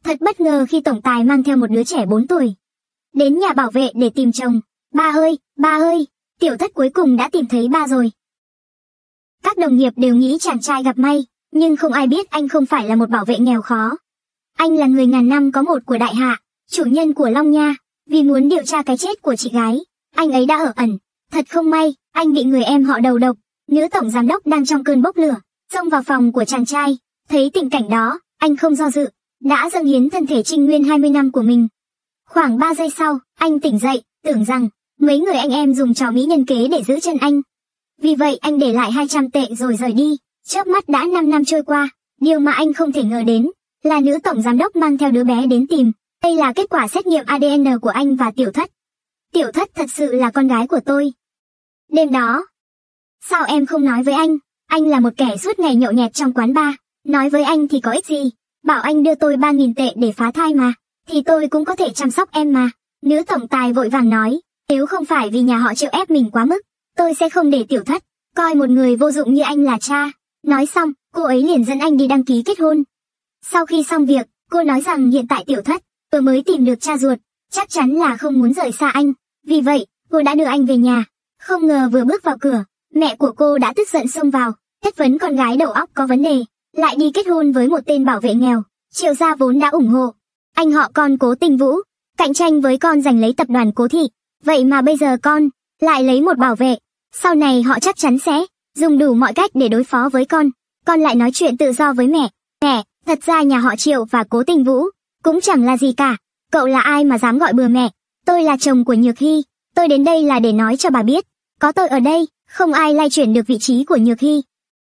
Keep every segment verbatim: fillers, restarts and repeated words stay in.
Thật bất ngờ khi tổng tài mang theo một đứa trẻ bốn tuổi đến nhà bảo vệ để tìm chồng. Ba ơi, ba ơi, tiểu thất cuối cùng đã tìm thấy ba rồi. Các đồng nghiệp đều nghĩ chàng trai gặp may, nhưng không ai biết anh không phải là một bảo vệ nghèo khó. Anh là người ngàn năm có một của đại hạ, chủ nhân của Long Nha. Vì muốn điều tra cái chết của chị gái, anh ấy đã ở ẩn. Thật không may, anh bị người em họ đầu độc. Nữ tổng giám đốc đang trong cơn bốc lửa, xông vào phòng của chàng trai. Thấy tình cảnh đó, anh không do dự, đã dâng hiến thân thể trinh nguyên hai mươi năm của mình. Khoảng ba giây sau, anh tỉnh dậy, tưởng rằng mấy người anh em dùng trò mỹ nhân kế để giữ chân anh. Vì vậy anh để lại hai trăm tệ rồi rời đi. Chớp mắt đã năm năm trôi qua, điều mà anh không thể ngờ đến là nữ tổng giám đốc mang theo đứa bé đến tìm. Đây là kết quả xét nghiệm a đê en của anh và tiểu thất. Tiểu thất thật sự là con gái của tôi. Đêm đó, sao em không nói với anh? Anh là một kẻ suốt ngày nhậu nhẹt trong quán bar. Nói với anh thì có ích gì? Bảo anh đưa tôi ba nghìn tệ để phá thai mà. Thì tôi cũng có thể chăm sóc em mà. Nữ tổng tài vội vàng nói, nếu không phải vì nhà họ chịu ép mình quá mức, tôi sẽ không để tiểu thất coi một người vô dụng như anh là cha. Nói xong, cô ấy liền dẫn anh đi đăng ký kết hôn. Sau khi xong việc, cô nói rằng hiện tại tiểu thất vừa mới tìm được cha ruột, chắc chắn là không muốn rời xa anh. Vì vậy, cô đã đưa anh về nhà. Không ngờ vừa bước vào cửa, mẹ của cô đã tức giận xông vào, chất vấn con gái đầu óc có vấn đề, lại đi kết hôn với một tên bảo vệ nghèo. Triệu gia vốn đã ủng hộ anh họ con Cố Tinh Vũ, cạnh tranh với con giành lấy tập đoàn Cố Thị. Vậy mà bây giờ con lại lấy một bảo vệ. Sau này họ chắc chắn sẽ dùng đủ mọi cách để đối phó với con. Con lại nói chuyện tự do với mẹ. Mẹ, thật ra nhà họ Triệu và Cố Tinh Vũ cũng chẳng là gì cả. Cậu là ai mà dám gọi bừa mẹ? Tôi là chồng của Nhược Hy. Tôi đến đây là để nói cho bà biết, có tôi ở đây, không ai lay chuyển được vị trí của Nhược Hy.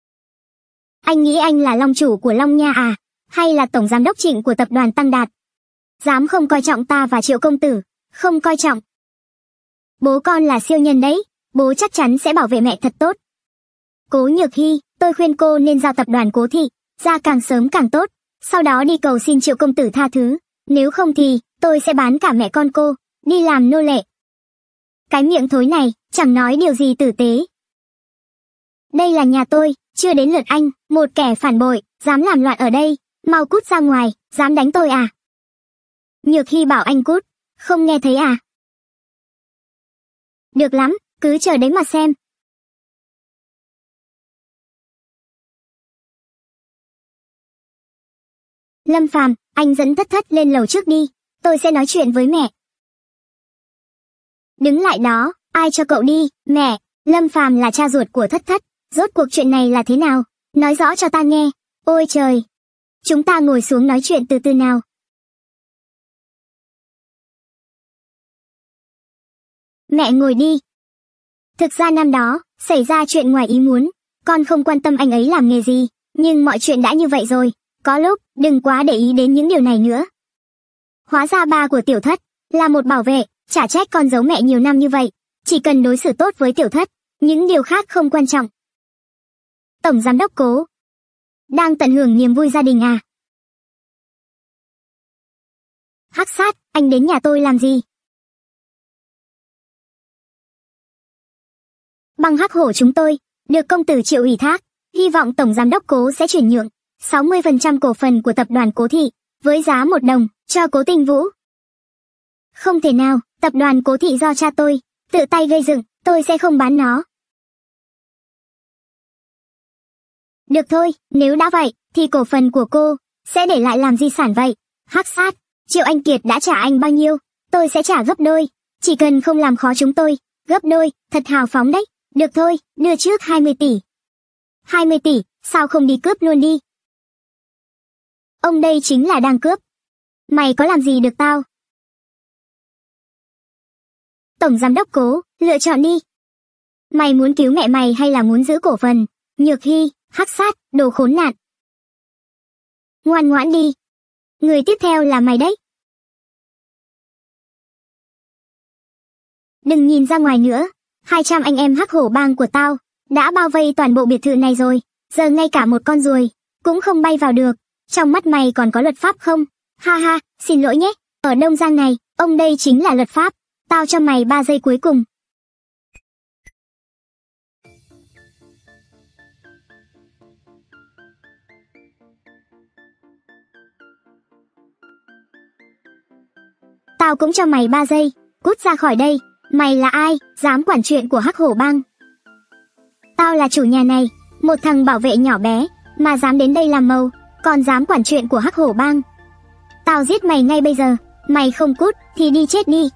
Anh nghĩ anh là long chủ của Long Nha à? Hay là tổng giám đốc Trịnh của tập đoàn Tăng Đạt? Dám không coi trọng ta và Triệu công tử? Không coi trọng. Bố con là siêu nhân đấy, bố chắc chắn sẽ bảo vệ mẹ thật tốt. Cố Nhược Hy, tôi khuyên cô nên giao tập đoàn Cố Thị ra càng sớm càng tốt, sau đó đi cầu xin Triệu công tử tha thứ, nếu không thì tôi sẽ bán cả mẹ con cô đi làm nô lệ. Cái miệng thối này chẳng nói điều gì tử tế. Đây là nhà tôi, chưa đến lượt anh, một kẻ phản bội, dám làm loạn ở đây, mau cút ra ngoài, dám đánh tôi à? Nhược Hy bảo anh cút, không nghe thấy à? Được lắm, cứ chờ đấy mà xem. Lâm Phàm, anh dẫn Thất Thất lên lầu trước đi, tôi sẽ nói chuyện với mẹ. Đứng lại đó, ai cho cậu đi? Mẹ, Lâm Phàm là cha ruột của Thất Thất, rốt cuộc chuyện này là thế nào? Nói rõ cho ta nghe. Ôi trời, chúng ta ngồi xuống nói chuyện từ từ nào. Mẹ ngồi đi. Thực ra năm đó, xảy ra chuyện ngoài ý muốn, con không quan tâm anh ấy làm nghề gì, nhưng mọi chuyện đã như vậy rồi, có lúc, đừng quá để ý đến những điều này nữa. Hóa ra ba của tiểu thất là một bảo vệ, chả trách con giấu mẹ nhiều năm như vậy, chỉ cần đối xử tốt với tiểu thất, những điều khác không quan trọng. Tổng giám đốc Cố đang tận hưởng niềm vui gia đình à? Hắc Sát, anh đến nhà tôi làm gì? Bằng Hắc Hổ chúng tôi được công tử Triệu ủy thác, hy vọng tổng giám đốc Cố sẽ chuyển nhượng sáu mươi phần trăm cổ phần của tập đoàn Cố Thị với giá một đồng cho Cố Tinh Vũ. Không thể nào, tập đoàn Cố Thị do cha tôi tự tay gây dựng, tôi sẽ không bán nó. Được thôi, nếu đã vậy, thì cổ phần của cô sẽ để lại làm di sản vậy. Hắc Sát, Triệu Anh Kiệt đã trả anh bao nhiêu? Tôi sẽ trả gấp đôi, chỉ cần không làm khó chúng tôi. Gấp đôi, thật hào phóng đấy. Được thôi, đưa trước hai mươi tỷ. hai mươi tỷ, sao không đi cướp luôn đi? Ông đây chính là đang cướp. Mày có làm gì được tao? Tổng giám đốc Cố, lựa chọn đi. Mày muốn cứu mẹ mày hay là muốn giữ cổ phần? Nhược Hy, Hắc Sát, đồ khốn nạn. Ngoan ngoãn đi. Người tiếp theo là mày đấy. Đừng nhìn ra ngoài nữa. hai trăm anh em Hắc Hổ bang của tao đã bao vây toàn bộ biệt thự này rồi. Giờ ngay cả một con ruồi cũng không bay vào được. Trong mắt mày còn có luật pháp không? Ha ha, xin lỗi nhé. Ở Đông Giang này, ông đây chính là luật pháp. Tao cho mày ba giây cuối cùng. Tao cũng cho mày ba giây, cút ra khỏi đây. Mày là ai, dám quản chuyện của Hắc Hổ Bang? Tao là chủ nhà này, một thằng bảo vệ nhỏ bé, mà dám đến đây làm màu, còn dám quản chuyện của Hắc Hổ Bang. Tao giết mày ngay bây giờ, mày không cút, thì đi chết đi.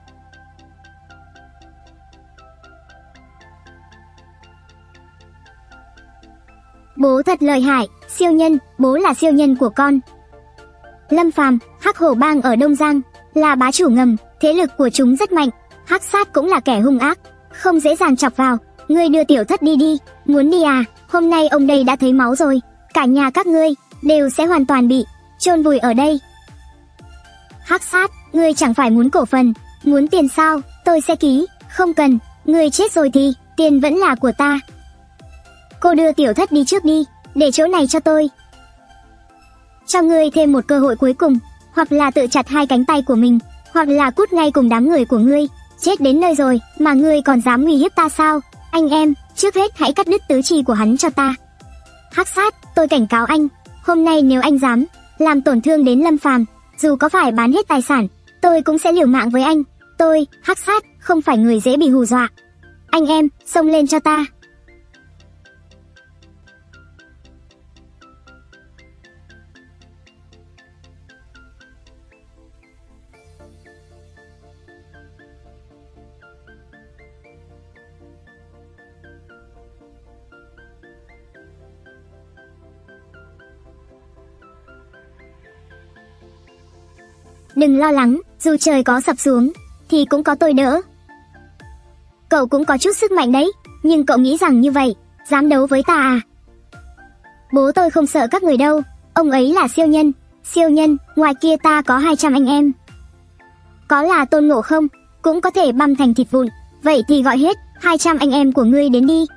Bố thật lợi hại, siêu nhân, bố là siêu nhân của con. Lâm Phàm, Hắc Hổ Bang ở Đông Giang, là bá chủ ngầm, thế lực của chúng rất mạnh. Hắc Sát cũng là kẻ hung ác, không dễ dàng chọc vào. Ngươi đưa tiểu thất đi đi, muốn đi à? Hôm nay ông đây đã thấy máu rồi, cả nhà các ngươi đều sẽ hoàn toàn bị chôn vùi ở đây. Hắc Sát, ngươi chẳng phải muốn cổ phần, muốn tiền sao? Tôi sẽ ký, không cần, ngươi chết rồi thì tiền vẫn là của ta. Cô đưa tiểu thất đi trước đi, để chỗ này cho tôi. Cho ngươi thêm một cơ hội cuối cùng, hoặc là tự chặt hai cánh tay của mình, hoặc là cút ngay cùng đám người của ngươi. Chết đến nơi rồi mà ngươi còn dám uy hiếp ta sao? Anh em, trước hết hãy cắt đứt tứ chi của hắn cho ta. Hắc Sát, tôi cảnh cáo anh, hôm nay nếu anh dám làm tổn thương đến Lâm Phàm, dù có phải bán hết tài sản, tôi cũng sẽ liều mạng với anh. Tôi, Hắc Sát, không phải người dễ bị hù dọa. Anh em, xông lên cho ta. Đừng lo lắng, dù trời có sập xuống, thì cũng có tôi đỡ. Cậu cũng có chút sức mạnh đấy, nhưng cậu nghĩ rằng như vậy, dám đấu với ta à? Bố tôi không sợ các người đâu, ông ấy là siêu nhân. Siêu nhân, ngoài kia ta có hai trăm anh em. Có là Tôn Ngộ Không, cũng có thể băm thành thịt vụn. Vậy thì gọi hết hai trăm anh em của ngươi đến đi.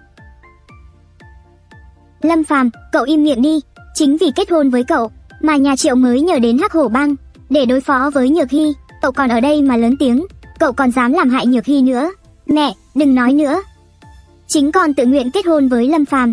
Lâm Phàm, cậu im miệng đi. Chính vì kết hôn với cậu mà nhà Triệu mới nhờ đến Hắc Hổ Bang để đối phó với Nhược Hy. Cậu còn ở đây mà lớn tiếng, cậu còn dám làm hại Nhược Hy nữa. Mẹ, đừng nói nữa. Chính con tự nguyện kết hôn với Lâm Phàm.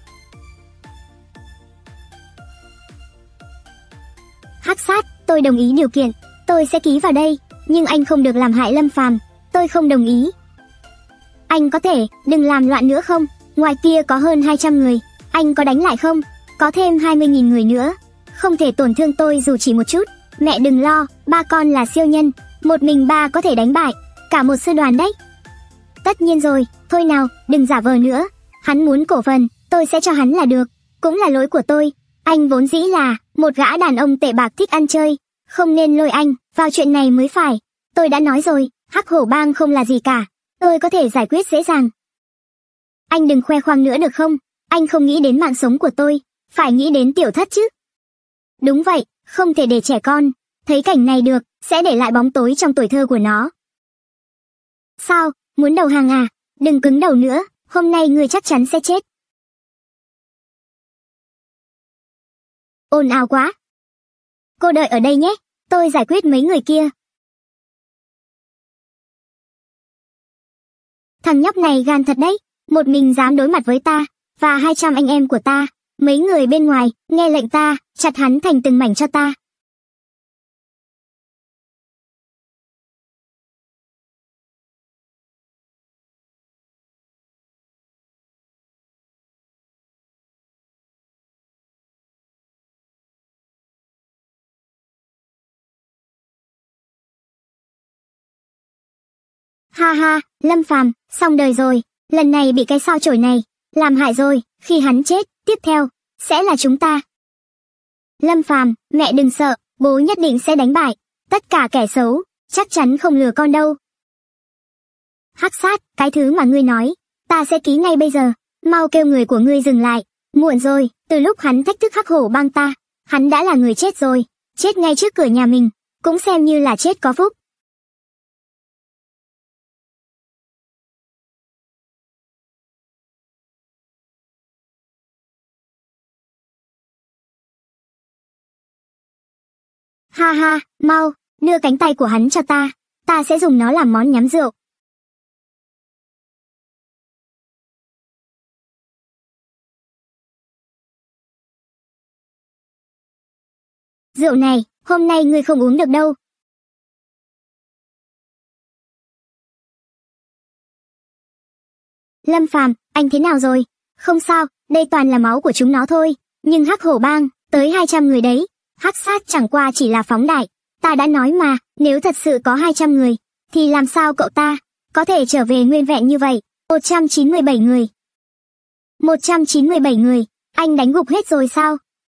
Hắc Sát, tôi đồng ý điều kiện, tôi sẽ ký vào đây, nhưng anh không được làm hại Lâm Phàm. Tôi không đồng ý. Anh có thể đừng làm loạn nữa không? Ngoài kia có hơn hai trăm người, anh có đánh lại không? Có thêm hai mươi nghìn người nữa, không thể tổn thương tôi dù chỉ một chút. Mẹ đừng lo, ba con là siêu nhân, một mình ba có thể đánh bại cả một sư đoàn đấy. Tất nhiên rồi, thôi nào, đừng giả vờ nữa. Hắn muốn cổ phần, tôi sẽ cho hắn là được. Cũng là lỗi của tôi. Anh vốn dĩ là một gã đàn ông tệ bạc thích ăn chơi, không nên lôi anh vào chuyện này mới phải. Tôi đã nói rồi, Hắc Hổ Bang không là gì cả, tôi có thể giải quyết dễ dàng. Anh đừng khoe khoang nữa được không? Anh không nghĩ đến mạng sống của tôi, phải nghĩ đến tiểu thất chứ. Đúng vậy, không thể để trẻ con thấy cảnh này được, sẽ để lại bóng tối trong tuổi thơ của nó. Sao, muốn đầu hàng à? Đừng cứng đầu nữa, hôm nay người chắc chắn sẽ chết. Ồn ào quá. Cô đợi ở đây nhé, tôi giải quyết mấy người kia. Thằng nhóc này gan thật đấy, một mình dám đối mặt với ta, và hai trăm anh em của ta. Mấy người bên ngoài, nghe lệnh ta, chặt hắn thành từng mảnh cho ta. Ha ha, Lâm Phàm, xong đời rồi, lần này bị cái sao chổi này làm hại rồi, khi hắn chết, tiếp theo sẽ là chúng ta. Lâm Phàm, mẹ đừng sợ, bố nhất định sẽ đánh bại tất cả kẻ xấu, chắc chắn không lừa con đâu. Hắc Sát, cái thứ mà ngươi nói, ta sẽ ký ngay bây giờ, mau kêu người của ngươi dừng lại. Muộn rồi, từ lúc hắn thách thức Hắc Hổ Bang ta, hắn đã là người chết rồi, chết ngay trước cửa nhà mình, cũng xem như là chết có phúc. Ha ha, mau, đưa cánh tay của hắn cho ta, ta sẽ dùng nó làm món nhắm rượu. Rượu này, hôm nay ngươi không uống được đâu. Lâm Phàm, anh thế nào rồi? Không sao, đây toàn là máu của chúng nó thôi. Nhưng Hắc Hổ Bang, tới hai trăm người đấy. Hắc Sát chẳng qua chỉ là phóng đại. Ta đã nói mà, nếu thật sự có hai trăm người, thì làm sao cậu ta có thể trở về nguyên vẹn như vậy? một trăm chín mươi bảy người. một trăm chín mươi bảy người, anh đánh gục hết rồi sao?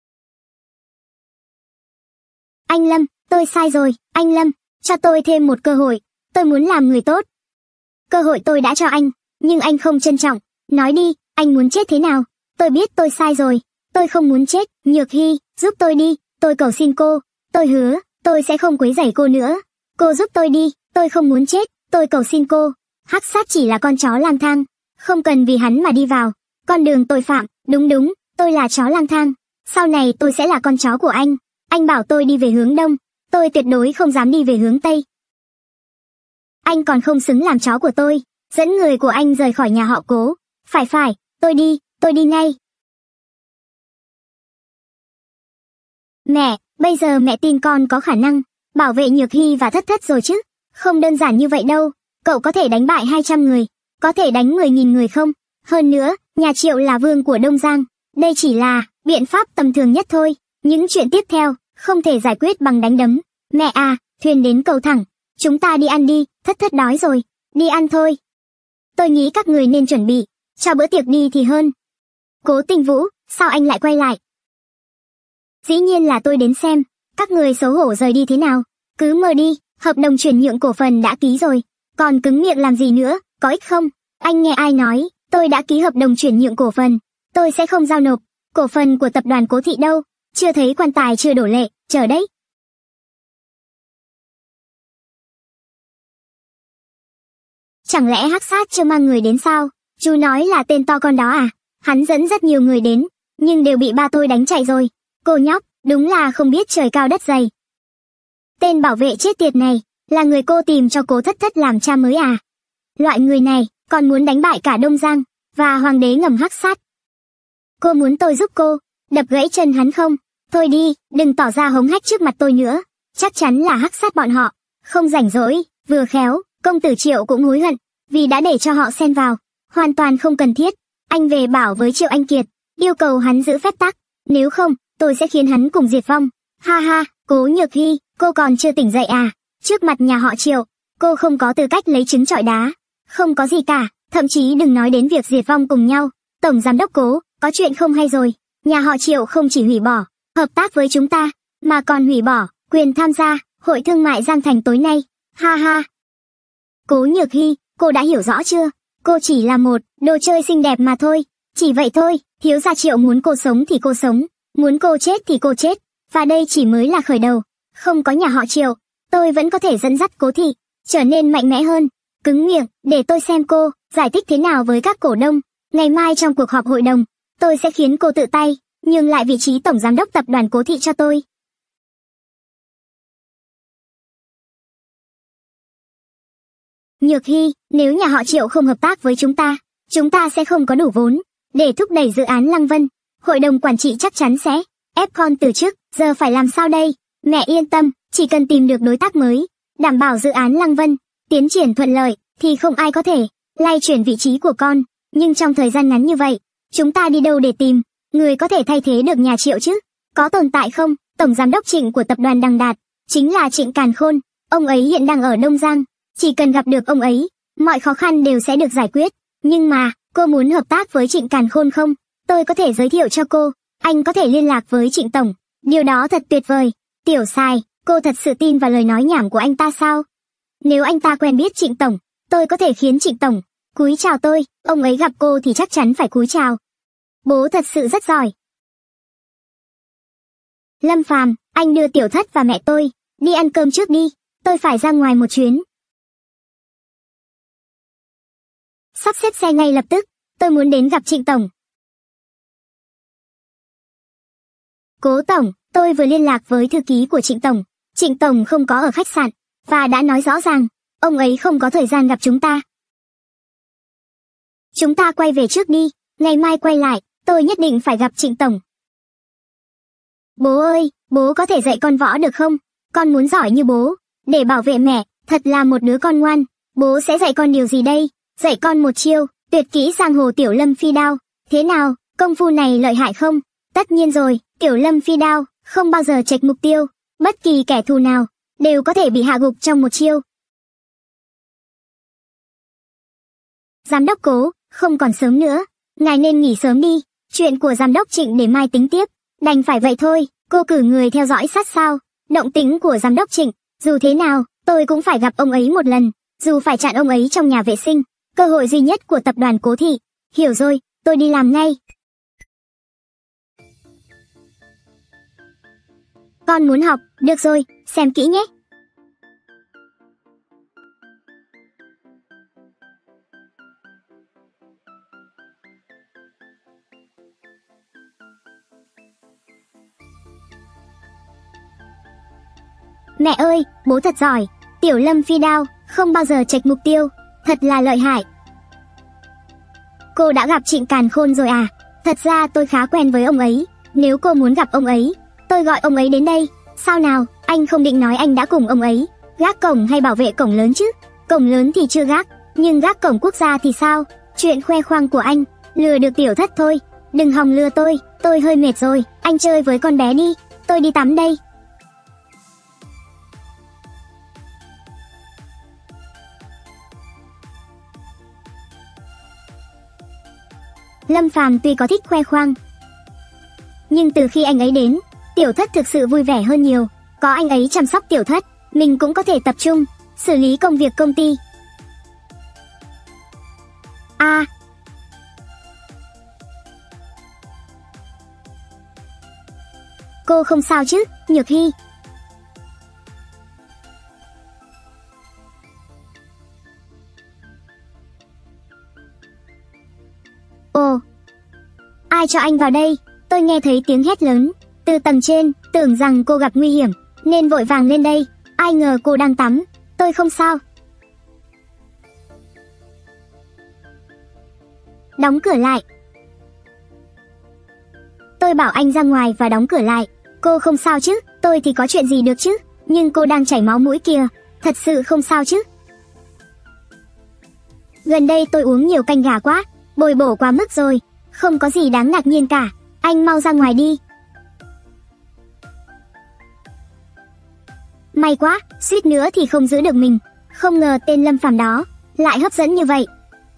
Anh Lâm, tôi sai rồi, anh Lâm, cho tôi thêm một cơ hội, tôi muốn làm người tốt. Cơ hội tôi đã cho anh, nhưng anh không trân trọng. Nói đi, anh muốn chết thế nào? Tôi biết tôi sai rồi, tôi không muốn chết. Nhược Hy, giúp tôi đi, tôi cầu xin cô, tôi hứa, tôi sẽ không quấy rầy cô nữa. Cô giúp tôi đi, tôi không muốn chết, tôi cầu xin cô. Hắc Sát chỉ là con chó lang thang, không cần vì hắn mà đi vào con đường tội phạm. Đúng đúng, tôi là chó lang thang, sau này tôi sẽ là con chó của anh. Anh bảo tôi đi về hướng đông, tôi tuyệt đối không dám đi về hướng tây. Anh còn không xứng làm chó của tôi, dẫn người của anh rời khỏi nhà họ Cố. Phải phải, tôi đi, tôi đi ngay. Mẹ, bây giờ mẹ tin con có khả năng bảo vệ Nhược Hy và Thất Thất rồi chứ? Không đơn giản như vậy đâu, cậu có thể đánh bại hai trăm người, có thể đánh mười nghìn người không? Hơn nữa, nhà Triệu là vương của Đông Giang, đây chỉ là biện pháp tầm thường nhất thôi. Những chuyện tiếp theo không thể giải quyết bằng đánh đấm. Mẹ à, thuyền đến cầu thẳng, chúng ta đi ăn đi, Thất Thất đói rồi. Đi ăn thôi. Tôi nghĩ các người nên chuẩn bị cho bữa tiệc đi thì hơn. Cố Tinh Vũ, sao anh lại quay lại? Dĩ nhiên là tôi đến xem các người xấu hổ rời đi thế nào. Cứ mơ đi, hợp đồng chuyển nhượng cổ phần đã ký rồi, còn cứng miệng làm gì nữa, có ích không? Anh nghe ai nói tôi đã ký hợp đồng chuyển nhượng cổ phần? Tôi sẽ không giao nộp cổ phần của tập đoàn Cố Thị đâu. Chưa thấy quan tài chưa đổ lệ, chờ đấy. Chẳng lẽ Hắc Sát chưa mang người đến sao? Chú nói là tên to con đó à? Hắn dẫn rất nhiều người đến, nhưng đều bị ba tôi đánh chạy rồi. Cô nhóc, đúng là không biết trời cao đất dày. Tên bảo vệ chết tiệt này, là người cô tìm cho Cố Thất Thất làm cha mới à? Loại người này, còn muốn đánh bại cả Đông Giang, và hoàng đế ngầm Hắc Sát. Cô muốn tôi giúp cô đập gãy chân hắn không? Thôi đi, đừng tỏ ra hống hách trước mặt tôi nữa. Chắc chắn là Hắc Sát bọn họ không rảnh rỗi. Vừa khéo, công tử Triệu cũng hối hận vì đã để cho họ xen vào, hoàn toàn không cần thiết. Anh về bảo với Triệu Anh Kiệt, yêu cầu hắn giữ phép tắc, nếu không, tôi sẽ khiến hắn cùng diệt vong. Ha ha, Cố Nhược Hy, cô còn chưa tỉnh dậy à? Trước mặt nhà họ Triệu, cô không có tư cách lấy trứng trọi đá. Không có gì cả, thậm chí đừng nói đến việc diệt vong cùng nhau. Tổng giám đốc Cố, có chuyện không hay rồi. Nhà họ Triệu không chỉ hủy bỏ hợp tác với chúng ta, mà còn hủy bỏ quyền tham gia hội thương mại Giang Thành tối nay. Ha ha. Cố Nhược Hy, cô đã hiểu rõ chưa? Cô chỉ là một đồ chơi xinh đẹp mà thôi. Chỉ vậy thôi, thiếu gia Triệu muốn cô sống thì cô sống, muốn cô chết thì cô chết. Và đây chỉ mới là khởi đầu. Không có nhà họ Triệu, tôi vẫn có thể dẫn dắt Cố Thị trở nên mạnh mẽ hơn. Cứng miệng, để tôi xem cô giải thích thế nào với các cổ đông. Ngày mai trong cuộc họp hội đồng, tôi sẽ khiến cô tự tay nhường lại vị trí tổng giám đốc tập đoàn Cố Thị cho tôi. Nhược Hy, nếu nhà họ Triệu không hợp tác với chúng ta, chúng ta sẽ không có đủ vốn để thúc đẩy dự án Lăng Vân. Hội đồng quản trị chắc chắn sẽ ép con từ chức. Giờ phải làm sao đây? Mẹ yên tâm, chỉ cần tìm được đối tác mới, đảm bảo dự án Lăng Vân tiến triển thuận lợi, thì không ai có thể lay chuyển vị trí của con. Nhưng trong thời gian ngắn như vậy, chúng ta đi đâu để tìm người có thể thay thế được nhà Triệu chứ? Có tồn tại không? Tổng giám đốc Trịnh của tập đoàn Đằng Đạt chính là Trịnh Càn Khôn. Ông ấy hiện đang ở Đông Giang. Chỉ cần gặp được ông ấy, mọi khó khăn đều sẽ được giải quyết. Nhưng mà, cô muốn hợp tác với Trịnh Càn Khôn không? Tôi có thể giới thiệu cho cô. Anh có thể liên lạc với Trịnh Tổng. Điều đó thật tuyệt vời. Tiểu Sài, cô thật sự tin vào lời nói nhảm của anh ta sao? Nếu anh ta quen biết Trịnh Tổng, tôi có thể khiến Trịnh Tổng cúi chào tôi. Ông ấy gặp cô thì chắc chắn phải cúi chào. Bố thật sự rất giỏi. Lâm Phàm, anh đưa Tiểu Thất và mẹ tôi đi ăn cơm trước đi. Tôi phải ra ngoài một chuyến. Sắp xếp xe ngay lập tức, tôi muốn đến gặp Trịnh Tổng. Cố Tổng, tôi vừa liên lạc với thư ký của Trịnh Tổng. Trịnh Tổng không có ở khách sạn, và đã nói rõ ràng, ông ấy không có thời gian gặp chúng ta. Chúng ta quay về trước đi, ngày mai quay lại, tôi nhất định phải gặp Trịnh Tổng. Bố ơi, bố có thể dạy con võ được không? Con muốn giỏi như bố, để bảo vệ mẹ, thật là một đứa con ngoan. Bố sẽ dạy con điều gì đây? Dạy con một chiêu, Tuyệt kỹ giang hồ Tiểu Lâm Phi Đao. Thế nào, công phu này lợi hại không? Tất nhiên rồi, Tiểu Lâm Phi Đao, không bao giờ chệch mục tiêu. Bất kỳ kẻ thù nào, đều có thể bị hạ gục trong một chiêu. Giám đốc Cố, không còn sớm nữa. Ngài nên nghỉ sớm đi. Chuyện của giám đốc Trịnh để mai tính tiếp. Đành phải vậy thôi, cô cử người theo dõi sát sao. Động tĩnh của giám đốc Trịnh, dù thế nào, tôi cũng phải gặp ông ấy một lần. Dù phải chặn ông ấy trong nhà vệ sinh. Cơ hội duy nhất của tập đoàn Cố Thị. Hiểu rồi, tôi đi làm ngay. Con muốn học, được rồi, xem kỹ nhé. Mẹ ơi, bố thật giỏi. Tiểu Lâm Phi Đao, không bao giờ chệch mục tiêu. Thật là lợi hại. Cô đã gặp Trịnh Càn Khôn rồi à? Thật ra tôi khá quen với ông ấy. Nếu cô muốn gặp ông ấy, tôi gọi ông ấy đến đây. Sao nào, anh không định nói anh đã cùng ông ấy gác cổng hay bảo vệ cổng lớn chứ? Cổng lớn thì chưa gác, nhưng gác cổng quốc gia thì sao? Chuyện khoe khoang của anh, lừa được tiểu thất thôi. Đừng hòng lừa tôi, tôi hơi mệt rồi. Anh chơi với con bé đi, tôi đi tắm đây. Lâm Phàm tuy có thích khoe khoang, nhưng từ khi anh ấy đến, tiểu thất thực sự vui vẻ hơn nhiều. Có anh ấy chăm sóc tiểu thất, mình cũng có thể tập trung xử lý công việc công ty. A. À, cô không sao chứ, Nhược Hy? Ồ, ai cho anh vào đây? Tôi nghe thấy tiếng hét lớn từ tầng trên, tưởng rằng cô gặp nguy hiểm, nên vội vàng lên đây. Ai ngờ cô đang tắm. Tôi không sao. Đóng cửa lại. Tôi bảo anh ra ngoài và đóng cửa lại. Cô không sao chứ? Tôi thì có chuyện gì được chứ? Nhưng cô đang chảy máu mũi kìa. Thật sự không sao chứ? Gần đây tôi uống nhiều canh gà quá, bồi bổ quá mức rồi. Không có gì đáng ngạc nhiên cả. Anh mau ra ngoài đi. May quá, suýt nữa thì không giữ được mình. Không ngờ tên Lâm Phàm đó lại hấp dẫn như vậy.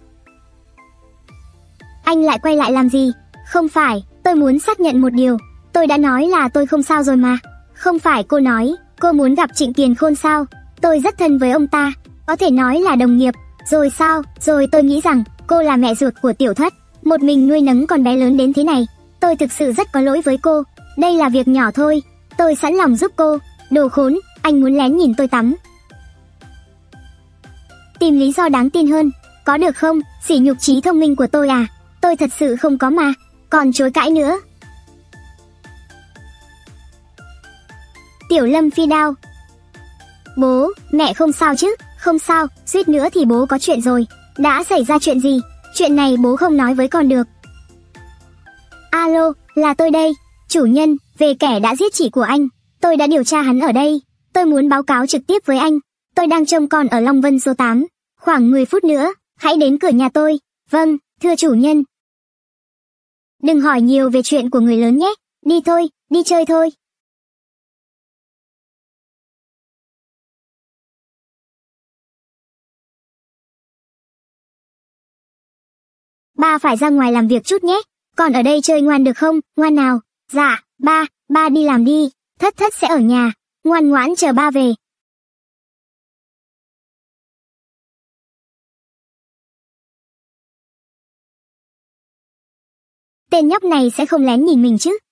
Anh lại quay lại làm gì? Không phải, tôi muốn xác nhận một điều. Tôi đã nói là tôi không sao rồi mà. Không phải cô nói cô muốn gặp Trịnh Kiền Khôn sao? Tôi rất thân với ông ta, có thể nói là đồng nghiệp. Rồi sao? Rồi tôi nghĩ rằng cô là mẹ ruột của tiểu thất, một mình nuôi nấng con bé lớn đến thế này. Tôi thực sự rất có lỗi với cô. Đây là việc nhỏ thôi, tôi sẵn lòng giúp cô. Đồ khốn, anh muốn lén nhìn tôi tắm. Tìm lý do đáng tin hơn, có được không? Sỉ nhục trí thông minh của tôi à? Tôi thật sự không có mà. Còn chối cãi nữa. Tiểu Lâm Phi Đao. Bố, mẹ không sao chứ? Không sao, suýt nữa thì bố có chuyện rồi. Đã xảy ra chuyện gì? Chuyện này bố không nói với con được. Alo, là tôi đây. Chủ nhân, về kẻ đã giết chị của anh. Tôi đã điều tra hắn ở đây. Tôi muốn báo cáo trực tiếp với anh. Tôi đang trông con ở Long Vân số tám. Khoảng mười phút nữa, hãy đến cửa nhà tôi. Vâng, thưa chủ nhân. Đừng hỏi nhiều về chuyện của người lớn nhé. Đi thôi, đi chơi thôi. Ba phải ra ngoài làm việc chút nhé. Còn ở đây chơi ngoan được không? Ngoan nào. Dạ, ba, ba đi làm đi. Thất thất sẽ ở nhà. Ngoan ngoãn chờ ba về. Tên nhóc này sẽ không lén nhìn mình chứ?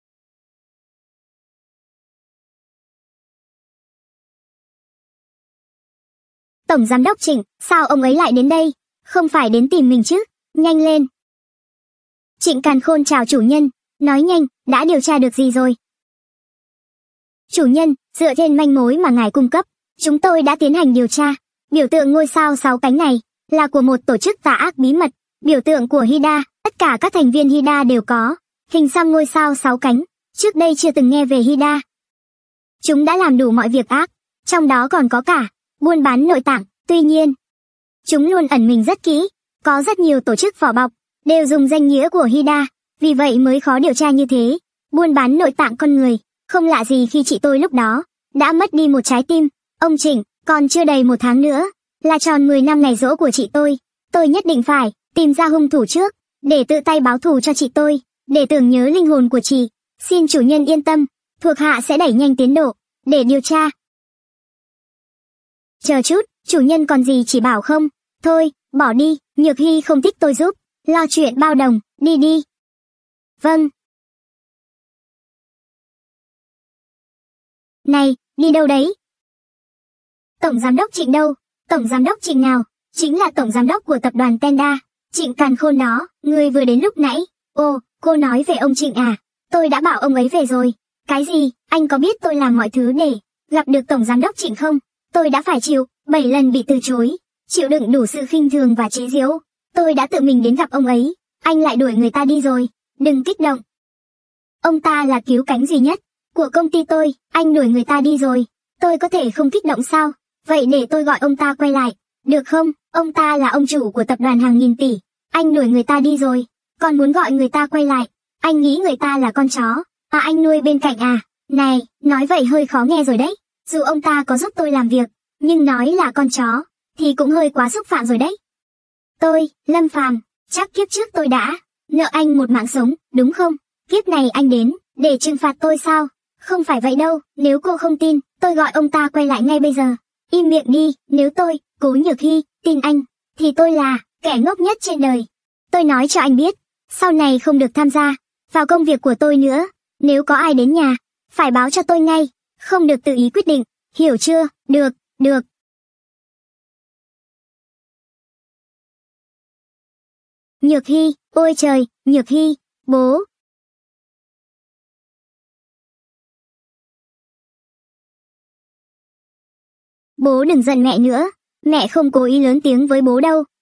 Tổng giám đốc Trịnh, sao ông ấy lại đến đây? Không phải đến tìm mình chứ? Nhanh lên. Trịnh Càn Khôn chào chủ nhân. Nói nhanh, đã điều tra được gì rồi? Chủ nhân, dựa trên manh mối mà ngài cung cấp, chúng tôi đã tiến hành điều tra. Biểu tượng ngôi sao sáu cánh này là của một tổ chức tà ác bí mật. Biểu tượng của Hida, tất cả các thành viên Hida đều có hình xăm ngôi sao sáu cánh. Trước đây chưa từng nghe về Hida. Chúng đã làm đủ mọi việc ác, trong đó còn có cả buôn bán nội tạng. Tuy nhiên, chúng luôn ẩn mình rất kỹ. Có rất nhiều tổ chức vỏ bọc, đều dùng danh nghĩa của Hida, vì vậy mới khó điều tra như thế. Buôn bán nội tạng con người, không lạ gì khi chị tôi lúc đó đã mất đi một trái tim. Ông Trịnh, còn chưa đầy một tháng nữa là tròn mười năm ngày giỗ của chị tôi. Tôi nhất định phải tìm ra hung thủ trước, để tự tay báo thù cho chị tôi, để tưởng nhớ linh hồn của chị. Xin chủ nhân yên tâm, thuộc hạ sẽ đẩy nhanh tiến độ để điều tra. Chờ chút, chủ nhân còn gì chỉ bảo không? Thôi, bỏ đi, Nhược Hy không thích tôi giúp, lo chuyện bao đồng, đi đi. Vâng. Này, đi đâu đấy? Tổng giám đốc Trịnh đâu? Tổng giám đốc Trịnh nào? Chính là tổng giám đốc của tập đoàn Tenda, Trịnh Càn Khôn đó, người vừa đến lúc nãy. Ồ, cô nói về ông Trịnh à? Tôi đã bảo ông ấy về rồi. Cái gì? Anh có biết tôi làm mọi thứ để gặp được tổng giám đốc Trịnh không? Tôi đã phải chịu bảy lần bị từ chối, chịu đựng đủ sự khinh thường và chế giễu. Tôi đã tự mình đến gặp ông ấy, anh lại đuổi người ta đi rồi. Đừng kích động. Ông ta là cứu cánh duy nhất của công ty tôi, anh đuổi người ta đi rồi. Tôi có thể không kích động sao? Vậy để tôi gọi ông ta quay lại, được không? Ông ta là ông chủ của tập đoàn hàng nghìn tỷ, anh đuổi người ta đi rồi, còn muốn gọi người ta quay lại. Anh nghĩ người ta là con chó à anh nuôi bên cạnh à? Này, nói vậy hơi khó nghe rồi đấy. Dù ông ta có giúp tôi làm việc, nhưng nói là con chó thì cũng hơi quá xúc phạm rồi đấy. Tôi, Lâm Phàm, chắc kiếp trước tôi đã nợ anh một mạng sống, đúng không? Kiếp này anh đến để trừng phạt tôi sao? Không phải vậy đâu, nếu cô không tin, tôi gọi ông ta quay lại ngay bây giờ. Im miệng đi, nếu tôi, Cố Nhược Hy, tin anh, thì tôi là kẻ ngốc nhất trên đời. Tôi nói cho anh biết, sau này không được tham gia vào công việc của tôi nữa. Nếu có ai đến nhà, phải báo cho tôi ngay, không được tự ý quyết định, hiểu chưa? Được, được. Nhược Hy, ôi trời, Nhược Hy, bố. Bố đừng giận mẹ nữa, mẹ không cố ý lớn tiếng với bố đâu.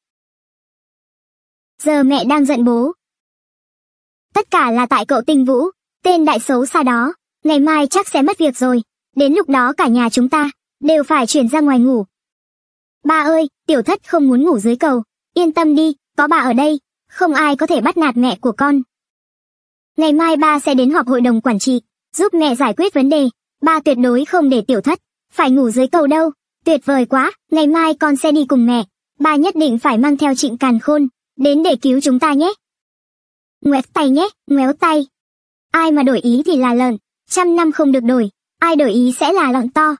Giờ mẹ đang giận bố. Tất cả là tại cậu Tinh Vũ, tên đại xấu xa đó, ngày mai chắc sẽ mất việc rồi, đến lúc đó cả nhà chúng ta đều phải chuyển ra ngoài ngủ. Ba ơi, tiểu thất không muốn ngủ dưới cầu, yên tâm đi, có bà ở đây, không ai có thể bắt nạt mẹ của con. Ngày mai ba sẽ đến họp hội đồng quản trị, giúp mẹ giải quyết vấn đề, ba tuyệt đối không để tiểu thất phải ngủ dưới cầu đâu. Tuyệt vời quá, ngày mai con sẽ đi cùng mẹ, ba nhất định phải mang theo Trịnh Càn Khôn đến để cứu chúng ta nhé. Ngoéo tay nhé, ngoéo tay. Ai mà đổi ý thì là lợn, trăm năm không được đổi, ai đổi ý sẽ là lợn to.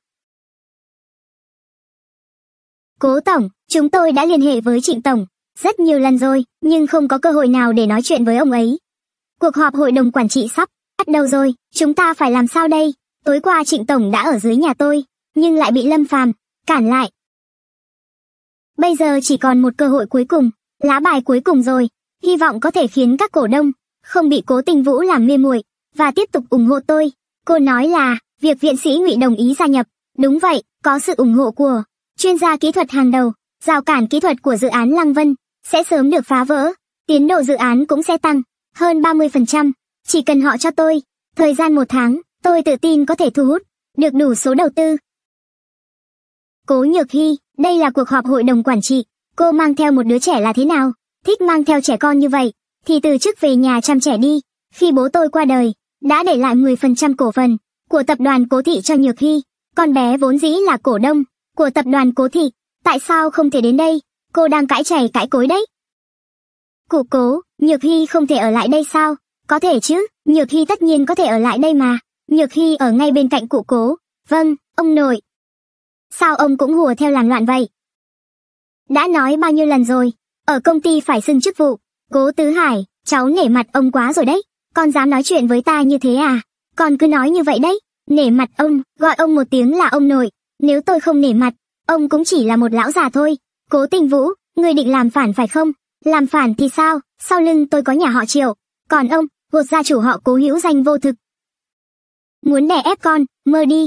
Cố tổng, chúng tôi đã liên hệ với Trịnh tổng rất nhiều lần rồi, nhưng không có cơ hội nào để nói chuyện với ông ấy. Cuộc họp hội đồng quản trị sắp bắt đầu rồi, chúng ta phải làm sao đây? Tối qua Trịnh tổng đã ở dưới nhà tôi, nhưng lại bị Lâm Phàm cản lại. Bây giờ chỉ còn một cơ hội cuối cùng, lá bài cuối cùng rồi, hy vọng có thể khiến các cổ đông không bị Cố Tinh Vũ làm mê muội và tiếp tục ủng hộ tôi. Cô nói là việc viện sĩ Ngụy đồng ý gia nhập. Đúng vậy, có sự ủng hộ của chuyên gia kỹ thuật hàng đầu, rào cản kỹ thuật của dự án Lăng Vân sẽ sớm được phá vỡ, tiến độ dự án cũng sẽ tăng hơn ba mươi phần trăm. Chỉ cần họ cho tôi thời gian một tháng, tôi tự tin có thể thu hút được đủ số đầu tư. Cố Nhược Hy, đây là cuộc họp hội đồng quản trị, cô mang theo một đứa trẻ là thế nào? Thích mang theo trẻ con như vậy, thì từ chức về nhà chăm trẻ đi. Khi bố tôi qua đời, đã để lại mười phần trăm cổ phần của tập đoàn Cố Thị cho Nhược Hy. Con bé vốn dĩ là cổ đông của tập đoàn Cố Thị, tại sao không thể đến đây? Cô đang cãi chày cãi cối đấy. Cụ Cố, Nhược Hy không thể ở lại đây sao? Có thể chứ, Nhược Hy tất nhiên có thể ở lại đây mà. Nhược Hy ở ngay bên cạnh cụ Cố. Vâng, ông nội. Sao ông cũng hùa theo làm loạn vậy? Đã nói bao nhiêu lần rồi, ở công ty phải xưng chức vụ. Cố Tứ Hải, cháu nể mặt ông quá rồi đấy. Con dám nói chuyện với ta như thế à? Con cứ nói như vậy đấy. Nể mặt ông, gọi ông một tiếng là ông nội. Nếu tôi không nể mặt, ông cũng chỉ là một lão già thôi. Cố Tinh Vũ, ngươi định làm phản phải không? Làm phản thì sao? Sau lưng tôi có nhà họ Triệu, còn ông, gột gia chủ họ Cố hữu danh vô thực. Muốn đè ép con, mơ đi.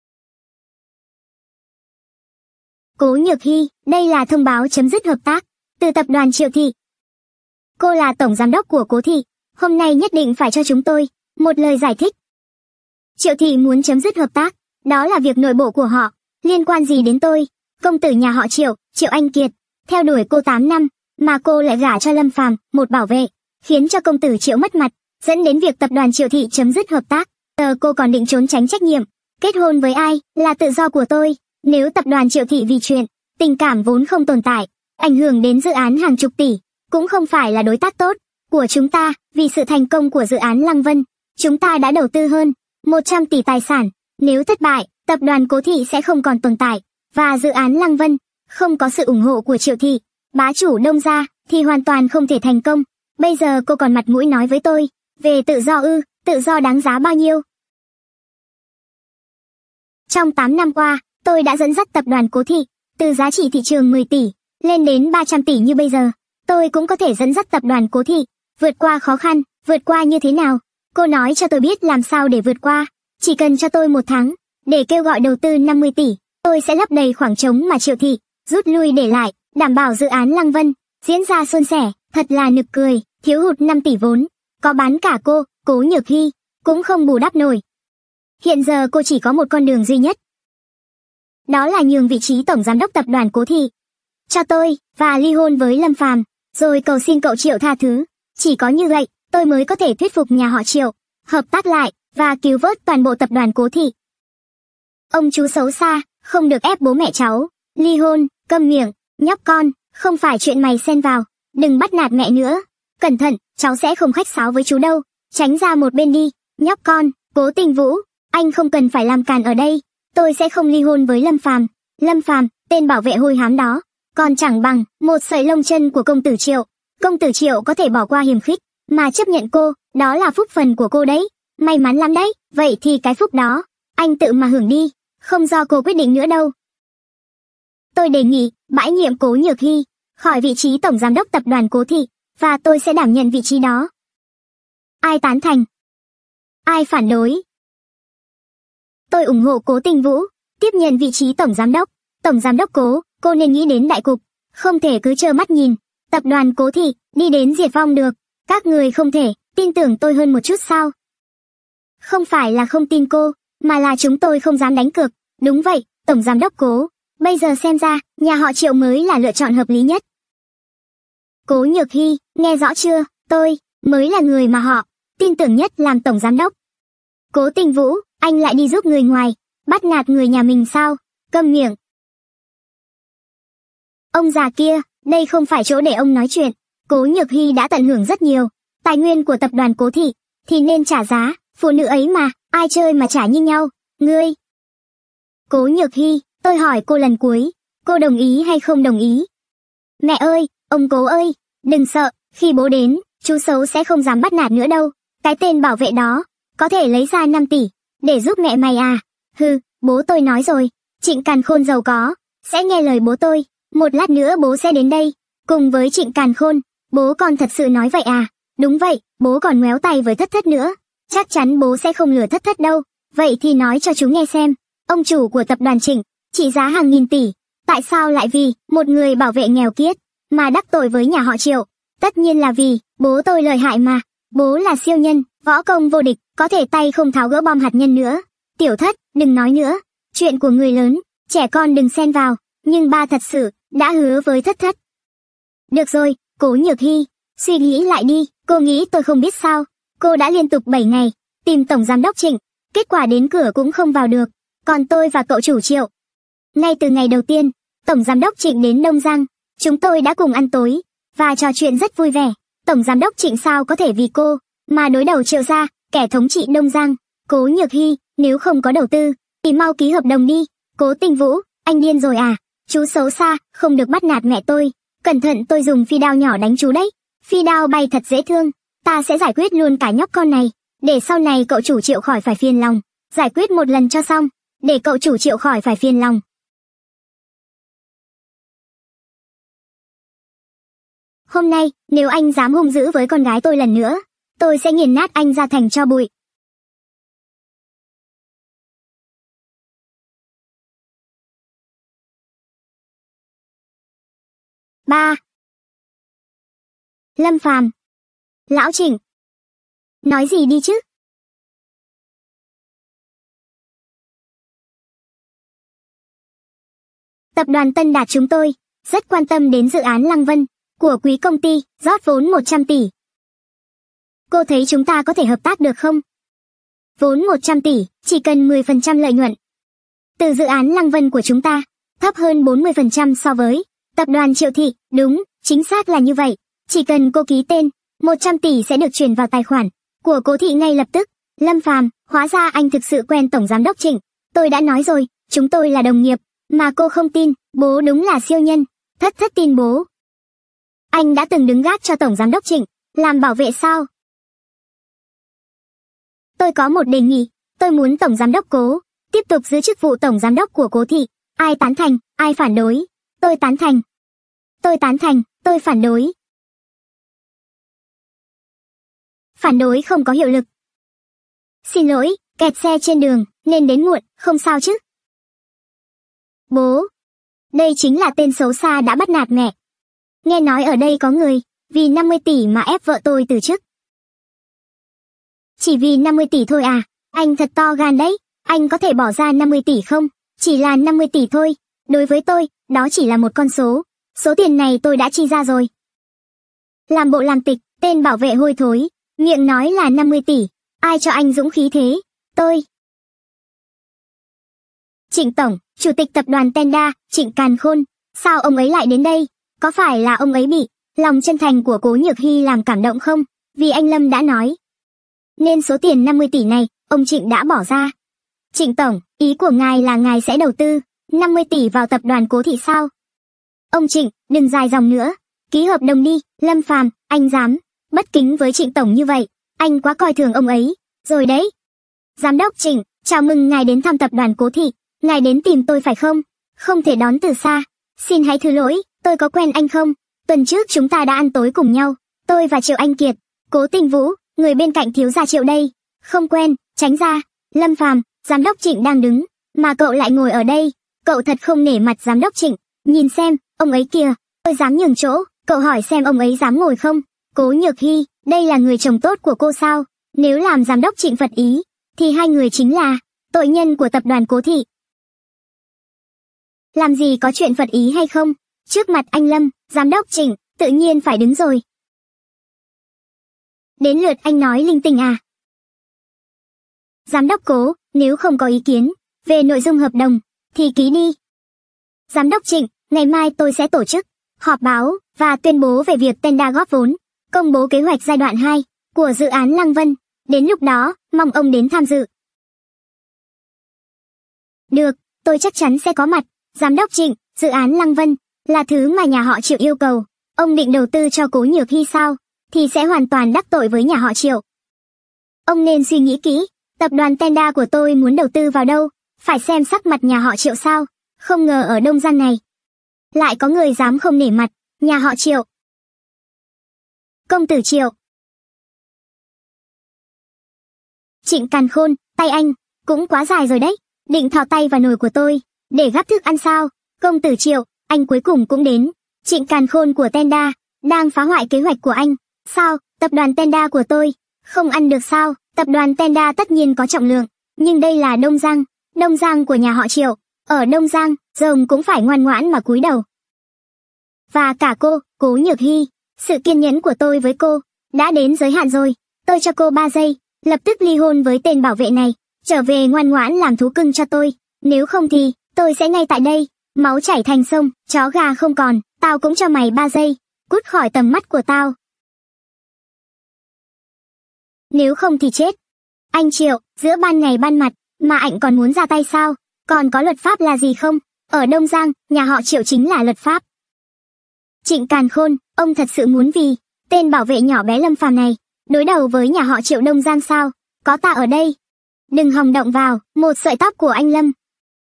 Cố Nhược Hy, đây là thông báo chấm dứt hợp tác từ tập đoàn Triệu Thị. Cô là tổng giám đốc của Cố Thị, hôm nay nhất định phải cho chúng tôi một lời giải thích. Triệu Thị muốn chấm dứt hợp tác, đó là việc nội bộ của họ, liên quan gì đến tôi? Công tử nhà họ Triệu, Triệu Anh Kiệt, theo đuổi cô tám năm, mà cô lại gả cho Lâm Phàm, một bảo vệ, khiến cho công tử Triệu mất mặt, dẫn đến việc tập đoàn Triệu Thị chấm dứt hợp tác. Giờ cô còn định trốn tránh trách nhiệm. Kết hôn với ai là tự do của tôi, nếu tập đoàn Triệu Thị vì chuyện tình cảm vốn không tồn tại, ảnh hưởng đến dự án hàng chục tỷ, cũng không phải là đối tác tốt của chúng ta. Vì sự thành công của dự án Lăng Vân, chúng ta đã đầu tư hơn một trăm tỷ tài sản. Nếu thất bại, tập đoàn Cố Thị sẽ không còn tồn tại, và dự án Lăng Vân không có sự ủng hộ của Triệu Thị, bá chủ Đông gia, thì hoàn toàn không thể thành công. Bây giờ cô còn mặt mũi nói với tôi về tự do ư? Tự do đáng giá bao nhiêu? Trong tám năm qua, tôi đã dẫn dắt tập đoàn Cố Thị từ giá trị thị trường mười tỷ lên đến ba trăm tỷ như bây giờ. Tôi cũng có thể dẫn dắt tập đoàn Cố Thị vượt qua khó khăn. Vượt qua như thế nào? Cô nói cho tôi biết làm sao để vượt qua. Chỉ cần cho tôi một tháng để kêu gọi đầu tư năm mươi tỷ, tôi sẽ lấp đầy khoảng trống mà Triệu Thị rút lui để lại, đảm bảo dự án Lăng Vân diễn ra suôn sẻ. Thật là nực cười, thiếu hụt năm tỷ vốn, có bán cả cô, Cố Nhược Hy, cũng không bù đắp nổi. Hiện giờ cô chỉ có một con đường duy nhất. Đó là nhường vị trí tổng giám đốc tập đoàn Cố Thị cho tôi, và ly hôn với Lâm Phàm, rồi cầu xin cậu Triệu tha thứ. Chỉ có như vậy, tôi mới có thể thuyết phục nhà họ Triệu hợp tác lại, và cứu vớt toàn bộ tập đoàn Cố Thị. Ông chú xấu xa, không được ép bố mẹ cháu ly hôn. Câm miệng, nhóc con, không phải chuyện mày xen vào. Đừng bắt nạt mẹ nữa. Cẩn thận, cháu sẽ không khách sáo với chú đâu. Tránh ra một bên đi, nhóc con. Cố Tình Vũ, anh không cần phải làm càn ở đây. Tôi sẽ không ly hôn với Lâm Phàm. Lâm Phàm, tên bảo vệ hôi hám đó, còn chẳng bằng một sợi lông chân của công tử Triệu. Công tử Triệu có thể bỏ qua hiềm khích mà chấp nhận cô, đó là phúc phần của cô đấy. May mắn lắm đấy. Vậy thì cái phúc đó anh tự mà hưởng đi, không do cô quyết định nữa đâu. Tôi đề nghị bãi nhiệm Cố Nhược Hy khỏi vị trí tổng giám đốc tập đoàn Cố Thị, và tôi sẽ đảm nhận vị trí đó. Ai tán thành? Ai phản đối? Tôi ủng hộ Cố Tình Vũ tiếp nhận vị trí tổng giám đốc. Tổng giám đốc Cố, cô nên nghĩ đến đại cục, không thể cứ trơ mắt nhìn tập đoàn Cố Thị đi đến diệt vong được. Các người không thể tin tưởng tôi hơn một chút sao? Không phải là không tin cô, mà là chúng tôi không dám đánh cược. Đúng vậy, tổng giám đốc Cố, bây giờ xem ra nhà họ Triệu mới là lựa chọn hợp lý nhất. Cố Nhược Hy, nghe rõ chưa? Tôi mới là người mà họ tin tưởng nhất làm tổng giám đốc. Cố Tình Vũ, anh lại đi giúp người ngoài bắt nạt người nhà mình sao? Câm miệng. Ông già kia, đây không phải chỗ để ông nói chuyện. Cố Nhược Hy đã tận hưởng rất nhiều tài nguyên của tập đoàn Cố Thị, thì nên trả giá. Phụ nữ ấy mà, ai chơi mà trả như nhau. Ngươi. Cố Nhược Hy, tôi hỏi cô lần cuối, cô đồng ý hay không đồng ý? Mẹ ơi, ông Cố ơi, đừng sợ, khi bố đến, chú xấu sẽ không dám bắt nạt nữa đâu. Cái tên bảo vệ đó có thể lấy ra năm tỷ để giúp mẹ mày à? Hừ, bố tôi nói rồi, Trịnh Càn Khôn giàu có sẽ nghe lời bố tôi. Một lát nữa bố sẽ đến đây cùng với Trịnh Càn Khôn. Bố còn thật sự nói vậy à? Đúng vậy, bố còn ngoéo tay với Thất Thất nữa. Chắc chắn bố sẽ không lừa Thất Thất đâu. Vậy thì nói cho chú nghe xem, ông chủ của tập đoàn Trịnh trị giá hàng nghìn tỷ, tại sao lại vì một người bảo vệ nghèo kiết mà đắc tội với nhà họ Triệu? Tất nhiên là vì bố tôi lợi hại mà. Bố là siêu nhân, võ công vô địch, có thể tay không tháo gỡ bom hạt nhân nữa. Tiểu Thất, đừng nói nữa, chuyện của người lớn, trẻ con đừng xen vào. Nhưng ba thật sự đã hứa với Thất Thất. Được rồi, Cố Nhược Hy, suy nghĩ lại đi. Cô nghĩ tôi không biết sao? Cô đã liên tục bảy ngày tìm tổng giám đốc Trịnh, kết quả đến cửa cũng không vào được. Còn tôi và cậu chủ Triệu, ngay từ ngày đầu tiên tổng giám đốc Trịnh đến Đông Giang, chúng tôi đã cùng ăn tối và trò chuyện rất vui vẻ. Tổng giám đốc Trịnh sao có thể vì cô mà đối đầu Triệu gia, kẻ thống trị Đông Giang? Cố Nhược Hy, nếu không có đầu tư thì mau ký hợp đồng đi. Cố Tình Vũ, anh điên rồi à? Chú xấu xa, không được bắt nạt mẹ tôi. Cẩn thận tôi dùng phi đao nhỏ đánh chú đấy. Phi đao bay thật dễ thương. Ta sẽ giải quyết luôn cả nhóc con này, để sau này cậu chủ Triệu khỏi phải phiền lòng. Giải quyết một lần cho xong, để cậu chủ Triệu khỏi phải phiền lòng. Hôm nay, nếu anh dám hung dữ với con gái tôi lần nữa, tôi sẽ nghiền nát anh ra thành tro bụi. Ba. Lâm Phàm. Lão Trịnh. Nói gì đi chứ? Tập đoàn Tân Đạt chúng tôi rất quan tâm đến dự án Lăng Vân. của quý công ty, rót vốn một trăm tỷ. Cô thấy chúng ta có thể hợp tác được không? Vốn một trăm tỷ, chỉ cần mười phần trăm lợi nhuận. Từ dự án Lăng Vân của chúng ta, thấp hơn bốn mươi phần trăm so với tập đoàn Triệu Thị, đúng, chính xác là như vậy. Chỉ cần cô ký tên, một trăm tỷ sẽ được chuyển vào tài khoản của Cố Thị ngay lập tức. Lâm Phàm, hóa ra anh thực sự quen Tổng Giám đốc Trịnh. Tôi đã nói rồi, chúng tôi là đồng nghiệp, mà cô không tin, bố đúng là siêu nhân. Thất thất tin bố. Anh đã từng đứng gác cho Tổng Giám đốc Trịnh, làm bảo vệ sao? Tôi có một đề nghị, tôi muốn Tổng Giám đốc Cố tiếp tục giữ chức vụ Tổng Giám đốc của Cố Thị. Ai tán thành, ai phản đối? Tôi tán thành. Tôi tán thành, tôi phản đối. Phản đối không có hiệu lực. Xin lỗi, kẹt xe trên đường, nên đến muộn, không sao chứ? Bố. Đây chính là tên xấu xa đã bắt nạt mẹ. Nghe nói ở đây có người, vì năm mươi tỷ mà ép vợ tôi từ chức. Chỉ vì năm mươi tỷ thôi à? Anh thật to gan đấy. Anh có thể bỏ ra năm mươi tỷ không? Chỉ là năm mươi tỷ thôi. Đối với tôi, đó chỉ là một con số. Số tiền này tôi đã chi ra rồi. Làm bộ làm tịch, tên bảo vệ hôi thối. Miệng nói là năm mươi tỷ. Ai cho anh dũng khí thế? Tôi. Trịnh Tổng, Chủ tịch Tập đoàn Tenda, Trịnh Càn Khôn. Sao ông ấy lại đến đây? Có phải là ông ấy bị lòng chân thành của Cố Nhược Hy làm cảm động không? Vì anh Lâm đã nói. Nên số tiền năm mươi tỷ này, ông Trịnh đã bỏ ra. Trịnh Tổng, ý của ngài là ngài sẽ đầu tư năm mươi tỷ vào tập đoàn Cố Thị sao? Ông Trịnh, đừng dài dòng nữa. Ký hợp đồng đi, Lâm Phàm, anh dám bất kính với Trịnh Tổng như vậy. Anh quá coi thường ông ấy. Rồi đấy. Giám đốc Trịnh, chào mừng ngài đến thăm tập đoàn Cố Thị. Ngài đến tìm tôi phải không? Không thể đón từ xa. Xin hãy thứ lỗi, tôi có quen anh không? Tuần trước chúng ta đã ăn tối cùng nhau. Tôi và Triệu Anh Kiệt. Cố Tinh Vũ, người bên cạnh thiếu gia Triệu đây. Không quen, tránh ra. Lâm Phàm, giám đốc Trịnh đang đứng, mà cậu lại ngồi ở đây. Cậu thật không nể mặt giám đốc Trịnh. Nhìn xem, ông ấy kìa, tôi dám nhường chỗ. Cậu hỏi xem ông ấy dám ngồi không? Cố Nhược Hy, đây là người chồng tốt của cô sao? Nếu làm giám đốc Trịnh phật ý, thì hai người chính là tội nhân của tập đoàn Cố Thị. Làm gì có chuyện phật ý hay không? Trước mặt anh Lâm, giám đốc Trịnh, tự nhiên phải đứng rồi. Đến lượt anh nói linh tinh à? Giám đốc Cố, nếu không có ý kiến về nội dung hợp đồng, thì ký đi. Giám đốc Trịnh, ngày mai tôi sẽ tổ chức họp báo và tuyên bố về việc Tenda góp vốn, công bố kế hoạch giai đoạn hai của dự án Lăng Vân. Đến lúc đó, mong ông đến tham dự. Được, tôi chắc chắn sẽ có mặt. Giám đốc Trịnh, dự án Lăng Vân là thứ mà nhà họ Triệu yêu cầu. Ông định đầu tư cho Cố Nhược Hy sao? Thì sẽ hoàn toàn đắc tội với nhà họ Triệu. Ông nên suy nghĩ kỹ. Tập đoàn Tenda của tôi muốn đầu tư vào đâu? Phải xem sắc mặt nhà họ Triệu sao? Không ngờ ở Đông Giang này lại có người dám không nể mặt nhà họ Triệu. Công tử Triệu. Trịnh Càn Khôn, tay anh cũng quá dài rồi đấy. Định thò tay vào nồi của tôi để gắp thức ăn sao? Công tử Triệu, anh cuối cùng cũng đến. Trịnh Càn Khôn của Tenda đang phá hoại kế hoạch của anh. Sao, tập đoàn Tenda của tôi không ăn được sao? Tập đoàn Tenda tất nhiên có trọng lượng, nhưng đây là Đông Giang, Đông Giang của nhà họ Triệu. Ở Đông Giang, rồng cũng phải ngoan ngoãn mà cúi đầu. Và cả cô, Cố Nhược Hy, sự kiên nhẫn của tôi với cô đã đến giới hạn rồi. Tôi cho cô ba giây, lập tức ly hôn với tên bảo vệ này, trở về ngoan ngoãn làm thú cưng cho tôi. Nếu không thì, tôi sẽ ngay tại đây, máu chảy thành sông, chó gà không còn, tao cũng cho mày ba giây, cút khỏi tầm mắt của tao. Nếu không thì chết. Anh Triệu, giữa ban ngày ban mặt, mà anh còn muốn ra tay sao? Còn có luật pháp là gì không? Ở Đông Giang, nhà họ Triệu chính là luật pháp. Trịnh Càn Khôn, ông thật sự muốn vì tên bảo vệ nhỏ bé Lâm Phàm này đối đầu với nhà họ Triệu Đông Giang sao? Có ta ở đây. Đừng hòng động vào một sợi tóc của anh Lâm.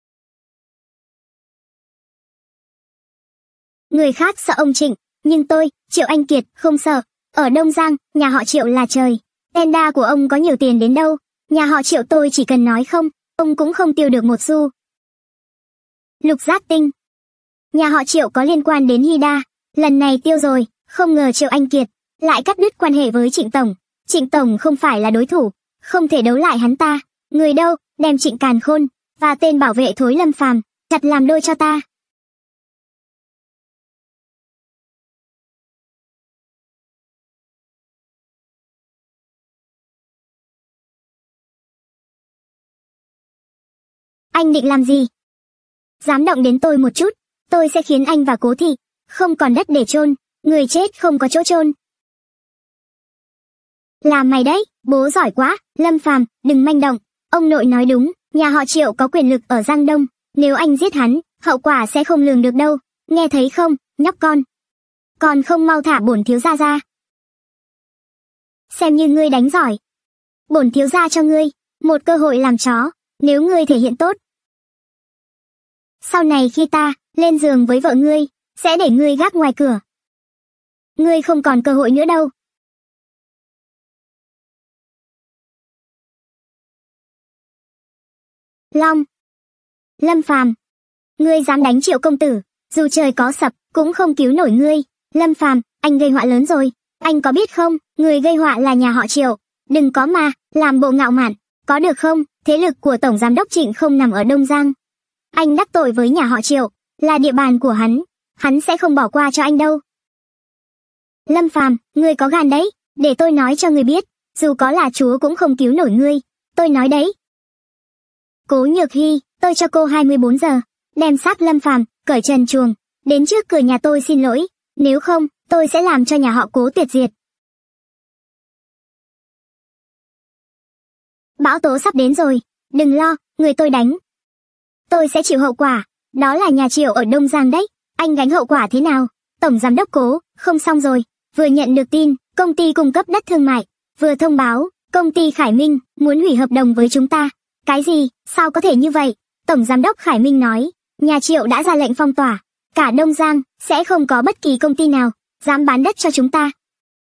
Người khác sợ ông Trịnh, nhưng tôi, Triệu Anh Kiệt, không sợ. Ở Đông Giang, nhà họ Triệu là trời. Tenda của ông có nhiều tiền đến đâu, nhà họ Triệu tôi chỉ cần nói không, ông cũng không tiêu được một xu. Lục Giác Tinh. Nhà họ Triệu có liên quan đến Hida, lần này tiêu rồi, không ngờ Triệu Anh Kiệt lại cắt đứt quan hệ với Trịnh Tổng. Trịnh Tổng không phải là đối thủ, không thể đấu lại hắn ta. Người đâu, đem Trịnh Càn Khôn và tên bảo vệ thối Lâm Phàm chặt làm đôi cho ta. anh định làm gì? Dám động đến tôi một chút, tôi sẽ khiến anh và Cố Thị không còn đất để chôn, người chết không có chỗ chôn. Là mày đấy, bố giỏi quá, Lâm Phàm, đừng manh động. Ông nội nói đúng, nhà họ Triệu có quyền lực ở Giang Đông, nếu anh giết hắn, hậu quả sẽ không lường được đâu. Nghe thấy không, nhóc con? Còn không mau thả bổn thiếu gia ra. Xem như ngươi đánh giỏi. Bổn thiếu gia cho ngươi một cơ hội làm chó, nếu ngươi thể hiện tốt. Sau này khi ta lên giường với vợ ngươi, sẽ để ngươi gác ngoài cửa. Ngươi không còn cơ hội nữa đâu. Long. Lâm Phàm, ngươi dám đánh Triệu công tử, dù trời có sập cũng không cứu nổi ngươi. Lâm Phàm, anh gây họa lớn rồi. Anh có biết không, người gây họa là nhà họ Triệu. Đừng có mà làm bộ ngạo mạn, có được không? Thế lực của tổng giám đốc Trịnh không nằm ở Đông Giang. Anh đắc tội với nhà họ Triệu, là địa bàn của hắn, hắn sẽ không bỏ qua cho anh đâu. Lâm Phàm, ngươi có gan đấy, để tôi nói cho ngươi biết, dù có là chúa cũng không cứu nổi ngươi, tôi nói đấy. Cố Nhược Hy, tôi cho cô hai mươi bốn giờ, đem xác Lâm Phàm cởi trần truồng, đến trước cửa nhà tôi xin lỗi, nếu không, tôi sẽ làm cho nhà họ Cố tuyệt diệt. Bão tố sắp đến rồi, đừng lo, người tôi đánh. Tôi sẽ chịu hậu quả, đó là nhà Triệu ở Đông Giang đấy, anh gánh hậu quả thế nào? Tổng giám đốc Cố, không xong rồi, vừa nhận được tin, công ty cung cấp đất thương mại, vừa thông báo, công ty Khải Minh muốn hủy hợp đồng với chúng ta. Cái gì, sao có thể như vậy? Tổng giám đốc Khải Minh nói, nhà Triệu đã ra lệnh phong tỏa, cả Đông Giang sẽ không có bất kỳ công ty nào dám bán đất cho chúng ta.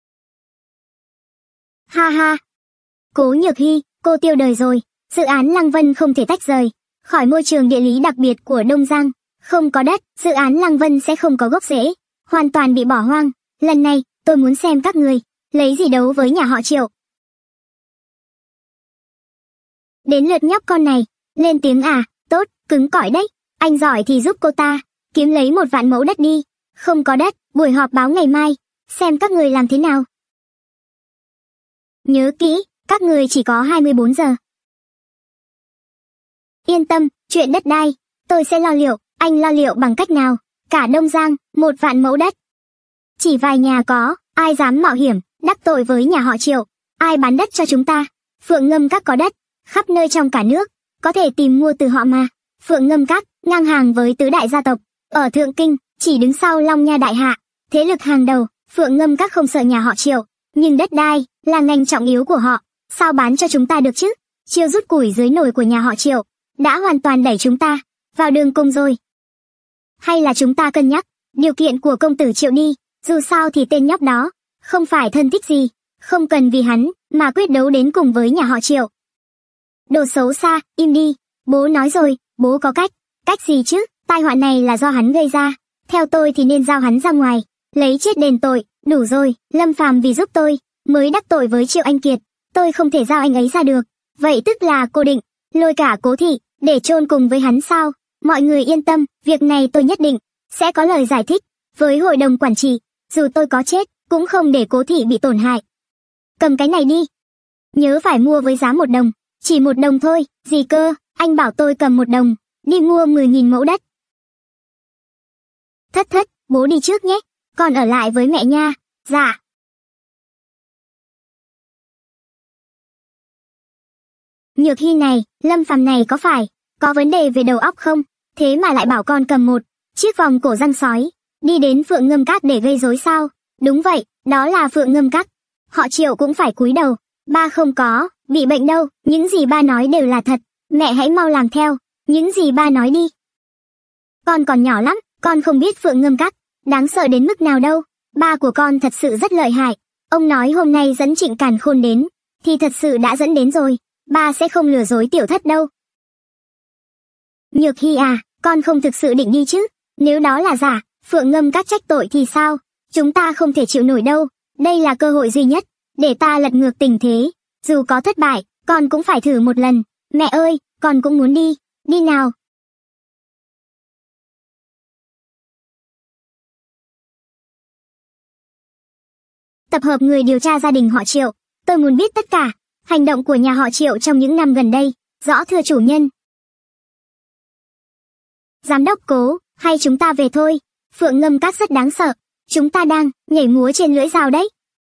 Ha ha. Cố Nhược Hy, cô tiêu đời rồi, dự án Lăng Vân không thể tách rời khỏi môi trường địa lý đặc biệt của Đông Giang, không có đất, dự án Lăng Vân sẽ không có gốc rễ, hoàn toàn bị bỏ hoang. Lần này, tôi muốn xem các người lấy gì đấu với nhà họ Triệu. Đến lượt nhóc con này, lên tiếng à, tốt, cứng cỏi đấy, anh giỏi thì giúp cô ta kiếm lấy một vạn mẫu đất đi, không có đất, buổi họp báo ngày mai, xem các người làm thế nào. Nhớ kỹ, các người chỉ có hai mươi bốn giờ. Yên tâm, chuyện đất đai, tôi sẽ lo liệu, anh lo liệu bằng cách nào? Cả Đông Giang, một vạn mẫu đất. Chỉ vài nhà có, ai dám mạo hiểm, đắc tội với nhà họ Triệu, ai bán đất cho chúng ta? Phượng Ngâm Các có đất, khắp nơi trong cả nước, có thể tìm mua từ họ mà. Phượng Ngâm Các, ngang hàng với tứ đại gia tộc, ở Thượng Kinh, chỉ đứng sau Long Nha Đại Hạ, thế lực hàng đầu. Phượng Ngâm Các không sợ nhà họ Triệu, nhưng đất đai là ngành trọng yếu của họ, sao bán cho chúng ta được chứ? Chiêu rút củi dưới nồi của nhà họ Triệu đã hoàn toàn đẩy chúng ta vào đường cùng rồi. Hay là chúng ta cân nhắc điều kiện của công tử Triệu đi, dù sao thì tên nhóc đó không phải thân thích gì, không cần vì hắn mà quyết đấu đến cùng với nhà họ Triệu. Đồ xấu xa, im đi, bố nói rồi, bố có cách. Cách gì chứ? Tai họa này là do hắn gây ra, theo tôi thì nên giao hắn ra ngoài, lấy chết đền tội. Đủ rồi, Lâm Phàm vì giúp tôi mới đắc tội với Triệu Anh Kiệt, tôi không thể giao anh ấy ra được. Vậy tức là cô định lôi cả Cố Thị để chôn cùng với hắn sao? Mọi người yên tâm, việc này tôi nhất định sẽ có lời giải thích với hội đồng quản trị, dù tôi có chết cũng không để Cố Thị bị tổn hại. Cầm cái này đi, nhớ phải mua với giá một đồng, chỉ một đồng thôi. Gì cơ? Anh bảo tôi cầm một đồng đi mua mười nghìn mẫu đất. Thất thất, bố đi trước nhé, con ở lại với mẹ nha. Dạ. Nhược Hy này, Lâm Phàm này có phải có vấn đề về đầu óc không? Thế mà lại bảo con cầm một chiếc vòng cổ răng sói đi đến Phượng Ngâm Các để gây rối sao? Đúng vậy, đó là Phượng Ngâm Các. Họ Triệu cũng phải cúi đầu. Ba không có bị bệnh đâu, những gì ba nói đều là thật. Mẹ hãy mau làm theo những gì ba nói đi. Con còn nhỏ lắm, con không biết Phượng Ngâm Các đáng sợ đến mức nào đâu. Ba của con thật sự rất lợi hại. Ông nói hôm nay dẫn Trịnh Càn Khôn đến, thì thật sự đã dẫn đến rồi. Ba sẽ không lừa dối tiểu thất đâu. Nhược Hy à, con không thực sự định đi chứ? Nếu đó là giả, Phượng Ngâm Các trách tội thì sao? Chúng ta không thể chịu nổi đâu. Đây là cơ hội duy nhất để ta lật ngược tình thế. Dù có thất bại, con cũng phải thử một lần. Mẹ ơi, con cũng muốn đi. Đi nào. Tập hợp người điều tra gia đình họ Triệu. Tôi muốn biết tất cả hành động của nhà họ Triệu trong những năm gần đây. Rõ thưa chủ nhân. Giám đốc Cố, hay chúng ta về thôi. Phượng Ngâm Các rất đáng sợ. Chúng ta đang nhảy múa trên lưỡi dao đấy.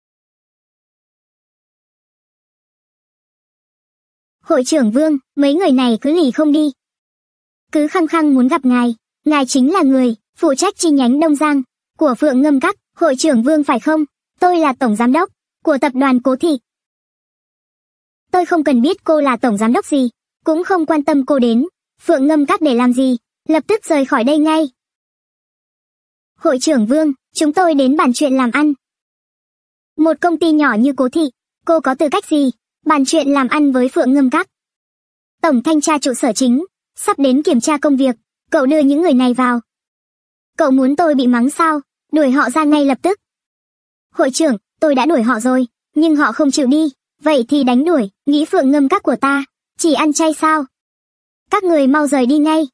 Hội trưởng Vương, mấy người này cứ lì không đi. Cứ khăng khăng muốn gặp ngài. Ngài chính là người phụ trách chi nhánh Đông Giang của Phượng Ngâm Các, hội trưởng Vương phải không? Tôi là tổng giám đốc của tập đoàn Cố Thị. Tôi không cần biết cô là tổng giám đốc gì, cũng không quan tâm cô đến Phượng Ngâm Các để làm gì, lập tức rời khỏi đây ngay. Hội trưởng Vương, chúng tôi đến bàn chuyện làm ăn. Một công ty nhỏ như Cố Thị, cô có tư cách gì bàn chuyện làm ăn với Phượng Ngâm Các? Tổng thanh tra trụ sở chính sắp đến kiểm tra công việc, cậu đưa những người này vào. Cậu muốn tôi bị mắng sao? Đuổi họ ra ngay lập tức. Hội trưởng, tôi đã đuổi họ rồi, nhưng họ không chịu đi. Vậy thì đánh đuổi, nghĩ Phượng Ngâm Các của ta chỉ ăn chay sao? Các người mau rời đi ngay.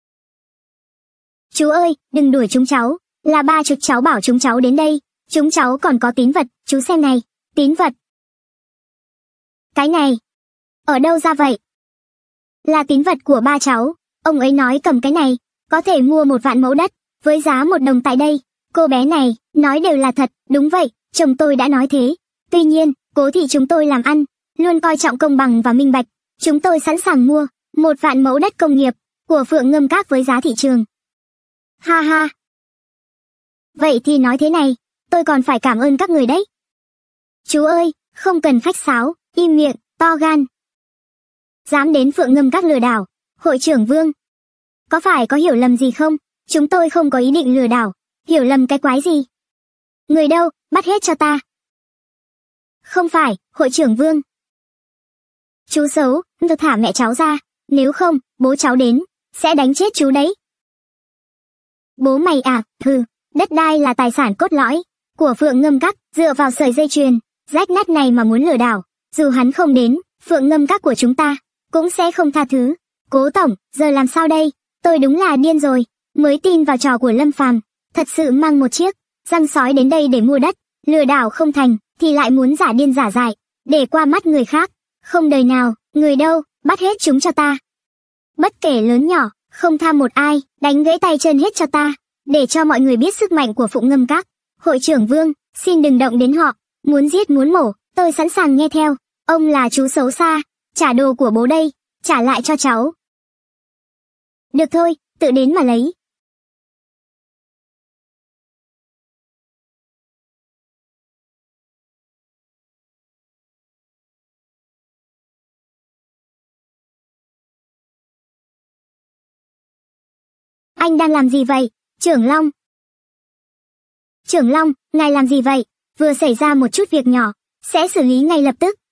Chú ơi, đừng đuổi chúng cháu, là ba chục cháu bảo chúng cháu đến đây, chúng cháu còn có tín vật, chú xem này, tín vật. Cái này, ở đâu ra vậy? Là tín vật của ba cháu, ông ấy nói cầm cái này, có thể mua một vạn mẫu đất, với giá một đồng tại đây. Cô bé này, nói đều là thật, đúng vậy, chồng tôi đã nói thế. Tuy nhiên, Cố Thị chúng tôi làm ăn, luôn coi trọng công bằng và minh bạch. Chúng tôi sẵn sàng mua một vạn mẫu đất công nghiệp của Phượng Ngâm Các với giá thị trường. Ha ha. Vậy thì nói thế này, tôi còn phải cảm ơn các người đấy. Chú ơi, không cần khách sáo, im miệng, to gan. Dám đến Phượng Ngâm Các lừa đảo, hội trưởng Vương. Có phải có hiểu lầm gì không? Chúng tôi không có ý định lừa đảo, hiểu lầm cái quái gì? Người đâu, bắt hết cho ta. Không phải, hội trưởng Vương. Chú xấu, tôi thả mẹ cháu ra, nếu không, bố cháu đến, sẽ đánh chết chú đấy. Bố mày à, hừ, đất đai là tài sản cốt lõi của Phượng Ngâm Các, dựa vào sợi dây chuyền rách nát này mà muốn lừa đảo, dù hắn không đến, Phượng Ngâm Các của chúng ta cũng sẽ không tha thứ. Cố tổng, giờ làm sao đây? Tôi đúng là điên rồi, mới tin vào trò của Lâm Phàm, thật sự mang một chiếc răng sói đến đây để mua đất, lừa đảo không thành thì lại muốn giả điên giả dại, để qua mắt người khác. Không đời nào, người đâu, bắt hết chúng cho ta. Bất kể lớn nhỏ, không tha một ai, đánh gãy tay chân hết cho ta, để cho mọi người biết sức mạnh của Phượng Ngâm Các. Hội trưởng Vương, xin đừng động đến họ, muốn giết muốn mổ, tôi sẵn sàng nghe theo. Ông là chú xấu xa, trả đồ của bố đây, trả lại cho cháu. Được thôi, tự đến mà lấy. Anh đang làm gì vậy, trưởng Long? Trưởng Long, ngài làm gì vậy? Vừa xảy ra một chút việc nhỏ, sẽ xử lý ngay lập tức.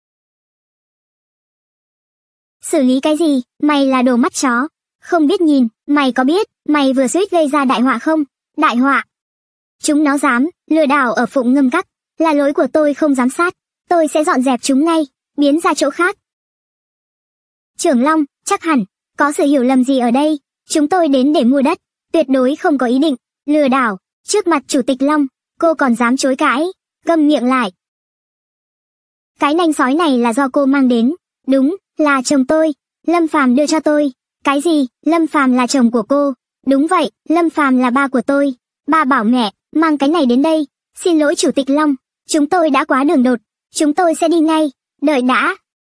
Xử lý cái gì? Mày là đồ mắt chó, không biết nhìn. Mày có biết mày vừa suýt gây ra đại họa không? Đại họa? Chúng nó dám lừa đảo ở Phụng Ngâm Các, là lỗi của tôi không giám sát. Tôi sẽ dọn dẹp chúng ngay, biến ra chỗ khác. Trưởng Long, chắc hẳn có sự hiểu lầm gì ở đây. Chúng tôi đến để mua đất, tuyệt đối không có ý định lừa đảo. Trước mặt Chủ tịch Long, cô còn dám chối cãi, câm miệng lại. Cái nanh sói này là do cô mang đến. Đúng, là chồng tôi, Lâm Phàm đưa cho tôi. Cái gì? Lâm Phàm là chồng của cô? Đúng vậy, Lâm Phàm là ba của tôi. Ba bảo mẹ mang cái này đến đây. Xin lỗi Chủ tịch Long, chúng tôi đã quá đường đột, chúng tôi sẽ đi ngay. Đợi đã.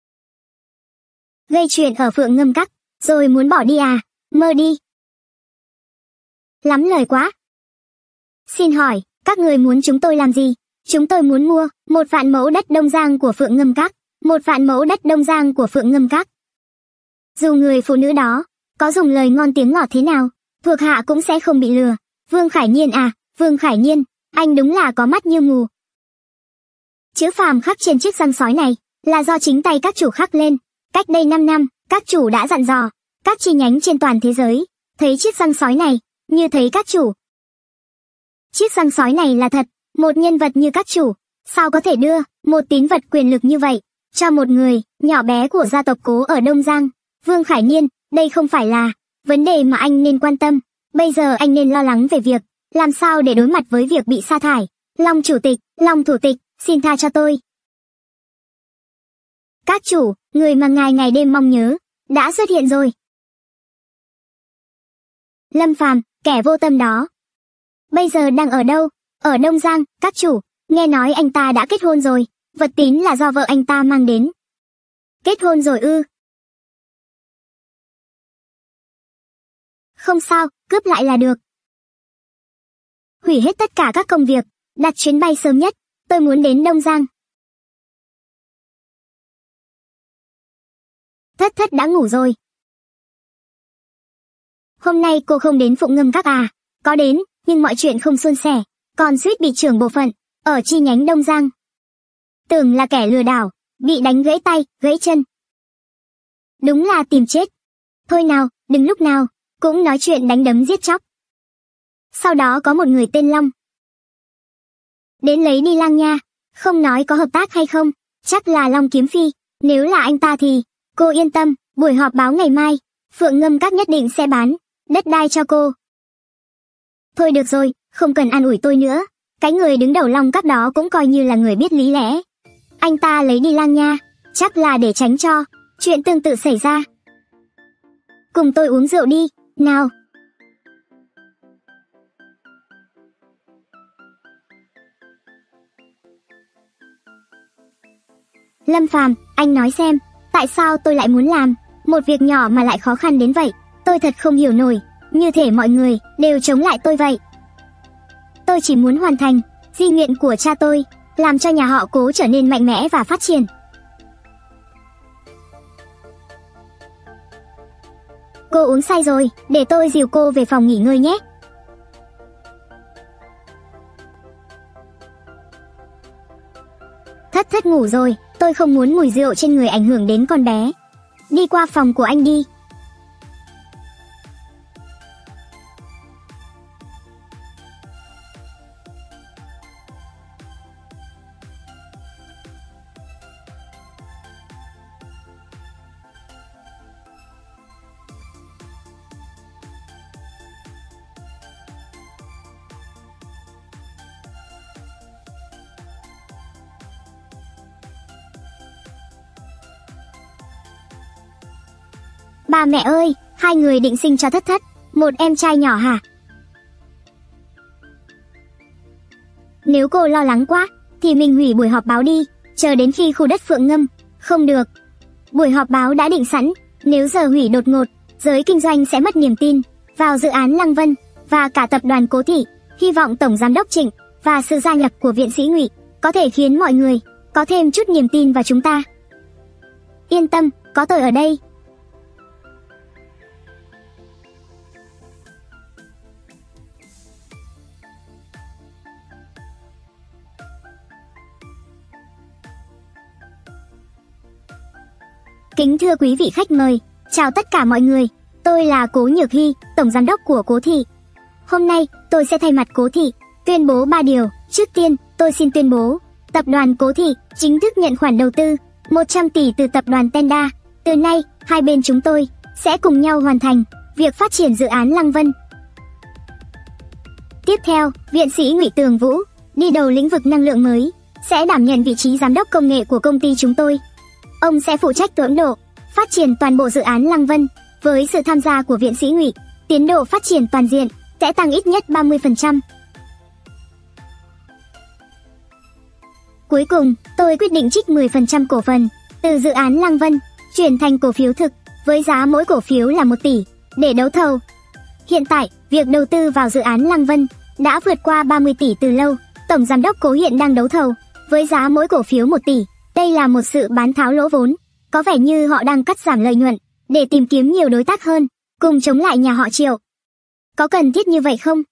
Gây chuyện ở Phượng Ngâm Các, rồi muốn bỏ đi à? Mơ đi. Lắm lời quá. Xin hỏi, các người muốn chúng tôi làm gì? Chúng tôi muốn mua một vạn mẫu đất Đông Giang của Phượng Ngâm Các. Một vạn mẫu đất Đông Giang của Phượng Ngâm Các. Dù người phụ nữ đó có dùng lời ngon tiếng ngọt thế nào, thuộc hạ cũng sẽ không bị lừa. Vương Khải Nhiên à, Vương Khải Nhiên, anh đúng là có mắt như mù. Chữ phàm khắc trên chiếc răng sói này là do chính tay các chủ khắc lên. Cách đây năm năm, các chủ đã dặn dò các chi nhánh trên toàn thế giới, thấy chiếc răng sói này, như thấy các chủ. Chiếc răng sói này là thật, một nhân vật như các chủ, sao có thể đưa một tín vật quyền lực như vậy cho một người nhỏ bé của gia tộc Cố ở Đông Giang? Vương Khải Nhiên, đây không phải là vấn đề mà anh nên quan tâm. Bây giờ anh nên lo lắng về việc làm sao để đối mặt với việc bị sa thải. Long chủ tịch, Long thủ tịch, xin tha cho tôi. Các chủ, người mà ngài ngày đêm mong nhớ đã xuất hiện rồi. Lâm Phàm, kẻ vô tâm đó. Bây giờ đang ở đâu? Ở Đông Giang, các chủ, nghe nói anh ta đã kết hôn rồi, vật tín là do vợ anh ta mang đến. Kết hôn rồi ư? Không sao, cướp lại là được. Hủy hết tất cả các công việc, đặt chuyến bay sớm nhất, tôi muốn đến Đông Giang. Thất Thất đã ngủ rồi. Hôm nay cô không đến Phụng Ngâm Các à? Có đến, nhưng mọi chuyện không suôn sẻ, còn suýt bị trưởng bộ phận, ở chi nhánh Đông Giang. Tưởng là kẻ lừa đảo, bị đánh gãy tay, gãy chân. Đúng là tìm chết. Thôi nào, đừng lúc nào cũng nói chuyện đánh đấm giết chóc. Sau đó có một người tên Long đến lấy đi Lang nha, không nói có hợp tác hay không, chắc là Long Kiếm Phi, nếu là anh ta thì, cô yên tâm, buổi họp báo ngày mai, Phượng Ngâm Các nhất định sẽ bán đất đai cho cô. Thôi được rồi, không cần an ủi tôi nữa, cái người đứng đầu Long Các đó cũng coi như là người biết lý lẽ. Anh ta lấy đi Lang nha, chắc là để tránh cho chuyện tương tự xảy ra. Cùng tôi uống rượu đi, nào. Lâm Phàm, anh nói xem, tại sao tôi lại muốn làm một việc nhỏ mà lại khó khăn đến vậy? Tôi thật không hiểu nổi, như thể mọi người đều chống lại tôi vậy. Tôi chỉ muốn hoàn thành di nguyện của cha tôi, làm cho nhà họ Cố trở nên mạnh mẽ và phát triển. Cô uống say rồi, để tôi dìu cô về phòng nghỉ ngơi nhé. Thất Thất ngủ rồi, tôi không muốn mùi rượu trên người ảnh hưởng đến con bé. Đi qua phòng của anh đi. Ba mẹ ơi, hai người định sinh cho Thất Thất một em trai nhỏ hả? Nếu cô lo lắng quá, thì mình hủy buổi họp báo đi, chờ đến khi khu đất Phượng Ngâm. Không được. Buổi họp báo đã định sẵn, nếu giờ hủy đột ngột, giới kinh doanh sẽ mất niềm tin vào dự án Lăng Vân và cả tập đoàn Cố Thị. Hy vọng Tổng Giám đốc Trịnh và sự gia nhập của Viện sĩ Ngụy có thể khiến mọi người có thêm chút niềm tin vào chúng ta. Yên tâm, có tôi ở đây. Kính thưa quý vị khách mời, chào tất cả mọi người, tôi là Cố Nhược Hy, Tổng Giám đốc của Cố Thị. Hôm nay, tôi sẽ thay mặt Cố Thị tuyên bố ba điều. Trước tiên, tôi xin tuyên bố, tập đoàn Cố Thị chính thức nhận khoản đầu tư một trăm tỷ từ tập đoàn Tenda. Từ nay, hai bên chúng tôi sẽ cùng nhau hoàn thành việc phát triển dự án Lăng Vân. Tiếp theo, Viện sĩ Ngụy Tường Vũ, đi đầu lĩnh vực năng lượng mới, sẽ đảm nhận vị trí giám đốc công nghệ của công ty chúng tôi. Ông sẽ phụ trách tiến độ phát triển toàn bộ dự án Lăng Vân. Với sự tham gia của Viện sĩ Ngụy, tiến độ phát triển toàn diện sẽ tăng ít nhất ba mươi phần trăm. Cuối cùng, tôi quyết định trích mười phần trăm cổ phần từ dự án Lăng Vân, chuyển thành cổ phiếu thực, với giá mỗi cổ phiếu là một tỷ, để đấu thầu. Hiện tại, việc đầu tư vào dự án Lăng Vân đã vượt qua ba mươi tỷ từ lâu. Tổng Giám đốc Cố hiện đang đấu thầu với giá mỗi cổ phiếu một tỷ. Đây là một sự bán tháo lỗ vốn, có vẻ như họ đang cắt giảm lợi nhuận để tìm kiếm nhiều đối tác hơn, cùng chống lại nhà họ Triệu. Có cần thiết như vậy không?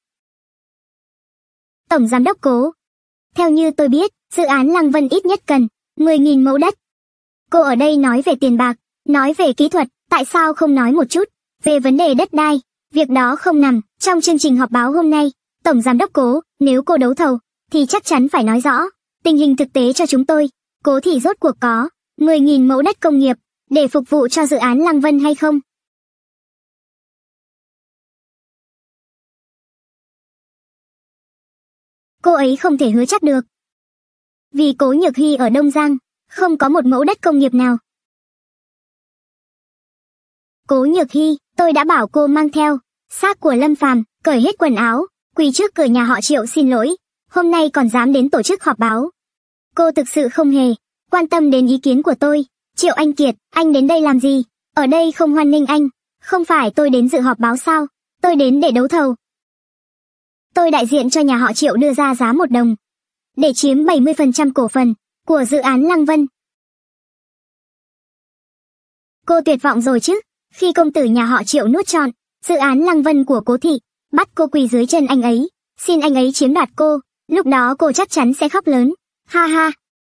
Tổng Giám đốc Cố, theo như tôi biết, dự án Lăng Vân ít nhất cần mười nghìn mẫu đất. Cô ở đây nói về tiền bạc, nói về kỹ thuật, tại sao không nói một chút về vấn đề đất đai? Việc đó không nằm trong chương trình họp báo hôm nay. Tổng Giám đốc Cố, nếu cô đấu thầu, thì chắc chắn phải nói rõ tình hình thực tế cho chúng tôi. Cố Thị rốt cuộc có mười nghìn mẫu đất công nghiệp để phục vụ cho dự án Lăng Vân hay không? Cô ấy không thể hứa chắc được. Vì Cố Nhược Hy ở Đông Giang không có một mẫu đất công nghiệp nào. Cố Nhược Hy, tôi đã bảo cô mang theo Xác của Lâm Phàm cởi hết quần áo, quỳ trước cửa nhà họ Triệu xin lỗi, hôm nay còn dám đến tổ chức họp báo. Cô thực sự không hề quan tâm đến ý kiến của tôi. Triệu Anh Kiệt, anh đến đây làm gì? Ở đây không hoan nghênh anh. Không phải tôi đến dự họp báo sao? Tôi đến để đấu thầu. Tôi đại diện cho nhà họ Triệu đưa ra giá một đồng, để chiếm bảy mươi phần trăm cổ phần của dự án Lăng Vân. Cô tuyệt vọng rồi chứ? Khi công tử nhà họ Triệu nuốt trọn dự án Lăng Vân của Cố thị, bắt cô quỳ dưới chân anh ấy, xin anh ấy chiếm đoạt cô, lúc đó cô chắc chắn sẽ khóc lớn. Ha ha.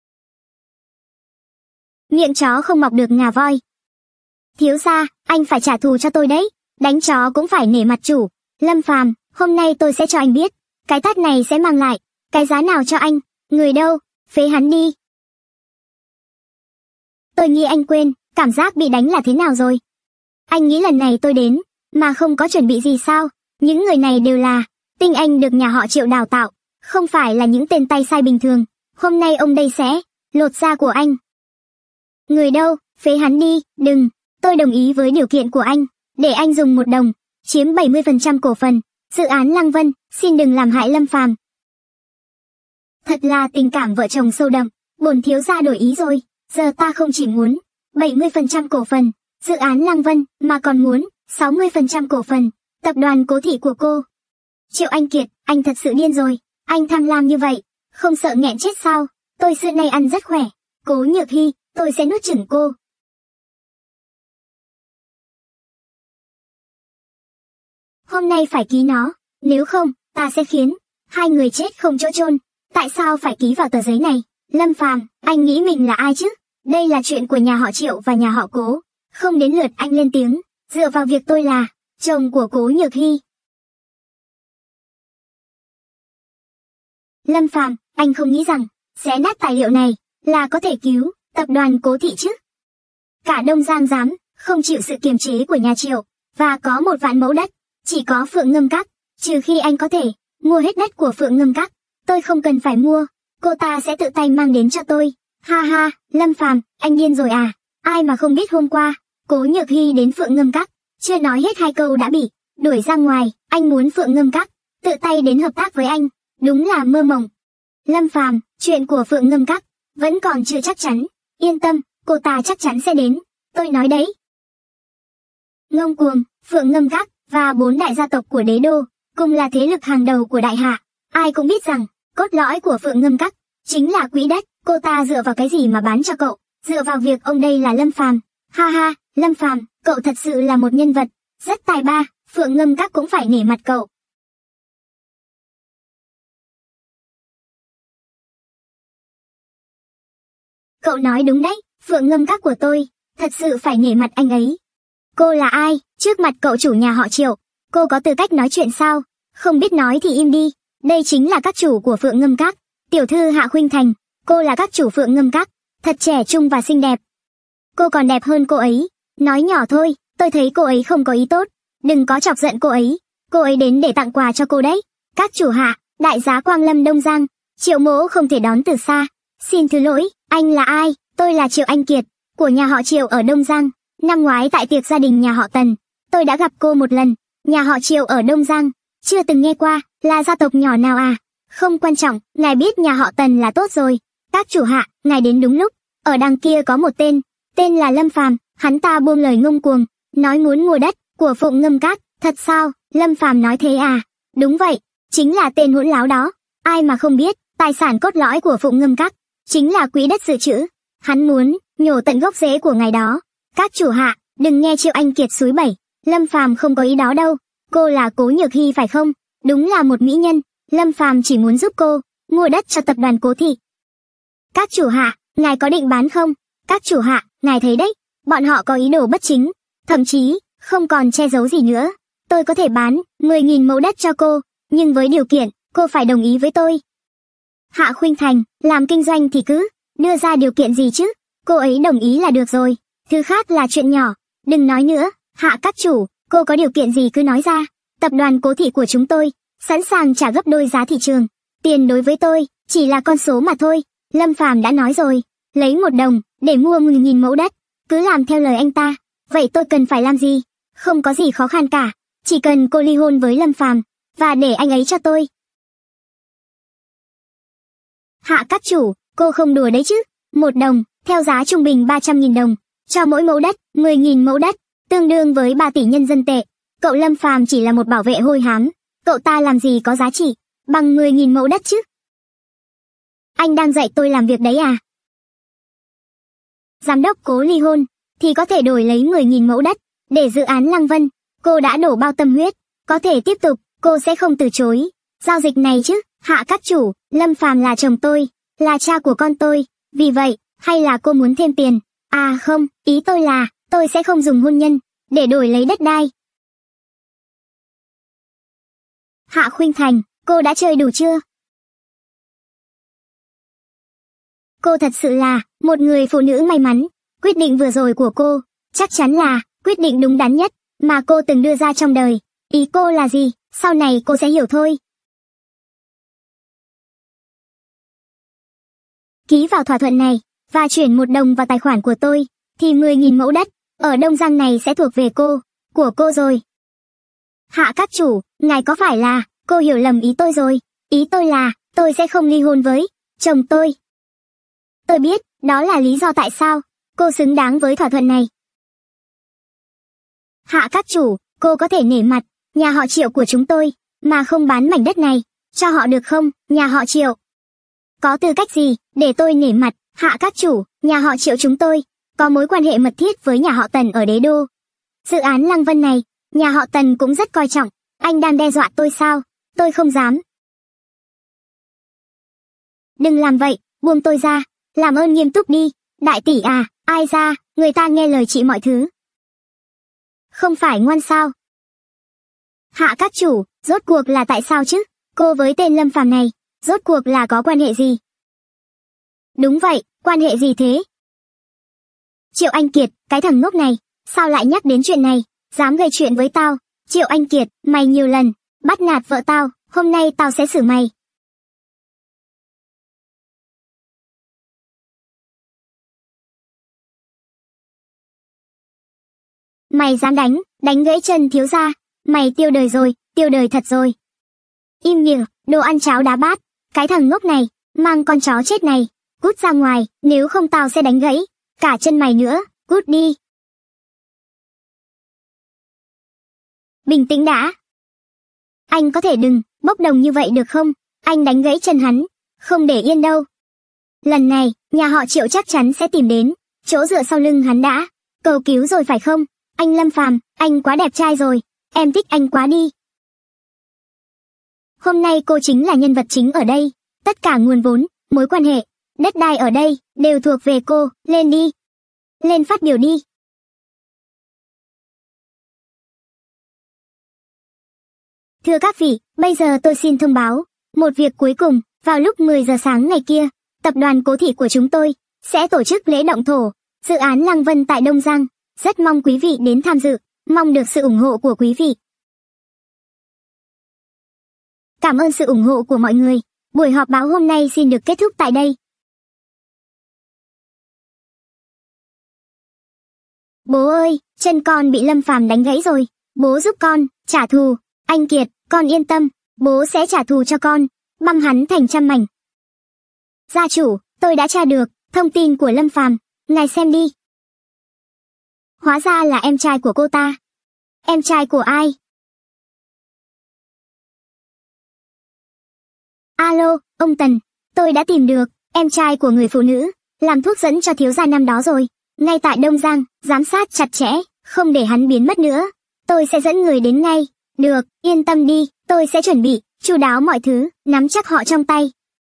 Miệng chó không mọc được ngà voi. Thiếu gia, anh phải trả thù cho tôi đấy, đánh chó cũng phải nể mặt chủ. Lâm Phàm, hôm nay tôi sẽ cho anh biết, cái tát này sẽ mang lại cái giá nào cho anh. Người đâu, phế hắn đi. Tôi nghĩ anh quên cảm giác bị đánh là thế nào rồi. Anh nghĩ lần này tôi đến mà không có chuẩn bị gì sao? Những người này đều là tinh anh được nhà họ Triệu đào tạo, không phải là những tên tay sai bình thường. Hôm nay ông đây sẽ lột da của anh. Người đâu, phế hắn đi. Đừng, tôi đồng ý với điều kiện của anh, để anh dùng một đồng chiếm bảy mươi phần trăm cổ phần dự án Lăng Vân, xin đừng làm hại Lâm Phàm. Thật là tình cảm vợ chồng sâu đậm. Bổn thiếu gia đổi ý rồi, giờ ta không chỉ muốn bảy mươi phần trăm cổ phần dự án Lăng Vân, mà còn muốn sáu mươi phần trăm cổ phần tập đoàn Cố thị của cô. Triệu Anh Kiệt, anh thật sự điên rồi, anh tham lam như vậy, không sợ nghẹn chết sao? Tôi xưa nay ăn rất khỏe. Cố Nhược Hy, tôi sẽ nuốt chửng cô. Hôm nay phải ký nó, nếu không, ta sẽ khiến hai người chết không chỗ chôn. Tại sao phải ký vào tờ giấy này? Lâm Phàm, anh nghĩ mình là ai chứ? Đây là chuyện của nhà họ Triệu và nhà họ Cố, không đến lượt anh lên tiếng, dựa vào việc tôi là chồng của Cố Nhược Hy. Lâm Phàm, anh không nghĩ rằng xé nát tài liệu này là có thể cứu tập đoàn Cố thị chứ? Cả Đông Giang dám không chịu sự kiềm chế của nhà Triệu, và có một vạn mẫu đất, chỉ có Phượng Ngâm Các, trừ khi anh có thể mua hết đất của Phượng Ngâm Các. Tôi không cần phải mua, cô ta sẽ tự tay mang đến cho tôi. Ha ha, Lâm Phàm, anh điên rồi à? Ai mà không biết hôm qua Cố Nhược Hy đến Phượng Ngâm Các, chưa nói hết hai câu đã bị đuổi ra ngoài. Anh muốn Phượng Ngâm Các tự tay đến hợp tác với anh, đúng là mơ mộng. Lâm Phàm, chuyện của Phượng Ngâm Các vẫn còn chưa chắc chắn. Yên tâm, cô ta chắc chắn sẽ đến, tôi nói đấy. Ngông cuồng, Phượng Ngâm Các và bốn đại gia tộc của đế đô cùng là thế lực hàng đầu của đại hạ. Ai cũng biết rằng cốt lõi của Phượng Ngâm Các chính là quỹ đất. Cô ta dựa vào cái gì mà bán cho cậu? Dựa vào việc ông đây là Lâm Phàm. Ha ha, Lâm Phàm, cậu thật sự là một nhân vật rất tài ba, Phượng Ngâm Các cũng phải nể mặt cậu. Cậu nói đúng đấy, Phượng Ngâm Các của tôi thật sự phải nể mặt anh ấy. Cô là ai? Trước mặt cậu chủ nhà họ Triệu, cô có tư cách nói chuyện sao? Không biết nói thì im đi. Đây chính là các chủ của Phượng Ngâm Các. Tiểu thư Hạ Khuynh Thành, cô là các chủ Phượng Ngâm Các, thật trẻ trung và xinh đẹp. Cô còn đẹp hơn cô ấy. Nói nhỏ thôi, tôi thấy cô ấy không có ý tốt. Đừng có chọc giận cô ấy. Cô ấy đến để tặng quà cho cô đấy. Các chủ hạ, đại giá Quang Lâm Đông Giang, Triệu mỗ không thể đón từ xa. Xin thứ lỗi, anh là ai? Tôi là Triệu Anh Kiệt, của nhà họ Triệu ở Đông Giang. Năm ngoái tại tiệc gia đình nhà họ Tần, tôi đã gặp cô một lần. Nhà họ Triệu ở Đông Giang, chưa từng nghe qua, là gia tộc nhỏ nào à? Không quan trọng, ngài biết nhà họ Tần là tốt rồi. Các chủ hạ, ngài đến đúng lúc. Ở đằng kia có một tên, tên là Lâm Phàm, hắn ta buông lời ngông cuồng, nói muốn mua đất của Phượng Ngâm Các. Thật sao? Lâm Phàm nói thế à? Đúng vậy, chính là tên hỗn láo đó. Ai mà không biết, tài sản cốt lõi của Phượng Ngâm Các chính là quỹ đất dự trữ. Hắn muốn nhổ tận gốc rễ của ngài đó. Các chủ hạ, đừng nghe Triệu Anh Kiệt xúi bẩy. Lâm Phàm không có ý đó đâu. Cô là Cố Nhược Hy phải không? Đúng là một mỹ nhân. Lâm Phàm chỉ muốn giúp cô mua đất cho tập đoàn Cố thị. Các chủ hạ, ngài có định bán không? Các chủ hạ, ngài thấy đấy, bọn họ có ý đồ bất chính, thậm chí không còn che giấu gì nữa. Tôi có thể bán mười nghìn mẫu đất cho cô, nhưng với điều kiện cô phải đồng ý với tôi. Hạ Khuynh Thành, làm kinh doanh thì cứ đưa ra điều kiện gì chứ? Cô ấy đồng ý là được rồi, thứ khác là chuyện nhỏ. Đừng nói nữa, Hạ các chủ, cô có điều kiện gì cứ nói ra. Tập đoàn Cố thị của chúng tôi sẵn sàng trả gấp đôi giá thị trường. Tiền đối với tôi chỉ là con số mà thôi. Lâm Phàm đã nói rồi, lấy một đồng để mua mười nghìn mẫu đất, cứ làm theo lời anh ta. Vậy tôi cần phải làm gì? Không có gì khó khăn cả, chỉ cần cô ly hôn với Lâm Phàm và để anh ấy cho tôi. Hạ các chủ, cô không đùa đấy chứ? Một đồng, theo giá trung bình ba trăm nghìn đồng, cho mỗi mẫu đất, mười nghìn mẫu đất, tương đương với ba tỷ nhân dân tệ. Cậu Lâm Phàm chỉ là một bảo vệ hôi hám, cậu ta làm gì có giá trị bằng mười nghìn mẫu đất chứ? Anh đang dạy tôi làm việc đấy à? Giám đốc cố ly hôn, thì có thể đổi lấy mười nghìn mẫu đất, để dự án Lăng Vân. Cô đã đổ bao tâm huyết, có thể tiếp tục, cô sẽ không từ chối giao dịch này chứ. Hạ các chủ, Lâm Phàm là chồng tôi, là cha của con tôi, vì vậy, hay là cô muốn thêm tiền? À không, ý tôi là, tôi sẽ không dùng hôn nhân để đổi lấy đất đai. Hạ Khuynh Thành, cô đã chơi đủ chưa? Cô thật sự là một người phụ nữ may mắn. Quyết định vừa rồi của cô chắc chắn là quyết định đúng đắn nhất mà cô từng đưa ra trong đời. Ý cô là gì? Sau này cô sẽ hiểu thôi. Ký vào thỏa thuận này và chuyển một đồng vào tài khoản của tôi, thì mười nghìn mẫu đất ở Đông Giang này sẽ thuộc về cô, của cô rồi. Hạ các chủ, ngài có phải là cô hiểu lầm ý tôi rồi? Ý tôi là tôi sẽ không ly hôn với chồng tôi. Tôi biết, đó là lý do tại sao cô xứng đáng với thỏa thuận này. Hạ các chủ, cô có thể nể mặt nhà họ Triệu của chúng tôi mà không bán mảnh đất này cho họ được không? Nhà họ Triệu có tư cách gì để tôi nể mặt? Hạ các chủ, nhà họ Triệu chúng tôi có mối quan hệ mật thiết với nhà họ Tần ở Đế Đô. Dự án Lăng Vân này, nhà họ Tần cũng rất coi trọng. Anh đang đe dọa tôi sao? Tôi không dám. Đừng làm vậy, buông tôi ra. Làm ơn nghiêm túc đi. Đại tỷ à, ai ra, người ta nghe lời chị mọi thứ. Không phải ngoan sao? Hạ các chủ, rốt cuộc là tại sao chứ? Cô với tên Lâm Phàm này, rốt cuộc là có quan hệ gì? Đúng vậy, quan hệ gì thế? Triệu Anh Kiệt, cái thằng ngốc này, sao lại nhắc đến chuyện này? Dám gây chuyện với tao. Triệu Anh Kiệt, mày nhiều lần bắt nạt vợ tao, hôm nay tao sẽ xử mày. Mày dám đánh, đánh gãy chân thiếu gia. Mày tiêu đời rồi, tiêu đời thật rồi. Im miệng, đồ ăn cháo đá bát. Cái thằng ngốc này, mang con chó chết này, cút ra ngoài, nếu không tao sẽ đánh gãy cả chân mày nữa, cút đi. Bình tĩnh đã. Anh có thể đừng bốc đồng như vậy được không? Anh đánh gãy chân hắn, không để yên đâu. Lần này, nhà họ Triệu chắc chắn sẽ tìm đến chỗ dựa sau lưng hắn đã cầu cứu rồi phải không? Anh Lâm Phàm, anh quá đẹp trai rồi, em thích anh quá đi. Hôm nay cô chính là nhân vật chính ở đây, tất cả nguồn vốn, mối quan hệ, đất đai ở đây đều thuộc về cô, lên đi. Lên phát biểu đi. Thưa các vị, bây giờ tôi xin thông báo một việc cuối cùng. Vào lúc mười giờ sáng ngày kia, tập đoàn Cố Thị của chúng tôi sẽ tổ chức lễ động thổ dự án Lăng Vân tại Đông Giang. Rất mong quý vị đến tham dự, mong được sự ủng hộ của quý vị. Cảm ơn sự ủng hộ của mọi người. Buổi họp báo hôm nay xin được kết thúc tại đây. Bố ơi, chân con bị Lâm Phàm đánh gãy rồi. Bố giúp con trả thù. Anh Kiệt, con yên tâm, bố sẽ trả thù cho con, băm hắn thành trăm mảnh. Gia chủ, tôi đã tra được thông tin của Lâm Phàm, ngài xem đi. Hóa ra là em trai của cô ta. Em trai của ai? Alo, ông Tần, tôi đã tìm được em trai của người phụ nữ làm thuốc dẫn cho thiếu gia năm đó rồi. Ngay tại Đông Giang, giám sát chặt chẽ, không để hắn biến mất nữa. Tôi sẽ dẫn người đến ngay. Được, yên tâm đi, tôi sẽ chuẩn bị chu đáo mọi thứ, nắm chắc họ trong tay.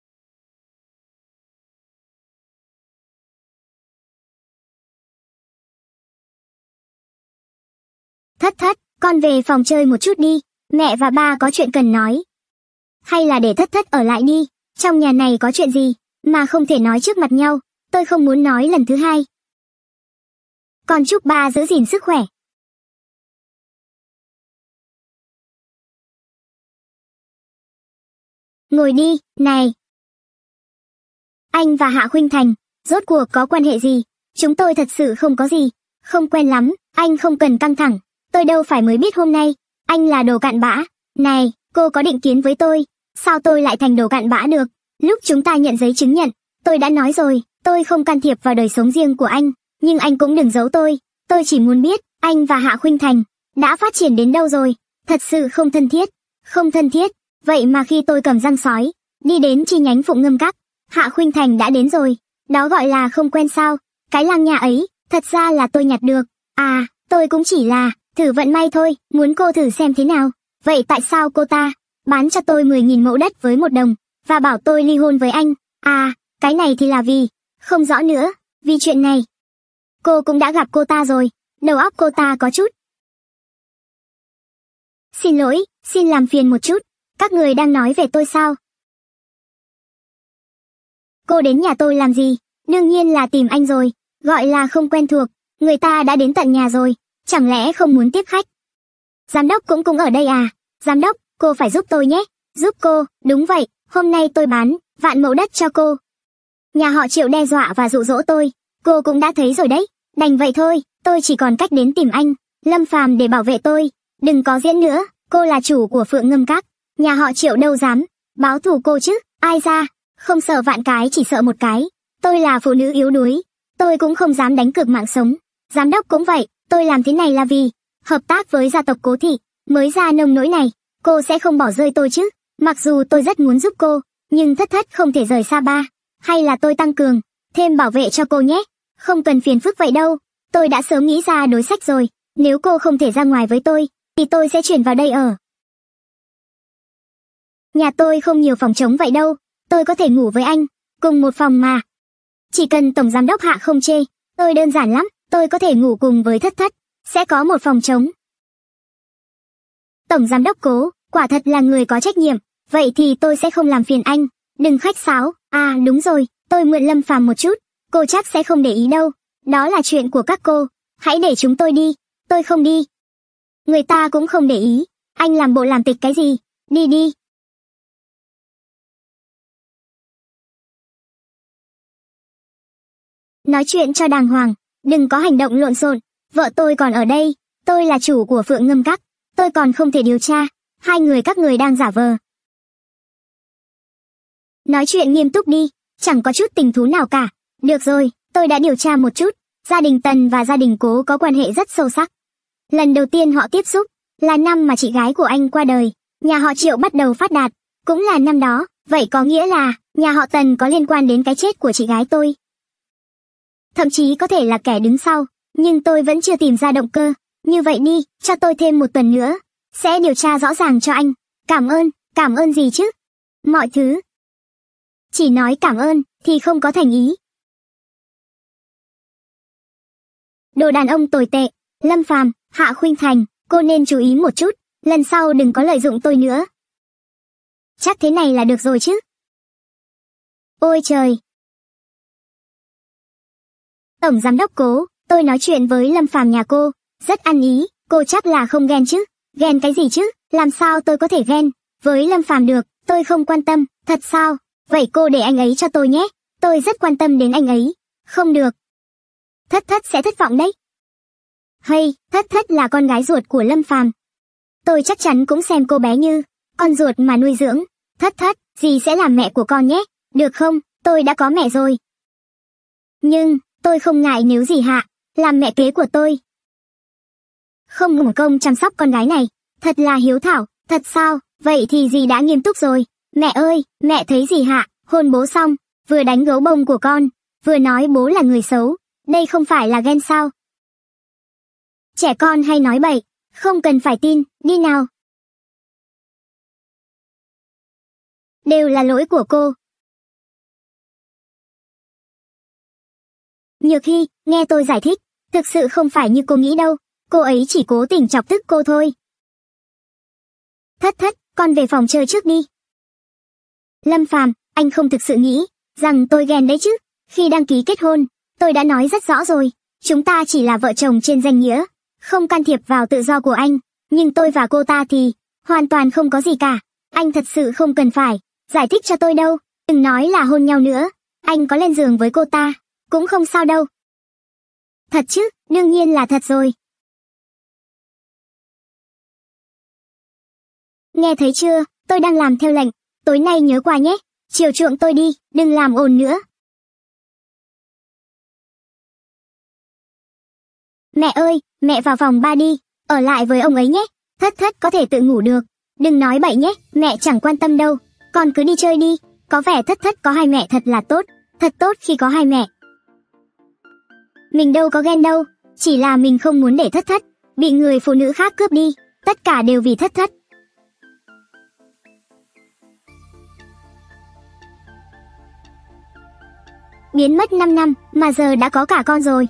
Thất thất, con về phòng chơi một chút đi, mẹ và ba có chuyện cần nói. Hay là để thất thất ở lại đi, trong nhà này có chuyện gì mà không thể nói trước mặt nhau, tôi không muốn nói lần thứ hai. Con chúc ba giữ gìn sức khỏe. Ngồi đi, này. Anh và Hạ Khuynh Thành, rốt cuộc có quan hệ gì? Chúng tôi thật sự không có gì, không quen lắm, anh không cần căng thẳng. Tôi đâu phải mới biết hôm nay, Anh là đồ cặn bã. Này, cô có định kiến với tôi, sao tôi lại thành đồ cặn bã được? Lúc chúng ta nhận giấy chứng nhận, tôi đã nói rồi, tôi không can thiệp vào đời sống riêng của anh, nhưng anh cũng đừng giấu tôi. Tôi chỉ muốn biết, anh và Hạ Khuynh Thành đã phát triển đến đâu rồi? Thật sự không thân thiết. Không thân thiết, vậy mà khi tôi cầm răng sói, đi đến chi nhánh Phụng Ngâm Các, Hạ Khuynh Thành đã đến rồi. Đó gọi là không quen sao? Cái lăng nhà ấy, thật ra là tôi nhặt được. À, tôi cũng chỉ là thử vận may thôi, muốn cô thử xem thế nào. Vậy tại sao cô ta bán cho tôi mười nghìn mẫu đất với một đồng, và bảo tôi ly hôn với anh? À, cái này thì là vì, không rõ nữa, vì chuyện này. Cô cũng đã gặp cô ta rồi, đầu óc cô ta có chút. Xin lỗi, xin làm phiền một chút, các người đang nói về tôi sao? Cô đến nhà tôi làm gì? Đương nhiên là tìm anh rồi, gọi là không quen thuộc, người ta đã đến tận nhà rồi, chẳng lẽ không muốn tiếp khách? Giám đốc cũng cũng ở đây à? Giám đốc, cô phải giúp tôi nhé. Giúp cô, đúng vậy, hôm nay tôi bán vạn mẫu đất cho cô. Nhà họ Triệu đe dọa và dụ dỗ tôi, cô cũng đã thấy rồi đấy. Đành vậy thôi, tôi chỉ còn cách đến tìm anh, Lâm Phàm để bảo vệ tôi. Đừng có diễn nữa, cô là chủ của Phượng Ngâm Các, nhà họ Triệu đâu dám báo thù cô chứ, ai ra, không sợ vạn cái chỉ sợ một cái. Tôi là phụ nữ yếu đuối, tôi cũng không dám đánh cược mạng sống. Giám đốc cũng vậy, tôi làm thế này là vì hợp tác với gia tộc Cố Thị, mới ra nông nỗi này. Cô sẽ không bỏ rơi tôi chứ? Mặc dù tôi rất muốn giúp cô, nhưng thất thất không thể rời xa ba. Hay là tôi tăng cường thêm bảo vệ cho cô nhé? Không cần phiền phức vậy đâu, tôi đã sớm nghĩ ra đối sách rồi. Nếu cô không thể ra ngoài với tôi, thì tôi sẽ chuyển vào đây ở. Nhà tôi không nhiều phòng trống vậy đâu, tôi có thể ngủ với anh, cùng một phòng mà. Chỉ cần tổng giám đốc Hạ không chê, tôi đơn giản lắm, tôi có thể ngủ cùng với thất thất, sẽ có một phòng trống. Tổng giám đốc Cố, quả thật là người có trách nhiệm, vậy thì tôi sẽ không làm phiền anh, đừng khách sáo. À đúng rồi, tôi mượn Lâm Phàm một chút, cô chắc sẽ không để ý đâu, đó là chuyện của các cô, hãy để chúng tôi đi, tôi không đi. Người ta cũng không để ý, anh làm bộ làm tịch cái gì, đi đi. Nói chuyện cho đàng hoàng, đừng có hành động lộn xộn, vợ tôi còn ở đây, tôi là chủ của Phượng Ngâm Các, tôi còn không thể điều tra, hai người các người đang giả vờ. Nói chuyện nghiêm túc đi, chẳng có chút tình thú nào cả. Được rồi, tôi đã điều tra một chút, gia đình Tần và gia đình Cố có quan hệ rất sâu sắc. Lần đầu tiên họ tiếp xúc là năm mà chị gái của anh qua đời, nhà họ Triệu bắt đầu phát đạt, cũng là năm đó, vậy có nghĩa là nhà họ Tần có liên quan đến cái chết của chị gái tôi. Thậm chí có thể là kẻ đứng sau, nhưng tôi vẫn chưa tìm ra động cơ. Như vậy đi, cho tôi thêm một tuần nữa, sẽ điều tra rõ ràng cho anh. Cảm ơn, cảm ơn gì chứ? Mọi thứ. Chỉ nói cảm ơn, thì không có thành ý. Đồ đàn ông tồi tệ, Lâm Phàm, Hạ Khuynh Thành, cô nên chú ý một chút, lần sau đừng có lợi dụng tôi nữa. Chắc thế này là được rồi chứ? Ôi trời! Tổng giám đốc Cố, tôi nói chuyện với Lâm Phàm nhà cô, rất ăn ý, cô chắc là không ghen chứ? Ghen cái gì chứ? Làm sao tôi có thể ghen với Lâm Phàm được, tôi không quan tâm, thật sao? Vậy cô để anh ấy cho tôi nhé, tôi rất quan tâm đến anh ấy. Không được. Thất thất sẽ thất vọng đấy. Hay, thất thất là con gái ruột của Lâm Phàm. Tôi chắc chắn cũng xem cô bé như con ruột mà nuôi dưỡng. Thất thất, dì sẽ làm mẹ của con nhé, được không? Tôi đã có mẹ rồi. Nhưng, tôi không ngại nếu dì Hạ làm mẹ kế của tôi. Không ngủng công chăm sóc con gái này, thật là hiếu thảo, thật sao? Vậy thì dì đã nghiêm túc rồi. Mẹ ơi, mẹ thấy dì Hạ hôn bố xong, vừa đánh gấu bông của con, vừa nói bố là người xấu, đây không phải là ghen sao? Trẻ con hay nói bậy, không cần phải tin, đi nào. Đều là lỗi của cô. Nhiều khi, nghe tôi giải thích, thực sự không phải như cô nghĩ đâu, cô ấy chỉ cố tình chọc tức cô thôi. Thất thất, con về phòng chơi trước đi. Lâm Phàm, anh không thực sự nghĩ rằng tôi ghen đấy chứ? Khi đăng ký kết hôn, tôi đã nói rất rõ rồi, chúng ta chỉ là vợ chồng trên danh nghĩa, không can thiệp vào tự do của anh, nhưng tôi và cô ta thì hoàn toàn không có gì cả. Anh thật sự không cần phải giải thích cho tôi đâu, đừng nói là hôn nhau nữa, anh có lên giường với cô ta, cũng không sao đâu. Thật chứ, đương nhiên là thật rồi. nghe thấy chưa, tôi đang làm theo lệnh, tối nay nhớ qua nhé, chiều chuộng tôi đi, đừng làm ồn nữa. Mẹ ơi, mẹ vào phòng ba đi, ở lại với ông ấy nhé, Thất Thất có thể tự ngủ được. Đừng nói bậy nhé, mẹ chẳng quan tâm đâu, con cứ đi chơi đi, có vẻ Thất Thất có hai mẹ thật là tốt, thật tốt khi có hai mẹ. Mình đâu có ghen đâu, chỉ là mình không muốn để Thất Thất bị người phụ nữ khác cướp đi, tất cả đều vì Thất Thất. Biến mất năm năm, mà giờ đã có cả con rồi.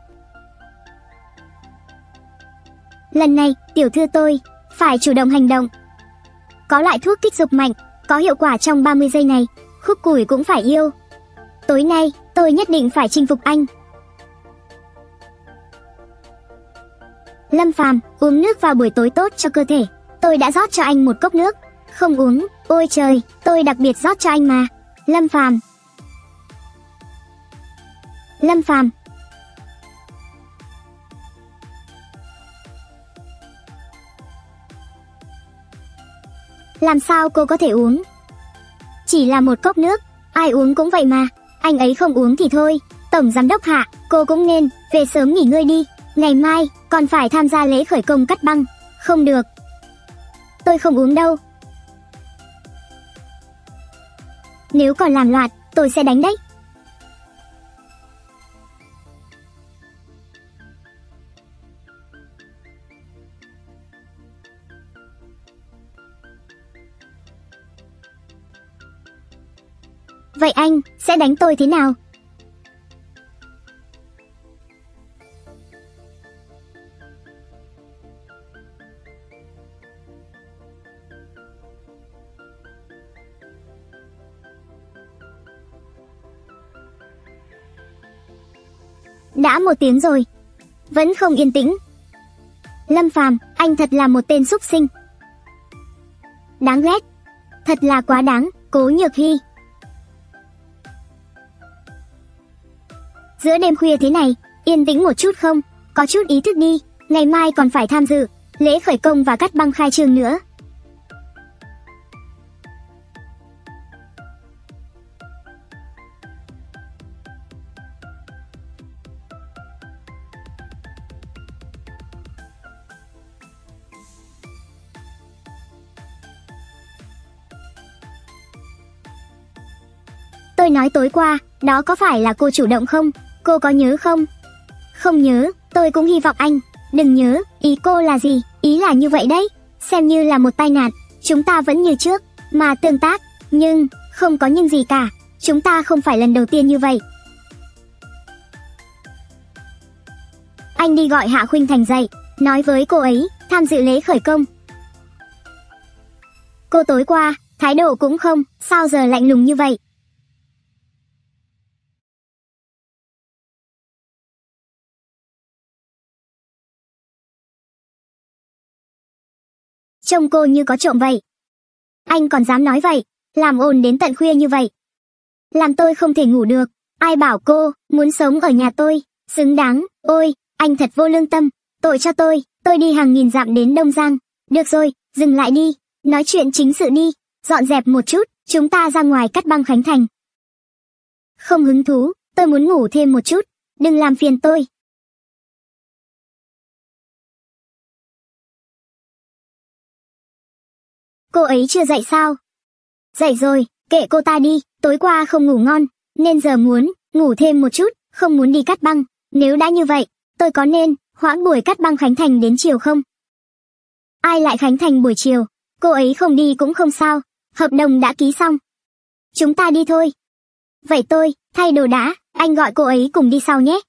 Lần này, tiểu thư tôi phải chủ động hành động. Có loại thuốc kích dục mạnh, có hiệu quả trong ba mươi giây này, Khúc Củi cũng phải yêu. Tối nay, tôi nhất định phải chinh phục anh. Lâm Phàm, uống nước vào buổi tối tốt cho cơ thể. Tôi đã rót cho anh một cốc nước. Không uống, ôi trời, tôi đặc biệt rót cho anh mà. Lâm Phàm. Lâm Phàm. Làm sao cô có thể uống? Chỉ là một cốc nước, ai uống cũng vậy mà. Anh ấy không uống thì thôi. Tổng giám đốc Hạ, cô cũng nên về sớm nghỉ ngơi đi. Ngày mai còn phải tham gia lễ khởi công cắt băng. Không được. Tôi không uống đâu. Nếu còn làm loạn, tôi sẽ đánh đấy. Vậy anh sẽ đánh tôi thế nào? Đã một tiếng rồi, vẫn không yên tĩnh. Lâm Phàm, anh thật là một tên súc sinh. Đáng ghét. Thật là quá đáng, Cố Nhược Hy. Giữa đêm khuya thế này, yên tĩnh một chút không? Có chút ý thức đi, ngày mai còn phải tham dự lễ khởi công và cắt băng khai trương nữa. Tôi nói tối qua, đó có phải là cô chủ động không? Cô có nhớ không? Không nhớ, tôi cũng hy vọng anh đừng nhớ. Ý cô là gì? Ý là như vậy đấy. Xem như là một tai nạn. Chúng ta vẫn như trước, mà tương tác. Nhưng, không có nhưng gì cả. Chúng ta không phải lần đầu tiên như vậy. Anh đi gọi Hạ Khuynh Thành dậy, nói với cô ấy tham dự lễ khởi công. Cô tối qua, thái độ cũng không, sao giờ lạnh lùng như vậy? Trông cô như có trộm vậy. Anh còn dám nói vậy, làm ồn đến tận khuya như vậy. Làm tôi không thể ngủ được. Ai bảo cô muốn sống ở nhà tôi? Xứng đáng. Ôi, anh thật vô lương tâm. Tội cho tôi, tôi đi hàng nghìn dặm đến Đông Giang. Được rồi, dừng lại đi. Nói chuyện chính sự đi. Dọn dẹp một chút, chúng ta ra ngoài cắt băng khánh thành. Không hứng thú, tôi muốn ngủ thêm một chút. Đừng làm phiền tôi. Cô ấy chưa dậy sao? Dậy rồi, kệ cô ta đi, tối qua không ngủ ngon, nên giờ muốn ngủ thêm một chút, không muốn đi cắt băng. Nếu đã như vậy, tôi có nên hoãn buổi cắt băng khánh thành đến chiều không? Ai lại khánh thành buổi chiều? Cô ấy không đi cũng không sao, hợp đồng đã ký xong. Chúng ta đi thôi. Vậy tôi, thay đồ đã, anh gọi cô ấy cùng đi sau nhé.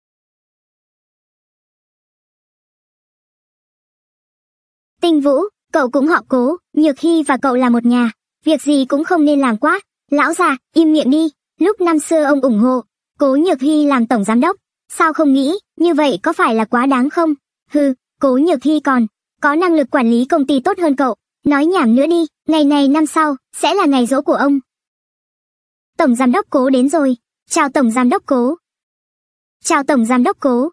Tinh Vũ, cậu cũng họ Cố, Nhược Hy và cậu là một nhà, việc gì cũng không nên làm quá. Lão già, im miệng đi, lúc năm xưa ông ủng hộ Cố Nhược Hy làm tổng giám đốc, sao không nghĩ, như vậy có phải là quá đáng không? Hừ, Cố Nhược Hy còn có năng lực quản lý công ty tốt hơn cậu, nói nhảm nữa đi, ngày này năm sau, sẽ là ngày giỗ của ông. Tổng giám đốc Cố đến rồi, chào tổng giám đốc Cố. Chào tổng giám đốc Cố.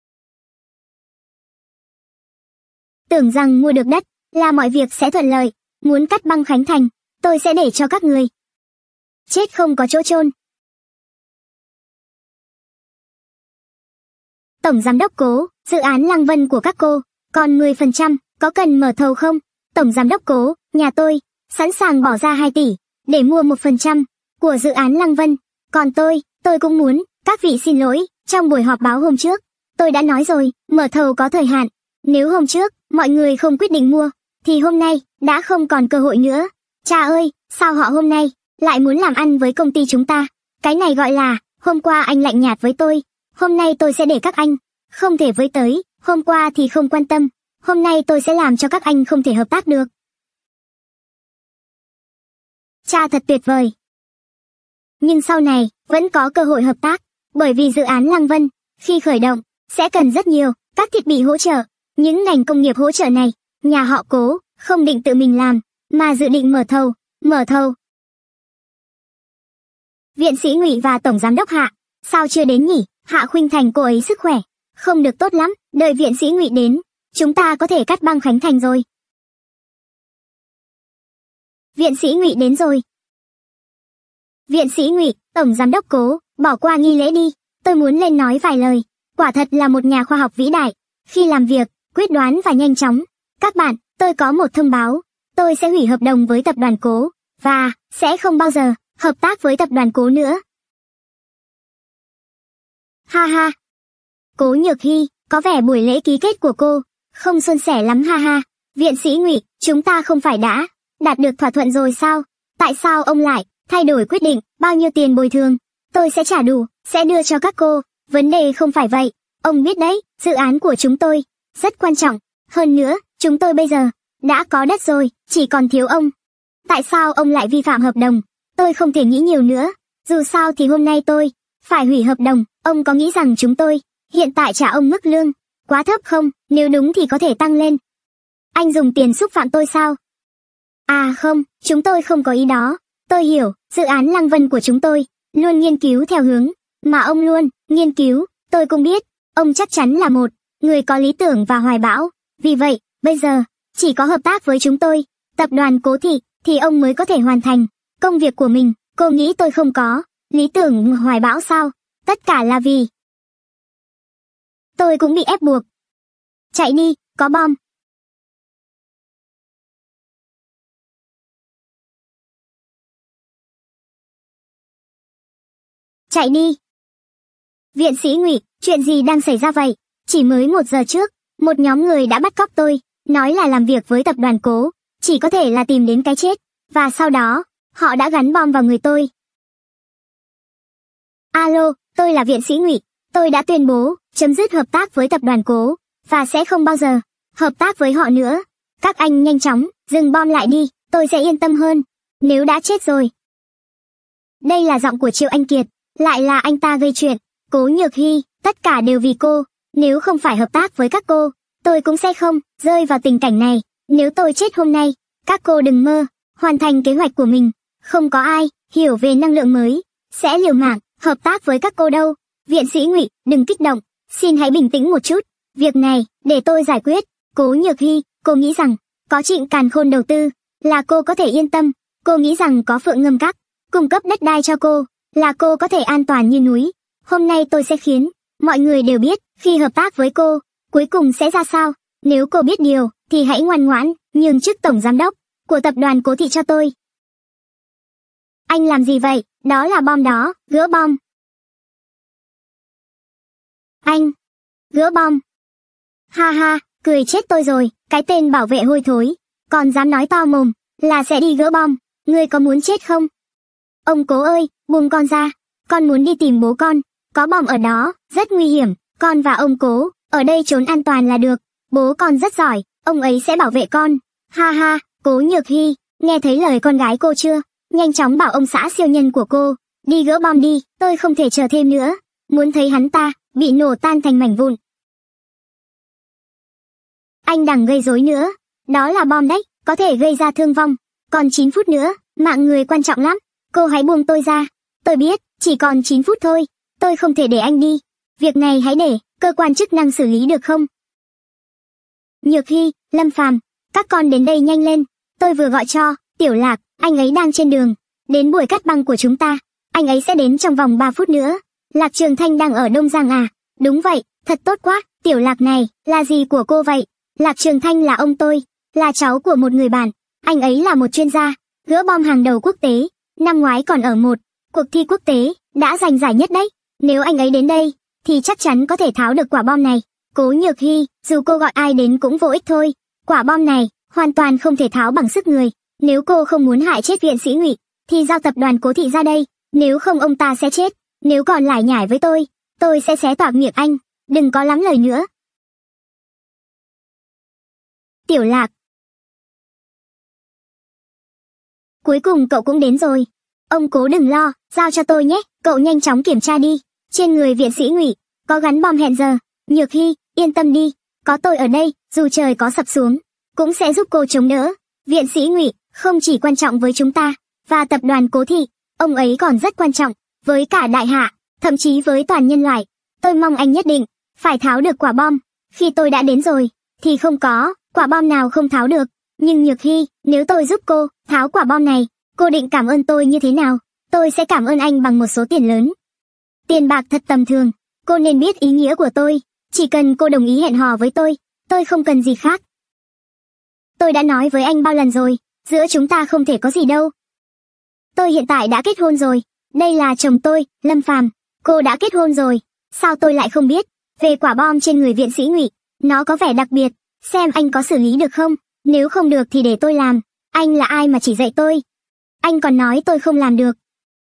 Tưởng rằng mua được đất là mọi việc sẽ thuận lợi, muốn cắt băng Khánh Thành, tôi sẽ để cho các người chết không có chỗ chôn. Tổng giám đốc Cố, dự án Lăng Vân của các cô, còn mười phần trăm, có cần mở thầu không? Tổng giám đốc Cố, nhà tôi, sẵn sàng bỏ ra hai tỷ, để mua một phần trăm của dự án Lăng Vân. Còn tôi, tôi cũng muốn, các vị xin lỗi, trong buổi họp báo hôm trước, tôi đã nói rồi, mở thầu có thời hạn. Nếu hôm trước, mọi người không quyết định mua, thì hôm nay, đã không còn cơ hội nữa. Cha ơi, sao họ hôm nay, lại muốn làm ăn với công ty chúng ta? Cái này gọi là, hôm qua anh lạnh nhạt với tôi, hôm nay tôi sẽ để các anh không thể với tới, hôm qua thì không quan tâm, hôm nay tôi sẽ làm cho các anh không thể hợp tác được. Cha thật tuyệt vời. Nhưng sau này, vẫn có cơ hội hợp tác, bởi vì dự án Lăng Vân, khi khởi động, sẽ cần rất nhiều, các thiết bị hỗ trợ. Những ngành công nghiệp hỗ trợ này, nhà họ Cố, không định tự mình làm, mà dự định mở thầu, mở thầu. Viện sĩ Ngụy và Tổng Giám đốc Hạ, sao chưa đến nhỉ? Hạ Khuynh Thành cô ấy sức khỏe không được tốt lắm, đợi viện sĩ Ngụy đến, chúng ta có thể cắt băng Khánh Thành rồi. Viện sĩ Ngụy đến rồi. Viện sĩ Ngụy, Tổng Giám đốc Cố, bỏ qua nghi lễ đi, tôi muốn lên nói vài lời. Quả thật là một nhà khoa học vĩ đại, khi làm việc, quyết đoán và nhanh chóng. Các bạn, tôi có một thông báo, tôi sẽ hủy hợp đồng với tập đoàn Cố, và sẽ không bao giờ hợp tác với tập đoàn Cố nữa. Ha ha. Cố Nhược Hy, có vẻ buổi lễ ký kết của cô không suôn sẻ lắm ha ha. Viện sĩ Ngụy, chúng ta không phải đã đạt được thỏa thuận rồi sao? Tại sao ông lại thay đổi quyết định? Bao nhiêu tiền bồi thường tôi sẽ trả đủ, sẽ đưa cho các cô. Vấn đề không phải vậy, ông biết đấy, dự án của chúng tôi rất quan trọng, hơn nữa, chúng tôi bây giờ đã có đất rồi, chỉ còn thiếu ông. Tại sao ông lại vi phạm hợp đồng? Tôi không thể nghĩ nhiều nữa, dù sao thì hôm nay tôi phải hủy hợp đồng. Ông có nghĩ rằng chúng tôi hiện tại trả ông mức lương quá thấp không? Nếu đúng thì có thể tăng lên. Anh dùng tiền xúc phạm tôi sao? À không, chúng tôi không có ý đó. Tôi hiểu, dự án Lăng Vân của chúng tôi luôn nghiên cứu theo hướng mà ông luôn nghiên cứu. Tôi cũng biết, ông chắc chắn là một người có lý tưởng và hoài bão. Vì vậy, bây giờ, chỉ có hợp tác với chúng tôi, tập đoàn Cố Thị, thì ông mới có thể hoàn thành công việc của mình. Cô nghĩ tôi không có lý tưởng hoài bão sao? Tất cả là vì tôi cũng bị ép buộc. Chạy đi, có bom. Chạy đi. Viện sĩ Ngụy, chuyện gì đang xảy ra vậy? Chỉ mới một giờ trước, một nhóm người đã bắt cóc tôi, nói là làm việc với tập đoàn Cố, chỉ có thể là tìm đến cái chết, và sau đó, họ đã gắn bom vào người tôi. Alo, tôi là viện sĩ Ngụy, tôi đã tuyên bố chấm dứt hợp tác với tập đoàn Cố, và sẽ không bao giờ hợp tác với họ nữa. Các anh nhanh chóng dừng bom lại đi, tôi sẽ yên tâm hơn. Nếu đã chết rồi. Đây là giọng của Triệu Anh Kiệt, lại là anh ta gây chuyện. Cố Nhược Hy, tất cả đều vì cô. Nếu không phải hợp tác với các cô, tôi cũng sẽ không rơi vào tình cảnh này. Nếu tôi chết hôm nay, các cô đừng mơ hoàn thành kế hoạch của mình. Không có ai hiểu về năng lượng mới sẽ liều mạng hợp tác với các cô đâu. Viện sĩ Ngụy, đừng kích động, xin hãy bình tĩnh một chút. Việc này để tôi giải quyết. Cố Nhược Hy, cô nghĩ rằng có Trịnh Càn Khôn đầu tư là cô có thể yên tâm. Cô nghĩ rằng có Phượng Ngâm Các cung cấp đất đai cho cô là cô có thể an toàn như núi. Hôm nay tôi sẽ khiến mọi người đều biết khi hợp tác với cô cuối cùng sẽ ra sao. Nếu cô biết điều thì hãy ngoan ngoãn nhường chức tổng giám đốc của tập đoàn Cố Thị cho tôi. Anh làm gì vậy? Đó là bom đó, gỡ bom. Anh, gỡ bom. Ha ha, cười chết tôi rồi, cái tên bảo vệ hôi thối, còn dám nói to mồm là sẽ đi gỡ bom, ngươi có muốn chết không? Ông Cố ơi, buông con ra, con muốn đi tìm bố con, có bom ở đó, rất nguy hiểm, con và ông Cố, ở đây trốn an toàn là được, bố con rất giỏi, ông ấy sẽ bảo vệ con. Ha ha, Cố Nhược Hy, nghe thấy lời con gái cô chưa? Nhanh chóng bảo ông xã siêu nhân của cô đi gỡ bom đi, tôi không thể chờ thêm nữa, muốn thấy hắn ta bị nổ tan thành mảnh vụn. Anh đừng gây rối nữa, đó là bom đấy, có thể gây ra thương vong. Còn chín phút nữa, mạng người quan trọng lắm, cô hãy buông tôi ra. Tôi biết, chỉ còn chín phút thôi, tôi không thể để anh đi. Việc này hãy để cơ quan chức năng xử lý được không? Nhược Hy, Lâm Phàm, các con đến đây nhanh lên, Tôi vừa gọi cho Tiểu Lạc, anh ấy đang trên đường đến buổi cắt băng của chúng ta. Anh ấy sẽ đến trong vòng ba phút nữa. Lạc Trường Thanh đang ở Đông Giang à? Đúng vậy, thật tốt quá. Tiểu Lạc này, là gì của cô vậy? Lạc Trường Thanh là ông tôi, là cháu của một người bạn. Anh ấy là một chuyên gia gỡ bom hàng đầu quốc tế. Năm ngoái còn ở một cuộc thi quốc tế đã giành giải nhất đấy. Nếu anh ấy đến đây, thì chắc chắn có thể tháo được quả bom này. Cố Nhược Hy, dù cô gọi ai đến cũng vô ích thôi. Quả bom này hoàn toàn không thể tháo bằng sức người. Nếu cô không muốn hại chết viện sĩ Ngụy, thì giao tập đoàn Cố Thị ra đây. Nếu không ông ta sẽ chết. Nếu còn lải nhải với tôi, tôi sẽ xé toạc miệng anh. Đừng có lắm lời nữa. Tiểu Lạc, cuối cùng cậu cũng đến rồi. Ông Cố đừng lo, giao cho tôi nhé. Cậu nhanh chóng kiểm tra đi. Trên người viện sĩ Ngụy có gắn bom hẹn giờ. Nhược Hy, yên tâm đi, có tôi ở đây, dù trời có sập xuống, cũng sẽ giúp cô chống đỡ. Viện sĩ Ngụy không chỉ quan trọng với chúng ta và tập đoàn Cố Thị, ông ấy còn rất quan trọng với cả đại hạ, thậm chí với toàn nhân loại. Tôi mong anh nhất định phải tháo được quả bom. Khi tôi đã đến rồi, thì không có quả bom nào không tháo được. Nhưng Nhược Hy, nếu tôi giúp cô tháo quả bom này, cô định cảm ơn tôi như thế nào? Tôi sẽ cảm ơn anh bằng một số tiền lớn. Tiền bạc thật tầm thường, cô nên biết ý nghĩa của tôi. Chỉ cần cô đồng ý hẹn hò với tôi, tôi không cần gì khác. Tôi đã nói với anh bao lần rồi, giữa chúng ta không thể có gì đâu. Tôi hiện tại đã kết hôn rồi, đây là chồng tôi, Lâm Phàm. Cô đã kết hôn rồi, sao tôi lại không biết? Về quả bom trên người viện sĩ Ngụy, nó có vẻ đặc biệt, xem anh có xử lý được không? Nếu không được thì để tôi làm, anh là ai mà chỉ dạy tôi? Anh còn nói tôi không làm được.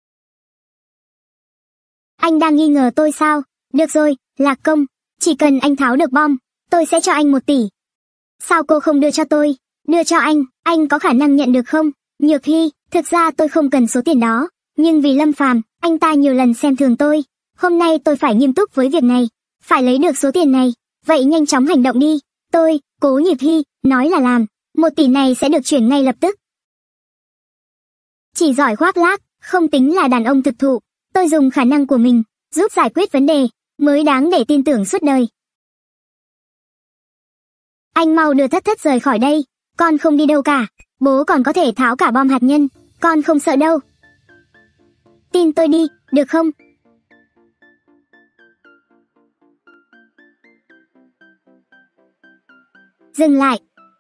Anh đang nghi ngờ tôi sao? Được rồi, Lạc Công, chỉ cần anh tháo được bom, tôi sẽ cho anh một tỷ. Sao cô không đưa cho tôi? Đưa cho anh, anh có khả năng nhận được không? Nhược Hy, thực ra tôi không cần số tiền đó, nhưng vì Lâm Phàm, anh ta nhiều lần xem thường tôi. Hôm nay tôi phải nghiêm túc với việc này, phải lấy được số tiền này. Vậy nhanh chóng hành động đi. Tôi, Cố Nhược Hy, nói là làm. Một tỷ này sẽ được chuyển ngay lập tức. Chỉ giỏi khoác lác, không tính là đàn ông thực thụ. Tôi dùng khả năng của mình, giúp giải quyết vấn đề, mới đáng để tin tưởng suốt đời. Anh mau đưa Thất Thất rời khỏi đây, con không đi đâu cả. Bố còn có thể tháo cả bom hạt nhân, con không sợ đâu. Tin tôi đi, được không? Dừng lại.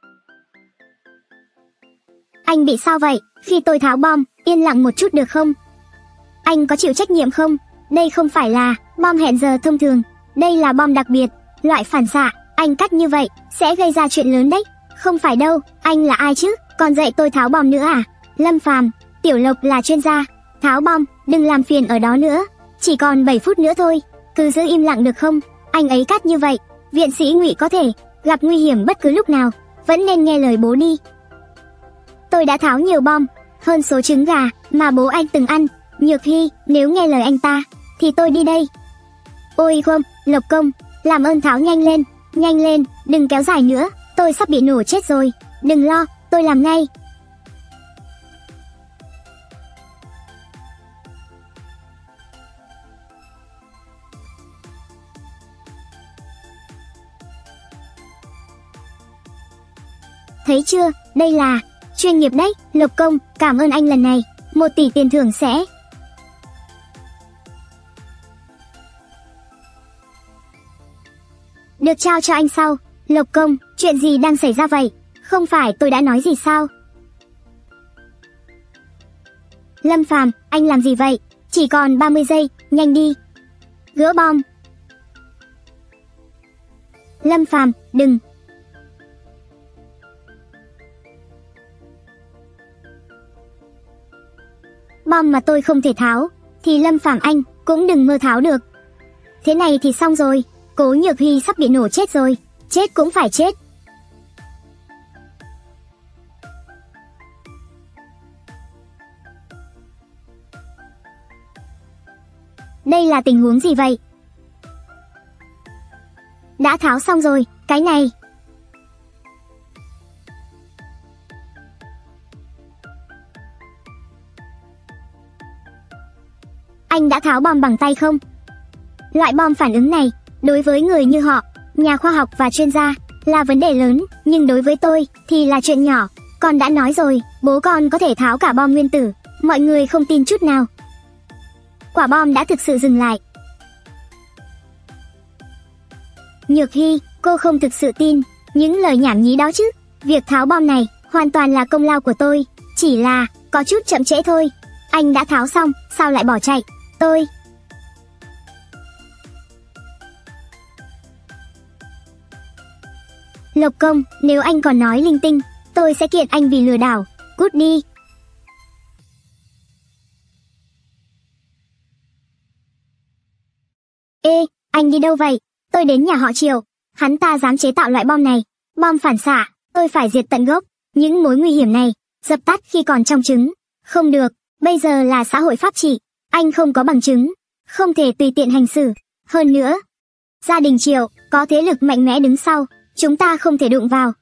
Anh bị sao vậy? Khi tôi tháo bom, yên lặng một chút được không? Anh có chịu trách nhiệm không? Đây không phải là bom hẹn giờ thông thường, đây là bom đặc biệt, loại phản xạ. Anh cắt như vậy sẽ gây ra chuyện lớn đấy. Không phải đâu, anh là ai chứ? Còn dạy tôi tháo bom nữa à? Lâm Phàm, Tiểu Lộc là chuyên gia tháo bom, đừng làm phiền ở đó nữa. Chỉ còn bảy phút nữa thôi, cứ giữ im lặng được không? Anh ấy cắt như vậy, viện sĩ Ngụy có thể gặp nguy hiểm bất cứ lúc nào, vẫn nên nghe lời bố đi. Tôi đã tháo nhiều bom hơn số trứng gà mà bố anh từng ăn. Nhược Hy, nếu nghe lời anh ta thì tôi đi đây. Ôi không, Lộc Công, làm ơn tháo nhanh lên, nhanh lên, đừng kéo dài nữa, tôi sắp bị nổ chết rồi. Đừng lo, tôi làm ngay. Thấy chưa, đây là chuyên nghiệp đấy. Lộc Công, cảm ơn anh lần này, một tỷ tiền thưởng sẽ được trao cho anh sau. Lộc Công, chuyện gì đang xảy ra vậy? Không phải tôi đã nói gì sao? Lâm Phàm, anh làm gì vậy? Chỉ còn ba mươi giây, nhanh đi. Gỡ bom. Lâm Phàm, đừng. Bom mà tôi không thể tháo, thì Lâm Phàm anh cũng đừng mơ tháo được. Thế này thì xong rồi, Cố Nhược Hy sắp bị nổ chết rồi, chết cũng phải chết. Đây là tình huống gì vậy? Đã tháo xong rồi, cái này. Anh đã tháo bom bằng tay không? Loại bom phản ứng này, đối với người như họ, nhà khoa học và chuyên gia, là vấn đề lớn, nhưng đối với tôi thì là chuyện nhỏ. Con đã nói rồi, bố con có thể tháo cả bom nguyên tử. Mọi người không tin chút nào. Quả bom đã thực sự dừng lại. Nhược Hy, cô không thực sự tin những lời nhảm nhí đó chứ. Việc tháo bom này hoàn toàn là công lao của tôi, chỉ là có chút chậm trễ thôi. Anh đã tháo xong, sao lại bỏ chạy? Tôi... Lộc Công, nếu anh còn nói linh tinh, tôi sẽ kiện anh vì lừa đảo. Cút đi. Ê, anh đi đâu vậy? Tôi đến nhà họ Triệu. Hắn ta dám chế tạo loại bom này. Bom phản xạ, tôi phải diệt tận gốc. Những mối nguy hiểm này, dập tắt khi còn trong trứng. Không được, bây giờ là xã hội pháp trị. Anh không có bằng chứng, không thể tùy tiện hành xử. Hơn nữa, gia đình Triệu có thế lực mạnh mẽ đứng sau, chúng ta không thể đụng vào.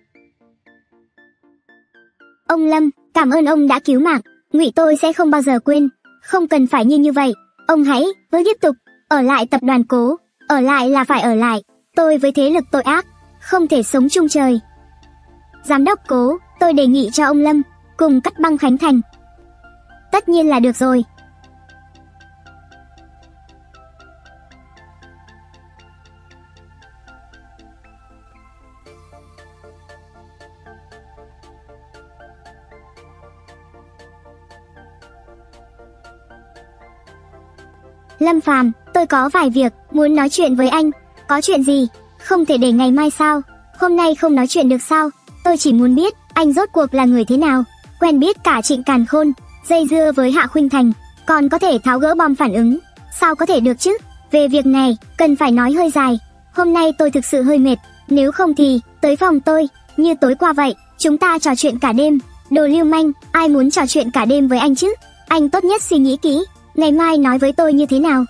Ông Lâm, cảm ơn ông đã cứu mạng. Ngụy tôi sẽ không bao giờ quên. Không cần phải như như vậy. Ông hãy cứ tiếp tục ở lại tập đoàn Cố. Ở lại là phải ở lại. Tôi với thế lực tội ác không thể sống chung trời. Giám đốc Cố, tôi đề nghị cho ông Lâm cùng cắt băng Khánh Thành. Tất nhiên là được rồi. Lâm Phàm, tôi có vài việc muốn nói chuyện với anh. Có chuyện gì? Không thể để ngày mai sao? Hôm nay không nói chuyện được sao? Tôi chỉ muốn biết anh rốt cuộc là người thế nào. Quen biết cả Trịnh Càn Khôn, dây dưa với Hạ Khuynh Thành, còn có thể tháo gỡ bom phản ứng. Sao có thể được chứ? Về việc này, cần phải nói hơi dài. Hôm nay tôi thực sự hơi mệt. Nếu không thì, tới phòng tôi, như tối qua vậy, chúng ta trò chuyện cả đêm. Đồ lưu manh, ai muốn trò chuyện cả đêm với anh chứ? Anh tốt nhất suy nghĩ kỹ, ngày mai nói với tôi như thế nào.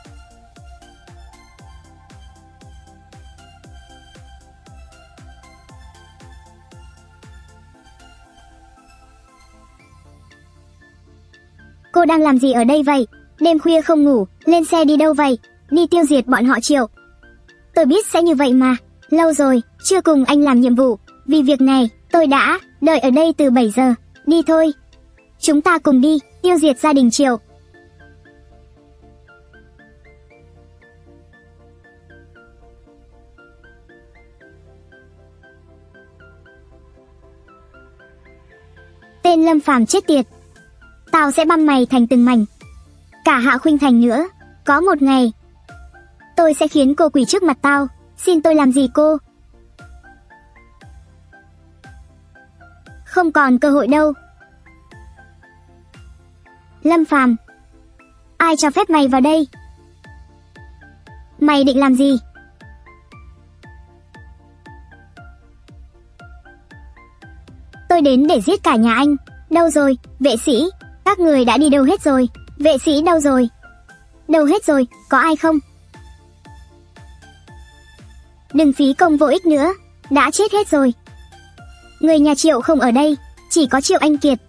Cô đang làm gì ở đây vậy? Đêm khuya không ngủ, lên xe đi đâu vậy? Đi tiêu diệt bọn họ Triệu. Tôi biết sẽ như vậy mà. Lâu rồi, chưa cùng anh làm nhiệm vụ. Vì việc này, tôi đã đợi ở đây từ bảy giờ. Đi thôi. Chúng ta cùng đi, tiêu diệt gia đình Triệu. Tên Lâm Phàm chết tiệt. Tao sẽ băm mày thành từng mảnh. Cả Hạ Khuynh Thành nữa. Có một ngày, tôi sẽ khiến cô quỳ trước mặt tao. Xin tôi làm gì cô? Không còn cơ hội đâu. Lâm Phàm, ai cho phép mày vào đây? Mày định làm gì? Tôi đến để giết cả nhà anh. Đâu rồi, vệ sĩ? Các người đã đi đâu hết rồi? Vệ sĩ đâu rồi? Đâu hết rồi, có ai không? Đừng phí công vô ích nữa, đã chết hết rồi. Người nhà Triệu không ở đây, chỉ có Triệu Anh Kiệt.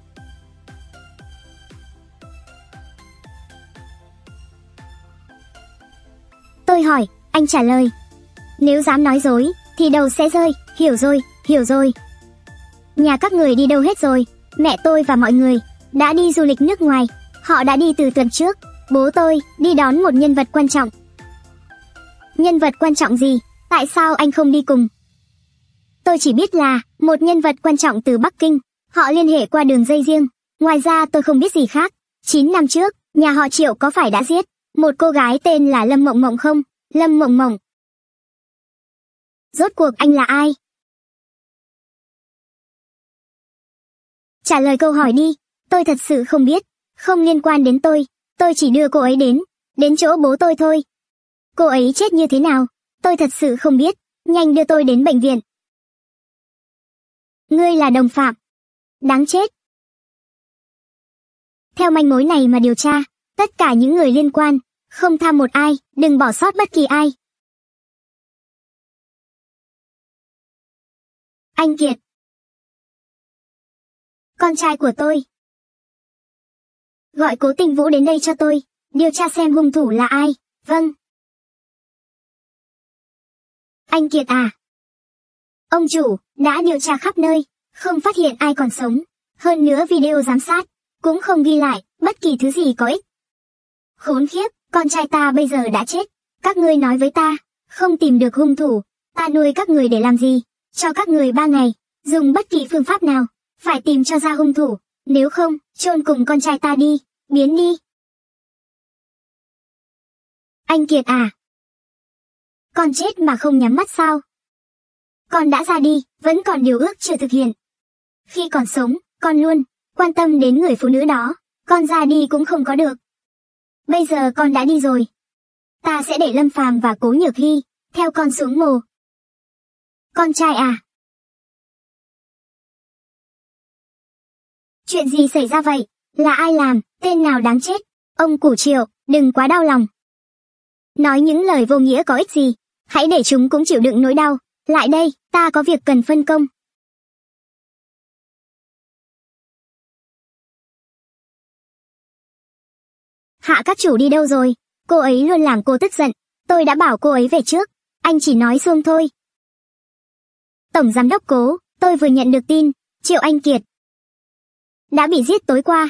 Tôi hỏi, anh trả lời. Nếu dám nói dối, thì đầu sẽ rơi, hiểu rồi, hiểu rồi. Nhà các người đi đâu hết rồi? Mẹ tôi và mọi người đã đi du lịch nước ngoài. Họ đã đi từ tuần trước. Bố tôi đi đón một nhân vật quan trọng. Nhân vật quan trọng gì? Tại sao anh không đi cùng? Tôi chỉ biết là một nhân vật quan trọng từ Bắc Kinh. Họ liên hệ qua đường dây riêng. Ngoài ra tôi không biết gì khác. chín năm trước, nhà họ Triệu có phải đã giết một cô gái tên là Lâm Mộng Mộng không? Lâm Mộng Mộng. Rốt cuộc anh là ai? Trả lời câu hỏi đi. Tôi thật sự không biết. Không liên quan đến tôi. Tôi chỉ đưa cô ấy đến. Đến chỗ bố tôi thôi. Cô ấy chết như thế nào? Tôi thật sự không biết. Nhanh đưa tôi đến bệnh viện. Ngươi là đồng phạm. Đáng chết. Theo manh mối này mà điều tra. Tất cả những người liên quan. Không tha một ai. Đừng bỏ sót bất kỳ ai. Anh Kiệt. Con trai của tôi. Gọi Cố Tình Vũ đến đây cho tôi. Điều tra xem hung thủ là ai. Vâng. Anh Kiệt à. Ông chủ, đã điều tra khắp nơi. không phát hiện ai còn sống. Hơn nữa video giám sát cũng không ghi lại bất kỳ thứ gì có ích. Khốn khiếp, con trai ta bây giờ đã chết. Các ngươi nói với ta, không tìm được hung thủ, ta nuôi các người để làm gì? Cho các người ba ngày, dùng bất kỳ phương pháp nào, phải tìm cho ra hung thủ. Nếu không, chôn cùng con trai ta đi, biến đi. Anh Kiệt à? Con chết mà không nhắm mắt sao? Con đã ra đi, vẫn còn điều ước chưa thực hiện. Khi còn sống, con luôn quan tâm đến người phụ nữ đó, con ra đi cũng không có được. Bây giờ con đã đi rồi. Ta sẽ để Lâm Phàm và Cố Nhược Hy theo con xuống mồ. Con trai à? Chuyện gì xảy ra vậy? Là ai làm? Tên nào đáng chết? Ông Củ Triệu, đừng quá đau lòng. Nói những lời vô nghĩa có ích gì? Hãy để chúng cũng chịu đựng nỗi đau. Lại đây, ta có việc cần phân công. Hạ các chủ đi đâu rồi? Cô ấy luôn làm cô tức giận. Tôi đã bảo cô ấy về trước. Anh chỉ nói xuông thôi. Tổng giám đốc Cố, tôi vừa nhận được tin, Triệu Anh Kiệt đã bị giết tối qua.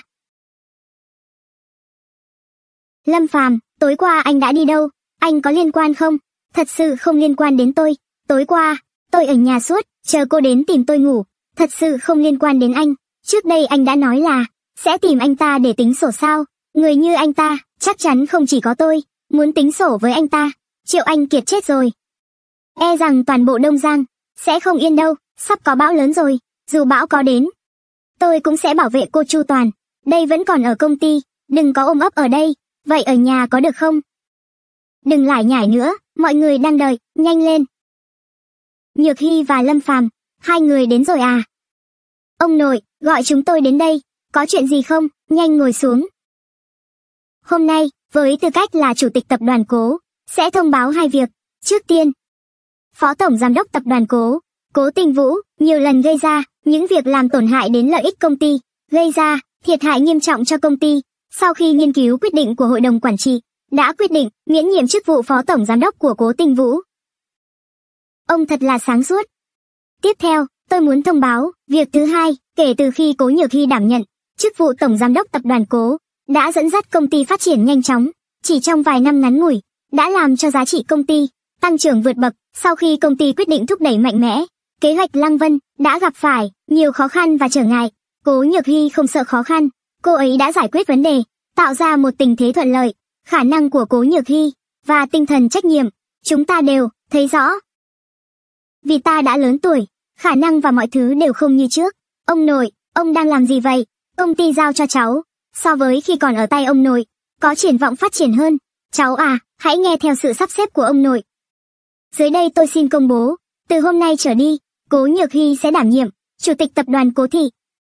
Lâm Phàm, tối qua anh đã đi đâu? Anh có liên quan không? Thật sự không liên quan đến tôi. Tối qua, tôi ở nhà suốt, chờ cô đến tìm tôi ngủ. Thật sự không liên quan đến anh. Trước đây anh đã nói là sẽ tìm anh ta để tính sổ sao. Người như anh ta, chắc chắn không chỉ có tôi muốn tính sổ với anh ta. Triệu Anh Kiệt chết rồi. E rằng toàn bộ Đông Giang sẽ không yên đâu. Sắp có bão lớn rồi. Dù bão có đến, tôi cũng sẽ bảo vệ cô chu toàn. Đây vẫn còn ở công ty, đừng có ôm ấp ở đây. Vậy ở nhà có được không? Đừng lải nhải nữa, mọi người đang đợi, nhanh lên. Nhược Hy và Lâm Phàm, hai người đến rồi à? Ông nội, gọi chúng tôi đến đây, có chuyện gì không? Nhanh ngồi xuống. Hôm nay, với tư cách là chủ tịch tập đoàn Cố, sẽ thông báo hai việc. Trước tiên, Phó Tổng Giám đốc tập đoàn Cố, Cố Tình Vũ, nhiều lần gây ra những việc làm tổn hại đến lợi ích công ty, gây ra thiệt hại nghiêm trọng cho công ty. Sau khi nghiên cứu quyết định của Hội đồng Quản trị, đã quyết định miễn nhiệm chức vụ Phó Tổng Giám đốc của Cố Tình Vũ. Ông thật là sáng suốt. Tiếp theo, tôi muốn thông báo, việc thứ hai, kể từ khi Cố Nhược Hy đảm nhận chức vụ Tổng Giám đốc tập đoàn Cố, đã dẫn dắt công ty phát triển nhanh chóng, chỉ trong vài năm ngắn ngủi, đã làm cho giá trị công ty tăng trưởng vượt bậc. Sau khi công ty quyết định thúc đẩy mạnh mẽ, kế hoạch Lăng Vân đã gặp phải nhiều khó khăn và trở ngại. Cố Nhược Hy không sợ khó khăn, cô ấy đã giải quyết vấn đề, tạo ra một tình thế thuận lợi. Khả năng của Cố Nhược Hy và tinh thần trách nhiệm, chúng ta đều thấy rõ. Vì ta đã lớn tuổi, khả năng và mọi thứ đều không như trước. Ông nội, ông đang làm gì vậy? Công ty giao cho cháu, so với khi còn ở tay ông nội, có triển vọng phát triển hơn. Cháu à, hãy nghe theo sự sắp xếp của ông nội. Dưới đây tôi xin công bố, từ hôm nay trở đi, Cố Nhược Hy sẽ đảm nhiệm chủ tịch tập đoàn Cố Thị.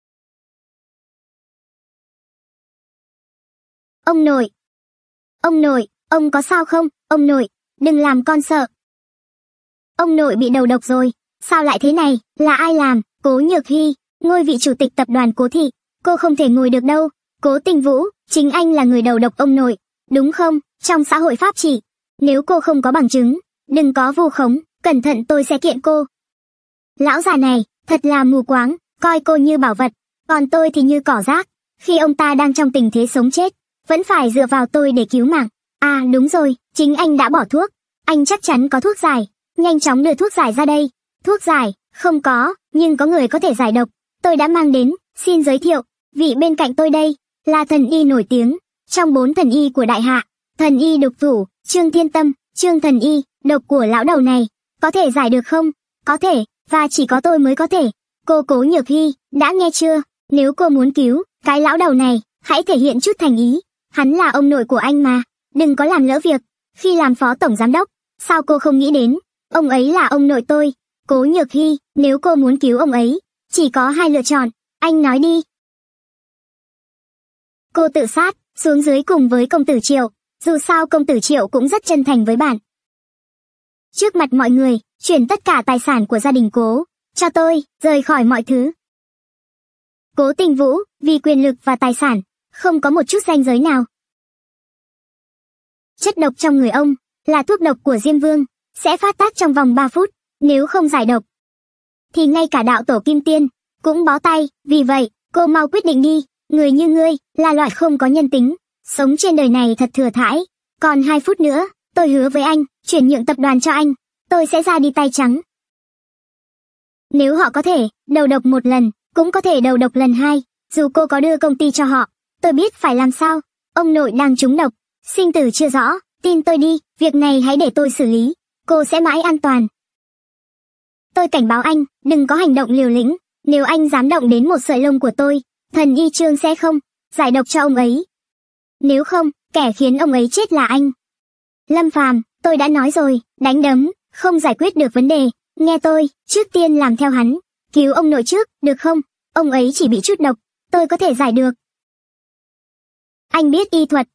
Ông nội, ông nội, ông có sao không? Ông nội, đừng làm con sợ. Ông nội bị đầu độc rồi, sao lại thế này? Là ai làm? Cố Nhược Hy, ngôi vị chủ tịch tập đoàn Cố Thị, cô không thể ngồi được đâu. Cố Tình Vũ, chính anh là người đầu độc ông nội, đúng không? Trong xã hội pháp trị, nếu cô không có bằng chứng, đừng có vu khống, cẩn thận tôi sẽ kiện cô. Lão già này, thật là mù quáng, coi cô như bảo vật, còn tôi thì như cỏ rác. Khi ông ta đang trong tình thế sống chết, vẫn phải dựa vào tôi để cứu mạng. À đúng rồi, chính anh đã bỏ thuốc, anh chắc chắn có thuốc giải, nhanh chóng đưa thuốc giải ra đây. Thuốc giải, không có, nhưng có người có thể giải độc, tôi đã mang đến. Xin giới thiệu, vị bên cạnh tôi đây, là thần y nổi tiếng trong bốn thần y của Đại Hạ, thần y độc thủ, Trương Thiên Tâm. Trương thần y, độc của lão đầu này, có thể giải được không? Có thể, và chỉ có tôi mới có thể. Cô Cố Nhược Hy, đã nghe chưa? Nếu cô muốn cứu cái lão đầu này, hãy thể hiện chút thành ý. Hắn là ông nội của anh mà, đừng có làm lỡ việc. Khi làm phó tổng giám đốc, sao cô không nghĩ đến? Ông ấy là ông nội tôi. Cố Nhược Hy, nếu cô muốn cứu ông ấy, chỉ có hai lựa chọn. Anh nói đi. Cô tự sát, xuống dưới cùng với công tử Triệu. Dù sao công tử Triệu cũng rất chân thành với bạn. Trước mặt mọi người, chuyển tất cả tài sản của gia đình Cố cho tôi, rời khỏi mọi thứ. Cố Tình Vũ, vì quyền lực và tài sản, không có một chút ranh giới nào. Chất độc trong người ông là thuốc độc của Diêm Vương, sẽ phát tác trong vòng ba phút, nếu không giải độc thì ngay cả đạo tổ Kim Tiên cũng bó tay, vì vậy, cô mau quyết định đi, người như ngươi, là loại không có nhân tính, sống trên đời này thật thừa thãi. Còn hai phút nữa, tôi hứa với anh, chuyển nhượng tập đoàn cho anh, tôi sẽ ra đi tay trắng. Nếu họ có thể, đầu độc một lần, cũng có thể đầu độc lần hai, dù cô có đưa công ty cho họ, tôi biết phải làm sao. Ông nội đang trúng độc, sinh tử chưa rõ, tin tôi đi, việc này hãy để tôi xử lý, cô sẽ mãi an toàn. Tôi cảnh báo anh, đừng có hành động liều lĩnh, nếu anh dám động đến một sợi lông của tôi, thần y Trương sẽ không giải độc cho ông ấy. Nếu không, kẻ khiến ông ấy chết là anh. Lâm Phàm, tôi đã nói rồi, đánh đấm, không giải quyết được vấn đề, nghe tôi, trước tiên làm theo hắn, cứu ông nội trước, được không? Ông ấy chỉ bị chút độc, tôi có thể giải được. Anh biết y thuật.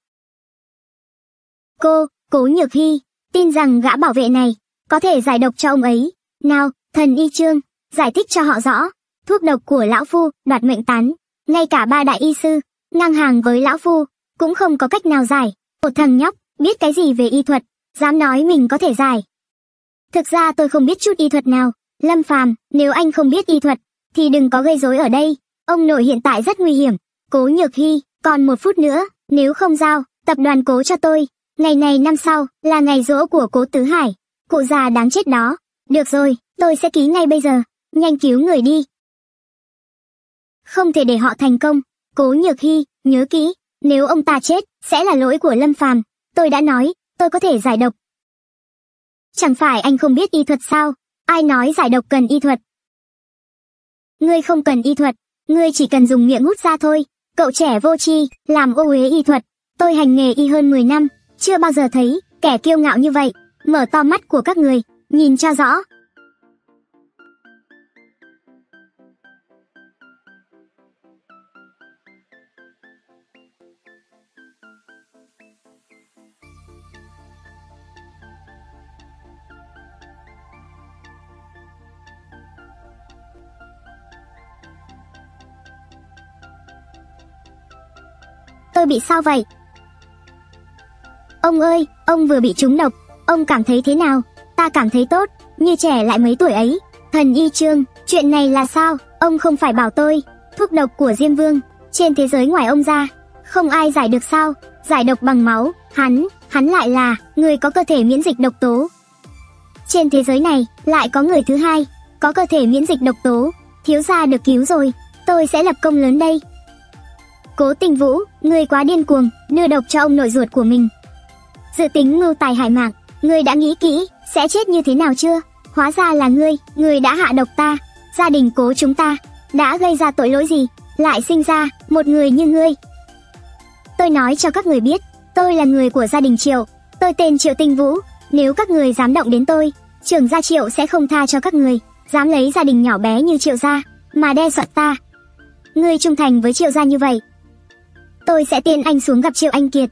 Cô, Cố Nhược Hy, tin rằng gã bảo vệ này có thể giải độc cho ông ấy. Nào, thần y Trương, giải thích cho họ rõ, thuốc độc của lão phu, đoạt mệnh tán, ngay cả ba đại y sư, ngang hàng với lão phu, cũng không có cách nào giải. Một thằng nhóc, biết cái gì về y thuật, dám nói mình có thể giải. Thực ra tôi không biết chút y thuật nào, Lâm Phàm, nếu anh không biết y thuật, thì đừng có gây rối ở đây, ông nội hiện tại rất nguy hiểm. Cố Nhược Hy, còn một phút nữa, nếu không giao tập đoàn Cố cho tôi, ngày này năm sau, là ngày giỗ của Cố Tứ Hải, cụ già đáng chết đó. Được rồi, tôi sẽ ký ngay bây giờ, nhanh cứu người đi. Không thể để họ thành công, Cố Nhược Hy, nhớ kỹ, nếu ông ta chết, sẽ là lỗi của Lâm Phàm. Tôi đã nói, tôi có thể giải độc. Chẳng phải anh không biết y thuật sao? Ai nói giải độc cần y thuật? Ngươi không cần y thuật, ngươi chỉ cần dùng miệng hút ra thôi. Cậu trẻ vô tri, làm ô uế y thuật. Tôi hành nghề y hơn mười năm, chưa bao giờ thấy kẻ kiêu ngạo như vậy. Mở to mắt của các người, nhìn cho rõ. Tôi bị sao vậy? Ông ơi, ông vừa bị trúng độc, ông cảm thấy thế nào? Ta cảm thấy tốt, như trẻ lại mấy tuổi ấy. Thần y Trương, chuyện này là sao? Ông không phải bảo tôi, thuốc độc của Diêm Vương, trên thế giới ngoài ông ra, không ai giải được sao? Giải độc bằng máu, hắn, hắn lại là người có cơ thể miễn dịch độc tố. Trên thế giới này, lại có người thứ hai, có cơ thể miễn dịch độc tố. Thiếu gia được cứu rồi, tôi sẽ lập công lớn đây. Cố Tình Vũ, ngươi quá điên cuồng, đưa độc cho ông nội ruột của mình. Dự tính mưu tài hải mạng, ngươi đã nghĩ kỹ, sẽ chết như thế nào chưa? Hóa ra là ngươi, ngươi đã hạ độc ta. Gia đình Cố chúng ta, đã gây ra tội lỗi gì, lại sinh ra một người như ngươi? Tôi nói cho các người biết, tôi là người của gia đình Triệu, tôi tên Triệu Tinh Vũ. Nếu các người dám động đến tôi, trưởng gia Triệu sẽ không tha cho các người. Dám lấy gia đình nhỏ bé như Triệu gia, mà đe dọa ta. Ngươi trung thành với Triệu gia như vậy, tôi sẽ tiên anh xuống gặp Triệu Anh Kiệt.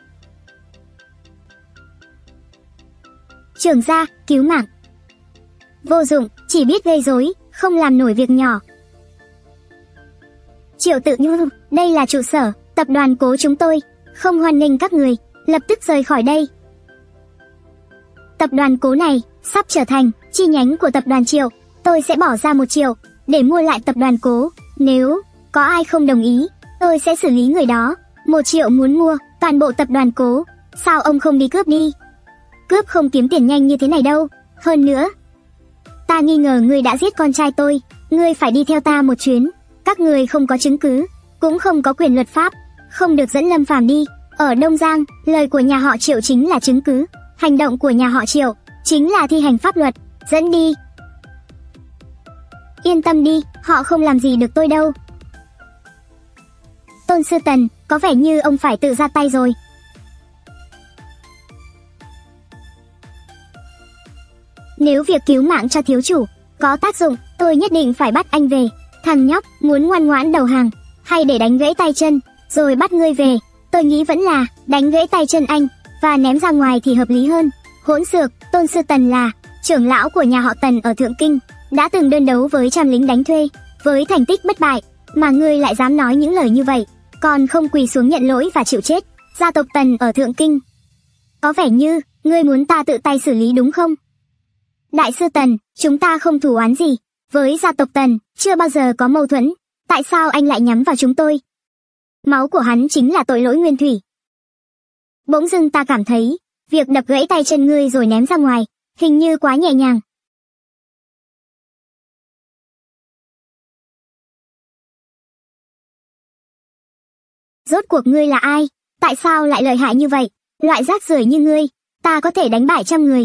Trưởng gia, cứu mạng. Vô dụng, chỉ biết gây rối, không làm nổi việc nhỏ. Triệu Tự Nhu, đây là trụ sở tập đoàn Cố chúng tôi, không hoan nghênh các người, lập tức rời khỏi đây. Tập đoàn Cố này sắp trở thành chi nhánh của tập đoàn Triệu, tôi sẽ bỏ ra một triệu để mua lại tập đoàn Cố. Nếu có ai không đồng ý, tôi sẽ xử lý người đó. Một triệu muốn mua toàn bộ tập đoàn Cố, sao ông không đi cướp đi? Cướp không kiếm tiền nhanh như thế này đâu. Hơn nữa, ta nghi ngờ ngươi đã giết con trai tôi, ngươi phải đi theo ta một chuyến. Các người không có chứng cứ, cũng không có quyền luật pháp, không được dẫn Lâm Phàm đi. Ở Đông Giang, lời của nhà họ Triệu chính là chứng cứ, hành động của nhà họ Triệu chính là thi hành pháp luật. Dẫn đi. Yên tâm đi, họ không làm gì được tôi đâu. Tôn Sư Tần, có vẻ như ông phải tự ra tay rồi. Nếu việc cứu mạng cho thiếu chủ có tác dụng, tôi nhất định phải bắt anh về. Thằng nhóc, muốn ngoan ngoãn đầu hàng, hay để đánh gãy tay chân, rồi bắt ngươi về? Tôi nghĩ vẫn là đánh gãy tay chân anh, và ném ra ngoài thì hợp lý hơn. Hỗn xược, Tôn Sư Tần là trưởng lão của nhà họ Tần ở Thượng Kinh, đã từng đơn đấu với trăm lính đánh thuê, với thành tích bất bại, mà ngươi lại dám nói những lời như vậy, còn không quỳ xuống nhận lỗi và chịu chết. Gia tộc Tần ở Thượng Kinh, có vẻ như ngươi muốn ta tự tay xử lý đúng không? Đại sư Tần, chúng ta không thù oán gì, với gia tộc Tần, chưa bao giờ có mâu thuẫn. Tại sao anh lại nhắm vào chúng tôi? Máu của hắn chính là tội lỗi nguyên thủy. Bỗng dưng ta cảm thấy, việc đập gãy tay chân ngươi rồi ném ra ngoài, hình như quá nhẹ nhàng. Rốt cuộc ngươi là ai? Tại sao lại lợi hại như vậy? Loại rác rưởi như ngươi, ta có thể đánh bại trăm người.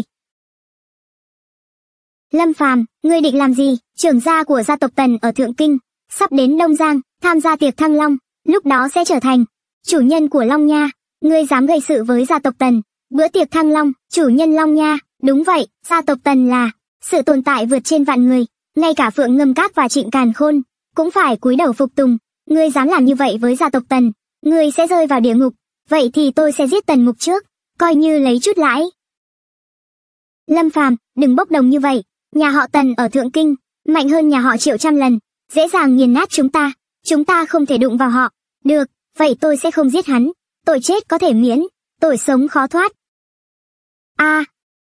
Lâm Phàm, ngươi định làm gì? Trưởng gia của gia tộc Tần ở Thượng Kinh, sắp đến Đông Giang, tham gia tiệc thăng long, lúc đó sẽ trở thành chủ nhân của Long Nha. Ngươi dám gây sự với gia tộc Tần? Bữa tiệc thăng long, chủ nhân Long Nha, đúng vậy, gia tộc Tần là sự tồn tại vượt trên vạn người, ngay cả Phượng Ngâm Các và Trịnh Càn Khôn cũng phải cúi đầu phục tùng. Ngươi dám làm như vậy với gia tộc Tần, ngươi sẽ rơi vào địa ngục. Vậy thì tôi sẽ giết Tần Mục trước, coi như lấy chút lãi. Lâm Phàm, đừng bốc đồng như vậy, nhà họ Tần ở Thượng Kinh mạnh hơn nhà họ Triệu trăm lần, dễ dàng nghiền nát chúng ta, chúng ta không thể đụng vào họ. Được, vậy tôi sẽ không giết hắn, tội chết có thể miễn, tội sống khó thoát. A. À.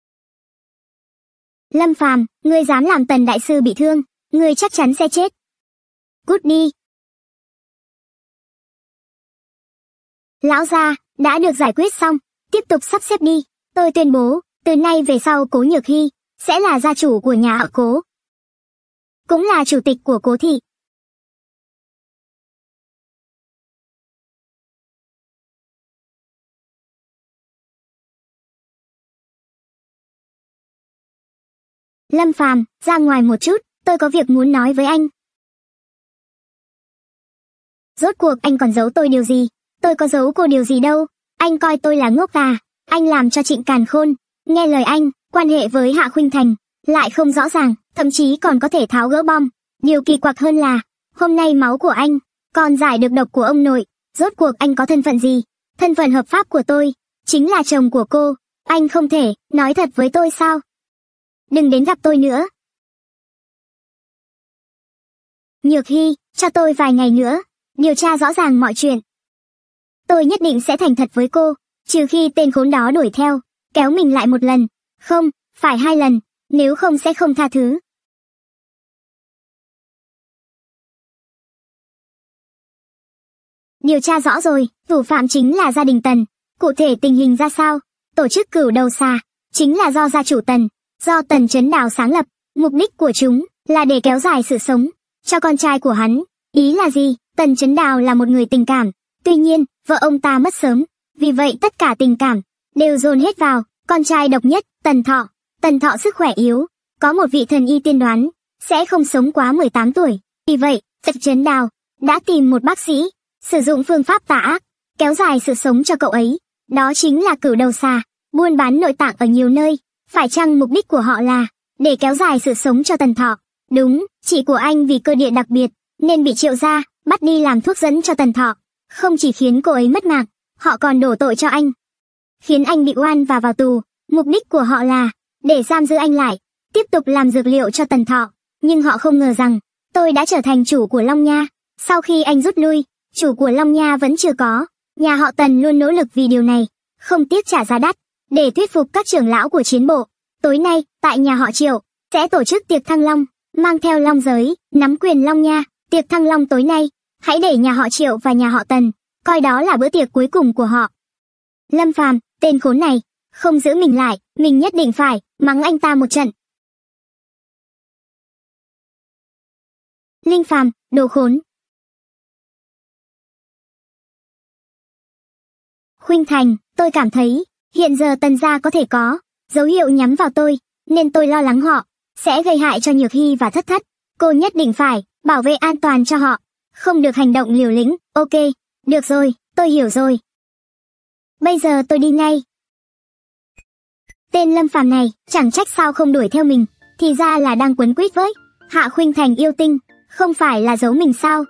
Lâm Phàm, ngươi dám làm Tần đại sư bị thương, ngươi chắc chắn sẽ chết. Cút đi. Lão gia, đã được giải quyết xong, tiếp tục sắp xếp đi. Tôi tuyên bố, từ nay về sau Cố Nhược Hy sẽ là gia chủ của nhà họ Cố, cũng là chủ tịch của Cố thị. Lâm Phàm, ra ngoài một chút, tôi có việc muốn nói với anh. Rốt cuộc anh còn giấu tôi điều gì? Tôi có giấu cô điều gì đâu. Anh coi tôi là ngốc à? Anh làm cho Trịnh Càn Khôn nghe lời anh, quan hệ với Hạ Khuynh Thành lại không rõ ràng, thậm chí còn có thể tháo gỡ bom. Điều kỳ quặc hơn là, hôm nay máu của anh còn giải được độc của ông nội. Rốt cuộc anh có thân phận gì? Thân phận hợp pháp của tôi chính là chồng của cô. Anh không thể nói thật với tôi sao? Đừng đến gặp tôi nữa. Nhược Hy, cho tôi vài ngày nữa, điều tra rõ ràng mọi chuyện. Tôi nhất định sẽ thành thật với cô, trừ khi tên khốn đó đuổi theo, kéo mình lại một lần. Không, phải hai lần, nếu không sẽ không tha thứ. Điều tra rõ rồi, thủ phạm chính là gia đình Tần. Cụ thể tình hình ra sao? Tổ chức Cửu Đầu Xà chính là do gia chủ Tần, do Tần Chấn Đào sáng lập. Mục đích của chúng là để kéo dài sự sống cho con trai của hắn. Ý là gì? Tần Chấn Đào là một người tình cảm, tuy nhiên, vợ ông ta mất sớm, vì vậy tất cả tình cảm đều dồn hết vào con trai độc nhất, Tần Thọ. Tần Thọ sức khỏe yếu, có một vị thần y tiên đoán sẽ không sống quá mười tám tuổi. Vì vậy, Tần Chấn Đào đã tìm một bác sĩ, sử dụng phương pháp tà ác, kéo dài sự sống cho cậu ấy. Đó chính là Cửu Đầu Xà, buôn bán nội tạng ở nhiều nơi. Phải chăng mục đích của họ là để kéo dài sự sống cho Tần Thọ? Đúng, chị của anh vì cơ địa đặc biệt nên bị Triệu gia bắt đi làm thuốc dẫn cho Tần Thọ. Không chỉ khiến cô ấy mất mạng, họ còn đổ tội cho anh, khiến anh bị oan và vào tù. Mục đích của họ là để giam giữ anh lại, tiếp tục làm dược liệu cho Tần Thọ. Nhưng họ không ngờ rằng tôi đã trở thành chủ của Long Nha. Sau khi anh rút lui, chủ của Long Nha vẫn chưa có. Nhà họ Tần luôn nỗ lực vì điều này, không tiếc trả giá đắt để thuyết phục các trưởng lão của chiến bộ. Tối nay, tại nhà họ Triệu, sẽ tổ chức tiệc thăng long, mang theo long giới, nắm quyền Long Nha. Tiệc thăng long tối nay, hãy để nhà họ Triệu và nhà họ Tần coi đó là bữa tiệc cuối cùng của họ. Lâm Phàm, tên khốn này, không giữ mình lại, mình nhất định phải mắng anh ta một trận. Linh Phàm, đồ khốn. Khuynh Thành, tôi cảm thấy, hiện giờ Tần gia có thể có dấu hiệu nhắm vào tôi, nên tôi lo lắng họ sẽ gây hại cho Nhược Hy và Thất Thất. Cô nhất định phải bảo vệ an toàn cho họ, không được hành động liều lĩnh. Ok, được rồi, tôi hiểu rồi. Bây giờ tôi đi ngay. Tên Lâm Phàm này, chẳng trách sao không đuổi theo mình, thì ra là đang quấn quýt với Hạ Khuynh Thành yêu tinh, không phải là giấu mình sao?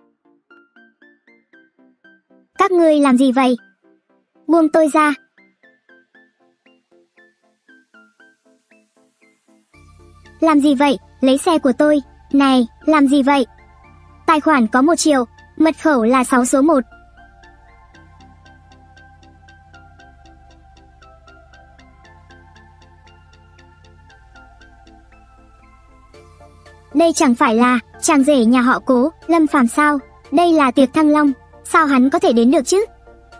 Các ngươi làm gì vậy? Buông tôi ra. Làm gì vậy? Lấy xe của tôi. Này, làm gì vậy? Tài khoản có một triệu, mật khẩu là sáu số một. đây chẳng phải là chàng rể nhà họ Cố, Lâm Phàm sao? Đây là tiệc Thăng Long, sao hắn có thể đến được chứ?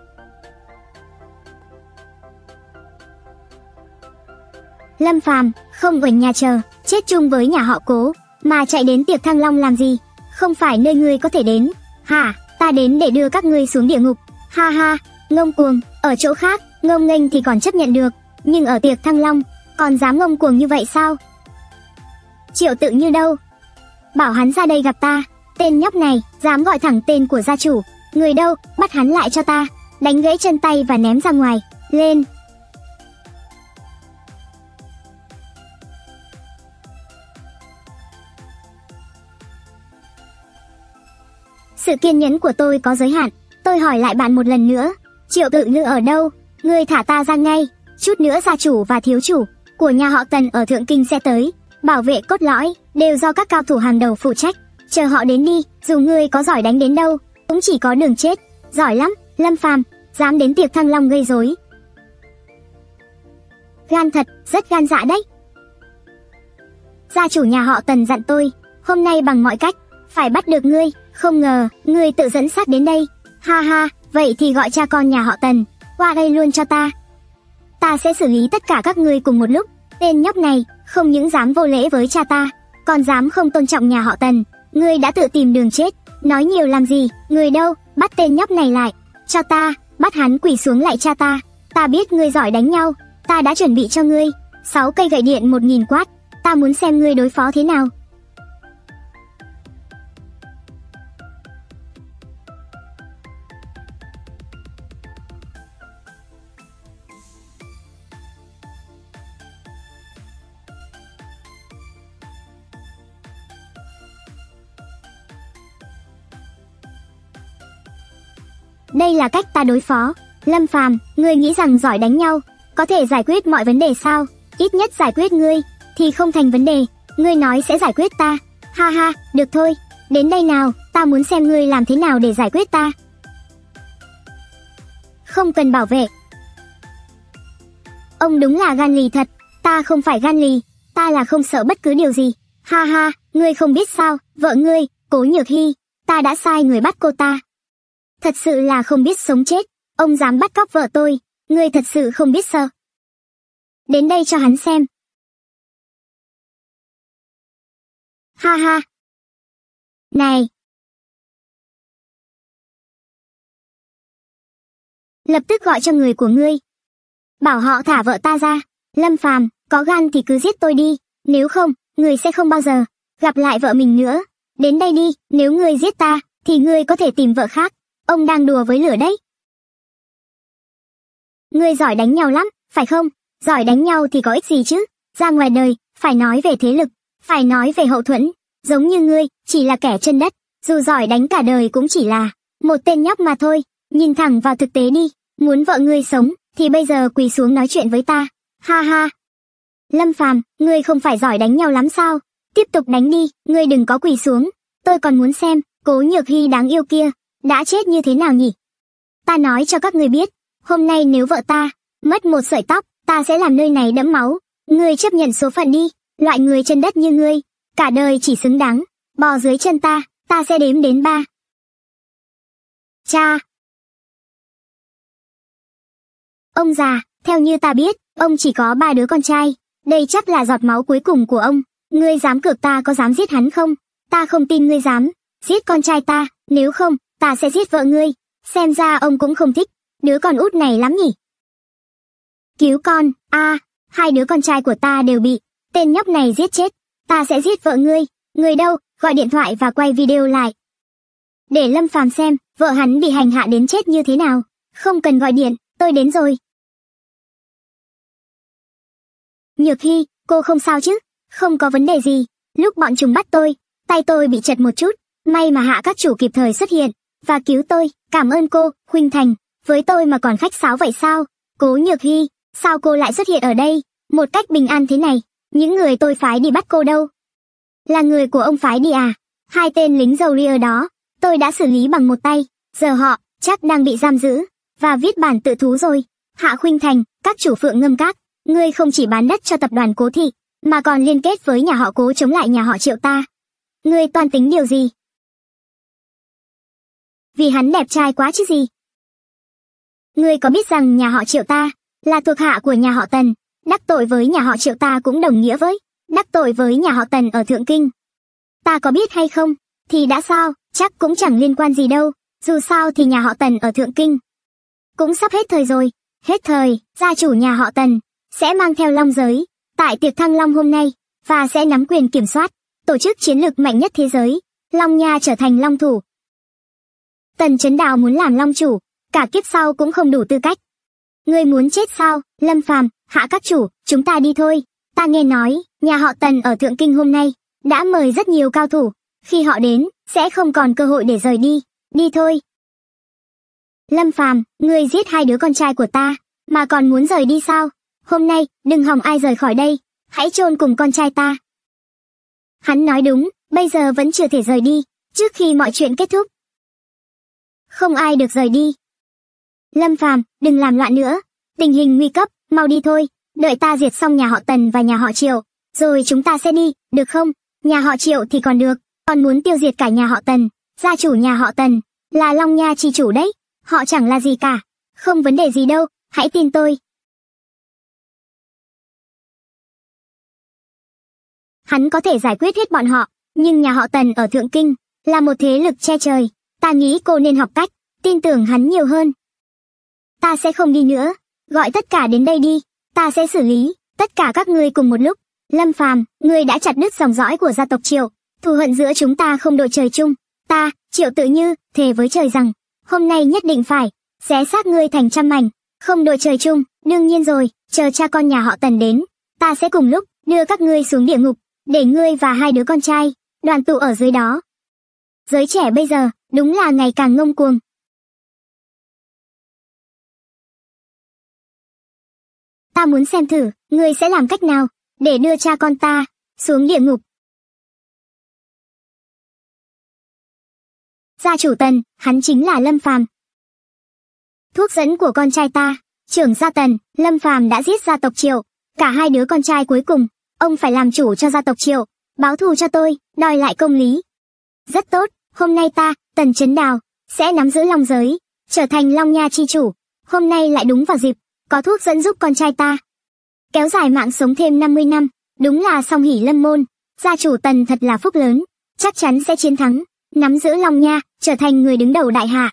Lâm Phàm không ở nhà chờ, chết chung với nhà họ Cố, mà chạy đến tiệc Thăng Long làm gì? Không phải nơi ngươi có thể đến. Hả? Ta đến để đưa các ngươi xuống địa ngục. Ha ha, ngông cuồng, ở chỗ khác, ngông nghênh thì còn chấp nhận được, nhưng ở tiệc Thăng Long, còn dám ngông cuồng như vậy sao? Triệu Tự Như đâu? Bảo hắn ra đây gặp ta. Tên nhóc này, dám gọi thẳng tên của gia chủ. Người đâu, bắt hắn lại cho ta. Đánh gãy chân tay và ném ra ngoài. Lên. Sự kiên nhẫn của tôi có giới hạn. Tôi hỏi lại bạn một lần nữa. Triệu Tự Như ở đâu? Ngươi thả ta ra ngay. Chút nữa gia chủ và thiếu chủ của nhà họ Tần ở Thượng Kinh sẽ tới. Bảo vệ cốt lõi đều do các cao thủ hàng đầu phụ trách. Chờ họ đến đi, dù ngươi có giỏi đánh đến đâu, cũng chỉ có đường chết. Giỏi lắm, Lâm Phàm, dám đến tiệc Thăng Long gây rối. Gan thật, rất gan dạ đấy. Gia chủ nhà họ Tần dặn tôi, hôm nay bằng mọi cách phải bắt được ngươi, không ngờ ngươi tự dẫn xác đến đây. Ha ha, vậy thì gọi cha con nhà họ Tần qua đây luôn cho ta. Ta sẽ xử lý tất cả các ngươi cùng một lúc. Tên nhóc này không những dám vô lễ với cha ta, còn dám không tôn trọng nhà họ Tần. Ngươi đã tự tìm đường chết, nói nhiều làm gì? Người đâu, bắt tên nhóc này lại cho ta, bắt hắn quỳ xuống lại cha ta. Ta biết ngươi giỏi đánh nhau, ta đã chuẩn bị cho ngươi sáu cây gậy điện một nghìn quát. Ta muốn xem ngươi đối phó thế nào. Đây là cách ta đối phó. Lâm Phàm, ngươi nghĩ rằng giỏi đánh nhau có thể giải quyết mọi vấn đề sao? Ít nhất giải quyết ngươi thì không thành vấn đề. Ngươi nói sẽ giải quyết ta. Ha ha, được thôi. Đến đây nào, ta muốn xem ngươi làm thế nào để giải quyết ta. Không cần bảo vệ. Ông đúng là gan lì thật. Ta không phải gan lì, ta là không sợ bất cứ điều gì. Ha ha, ngươi không biết sao, vợ ngươi, Cố Nhược Hy, ta đã sai người bắt cô ta. Thật sự là không biết sống chết, ông dám bắt cóc vợ tôi, ngươi thật sự không biết sợ. Đến đây cho hắn xem. Ha ha. Này. Lập tức gọi cho người của ngươi. Bảo họ thả vợ ta ra. Lâm Phàm, có gan thì cứ giết tôi đi, nếu không, ngươi sẽ không bao giờ gặp lại vợ mình nữa. Đến đây đi, nếu ngươi giết ta, thì ngươi có thể tìm vợ khác. Ông đang đùa với lửa đấy. Ngươi giỏi đánh nhau lắm, phải không? Giỏi đánh nhau thì có ích gì chứ? Ra ngoài đời, phải nói về thế lực, phải nói về hậu thuẫn. Giống như ngươi, chỉ là kẻ chân đất, dù giỏi đánh cả đời cũng chỉ là một tên nhóc mà thôi. Nhìn thẳng vào thực tế đi, muốn vợ ngươi sống, thì bây giờ quỳ xuống nói chuyện với ta. Ha ha. Lâm Phàm, ngươi không phải giỏi đánh nhau lắm sao? Tiếp tục đánh đi, ngươi đừng có quỳ xuống. Tôi còn muốn xem, Cố Nhược Hy đáng yêu kia đã chết như thế nào nhỉ? Ta nói cho các người biết, hôm nay nếu vợ ta mất một sợi tóc, ta sẽ làm nơi này đẫm máu. Ngươi chấp nhận số phận đi, loại người chân đất như ngươi, cả đời chỉ xứng đáng bò dưới chân ta, ta sẽ đếm đến ba. Cha. Ông già, theo như ta biết, ông chỉ có ba đứa con trai, đây chắc là giọt máu cuối cùng của ông. Ngươi dám cược ta có dám giết hắn không? Ta không tin ngươi dám giết con trai ta, nếu không, ta sẽ giết vợ ngươi. Xem ra ông cũng không thích đứa con út này lắm nhỉ? Cứu con, a, à, hai đứa con trai của ta đều bị tên nhóc này giết chết. Ta sẽ giết vợ ngươi. Ngươi đâu, gọi điện thoại và quay video lại để Lâm Phàm xem vợ hắn bị hành hạ đến chết như thế nào. Không cần gọi điện, tôi đến rồi. Nhược Hy, cô không sao chứ? Không có vấn đề gì. Lúc bọn chúng bắt tôi, tay tôi bị chật một chút, may mà Hạ các chủ kịp thời xuất hiện và cứu tôi. Cảm ơn cô, Khuynh Thành. Với tôi mà còn khách sáo vậy sao? Cố Nhược Hy, sao cô lại xuất hiện ở đây một cách bình an thế này? Những người tôi phái đi bắt cô đâu? Là người của ông phái đi à? Hai tên lính dầu ria đó, tôi đã xử lý bằng một tay. Giờ họ chắc đang bị giam giữ và viết bản tự thú rồi. Hạ Khuynh Thành, các chủ Phượng Ngâm Các, ngươi không chỉ bán đất cho tập đoàn Cố Thị, mà còn liên kết với nhà họ Cố chống lại nhà họ Triệu ta. ngươi toan tính điều gì? Vì hắn đẹp trai quá chứ gì. Ngươi có biết rằng nhà họ Triệu ta là thuộc hạ của nhà họ Tần, đắc tội với nhà họ Triệu ta cũng đồng nghĩa với đắc tội với nhà họ Tần ở Thượng Kinh. Ta có biết hay không, thì đã sao, chắc cũng chẳng liên quan gì đâu, dù sao thì nhà họ Tần ở Thượng Kinh cũng sắp hết thời rồi. Hết thời, gia chủ nhà họ Tần sẽ mang theo long giới tại tiệc thăng long hôm nay và sẽ nắm quyền kiểm soát, tổ chức chiến lược mạnh nhất thế giới, Long Nha trở thành long thủ. Tần Chấn Đào muốn làm long chủ, cả kiếp sau cũng không đủ tư cách. Ngươi muốn chết sao, Lâm Phàm, Hạ các chủ, chúng ta đi thôi. Ta nghe nói, nhà họ Tần ở Thượng Kinh hôm nay đã mời rất nhiều cao thủ, khi họ đến, sẽ không còn cơ hội để rời đi. Đi thôi. Lâm Phàm, ngươi giết hai đứa con trai của ta, mà còn muốn rời đi sao? Hôm nay, đừng hòng ai rời khỏi đây, hãy chôn cùng con trai ta. Hắn nói đúng, bây giờ vẫn chưa thể rời đi, trước khi mọi chuyện kết thúc. Không ai được rời đi. Lâm Phàm, đừng làm loạn nữa, tình hình nguy cấp, mau đi thôi, đợi ta diệt xong nhà họ Tần và nhà họ Triệu, rồi chúng ta sẽ đi, được không? Nhà họ Triệu thì còn được, còn muốn tiêu diệt cả nhà họ Tần, gia chủ nhà họ Tần là Long Nha chi chủ đấy, họ chẳng là gì cả, không vấn đề gì đâu, hãy tin tôi. Hắn có thể giải quyết hết bọn họ, nhưng nhà họ Tần ở Thượng Kinh là một thế lực che trời, ta nghĩ cô nên học cách tin tưởng hắn nhiều hơn. Ta sẽ không đi nữa, gọi tất cả đến đây đi, ta sẽ xử lý tất cả các ngươi cùng một lúc. Lâm Phàm, ngươi đã chặt đứt dòng dõi của gia tộc Triệu, thù hận giữa chúng ta không đội trời chung. Ta, Triệu Tự Như, thề với trời rằng hôm nay nhất định phải xé xác ngươi thành trăm mảnh, không đội trời chung. Đương nhiên rồi, chờ cha con nhà họ Tần đến, ta sẽ cùng lúc đưa các ngươi xuống địa ngục, để ngươi và hai đứa con trai đoàn tụ ở dưới đó. Giới trẻ bây giờ đúng là ngày càng ngông cuồng. Ta muốn xem thử, ngươi sẽ làm cách nào để đưa cha con ta xuống địa ngục. Gia chủ Tần, hắn chính là Lâm Phàm. Thuốc dẫn của con trai ta, trưởng gia Tần, Lâm Phàm đã giết gia tộc Triệu, cả hai đứa con trai cuối cùng, ông phải làm chủ cho gia tộc Triệu, báo thù cho tôi, đòi lại công lý. Rất tốt, hôm nay ta, Tần Chấn Đào, sẽ nắm giữ long giới, trở thành Long Nha chi chủ. Hôm nay lại đúng vào dịp, có thuốc dẫn giúp con trai ta kéo dài mạng sống thêm năm mươi năm, đúng là song hỷ lâm môn. Gia chủ Tần thật là phúc lớn, chắc chắn sẽ chiến thắng, nắm giữ Long Nha, trở thành người đứng đầu đại hạ.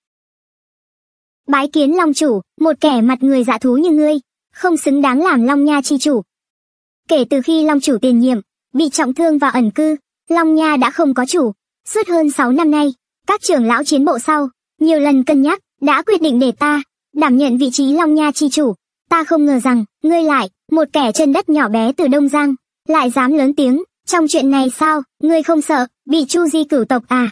Bái kiến Long chủ, một kẻ mặt người dạ thú như ngươi, không xứng đáng làm Long Nha chi chủ. Kể từ khi Long chủ tiền nhiệm bị trọng thương và ẩn cư, Long Nha đã không có chủ. Suốt hơn sáu năm nay, các trưởng lão chiến bộ sau nhiều lần cân nhắc, đã quyết định để ta đảm nhận vị trí Long Nha chi chủ. Ta không ngờ rằng, ngươi lại, một kẻ chân đất nhỏ bé từ Đông Giang, lại dám lớn tiếng trong chuyện này sao? Ngươi không sợ bị Chu Di cửu tộc à?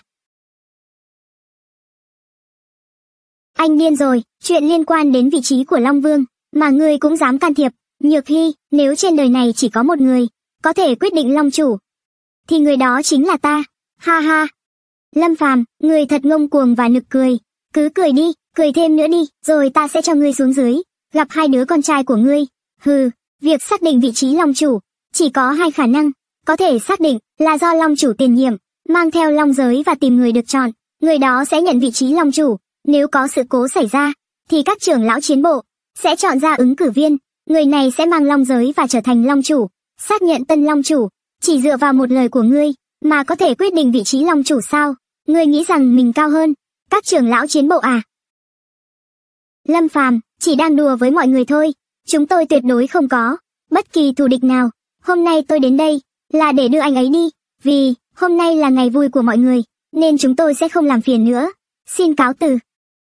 Anh điên rồi, chuyện liên quan đến vị trí của Long Vương mà ngươi cũng dám can thiệp. Nhược Hy, nếu trên đời này chỉ có một người có thể quyết định Long chủ, thì người đó chính là ta. Ha ha. Lâm Phàm, ngươi thật ngông cuồng và nực cười. Cứ cười đi, cười thêm nữa đi, rồi ta sẽ cho ngươi xuống dưới gặp hai đứa con trai của ngươi. Hừ, việc xác định vị trí Long chủ chỉ có hai khả năng, có thể xác định là do Long chủ tiền nhiệm mang theo long giới và tìm người được chọn, người đó sẽ nhận vị trí Long chủ. Nếu có sự cố xảy ra, thì các trưởng lão chiến bộ sẽ chọn ra ứng cử viên, người này sẽ mang long giới và trở thành Long chủ. Xác nhận tân Long chủ, chỉ dựa vào một lời của ngươi mà có thể quyết định vị trí Long chủ sao? Ngươi nghĩ rằng mình cao hơn các trưởng lão chiến bộ à? Lâm Phàm, chỉ đang đùa với mọi người thôi, chúng tôi tuyệt đối không có bất kỳ thù địch nào. Hôm nay tôi đến đây là để đưa anh ấy đi, vì hôm nay là ngày vui của mọi người, nên chúng tôi sẽ không làm phiền nữa. Xin cáo từ.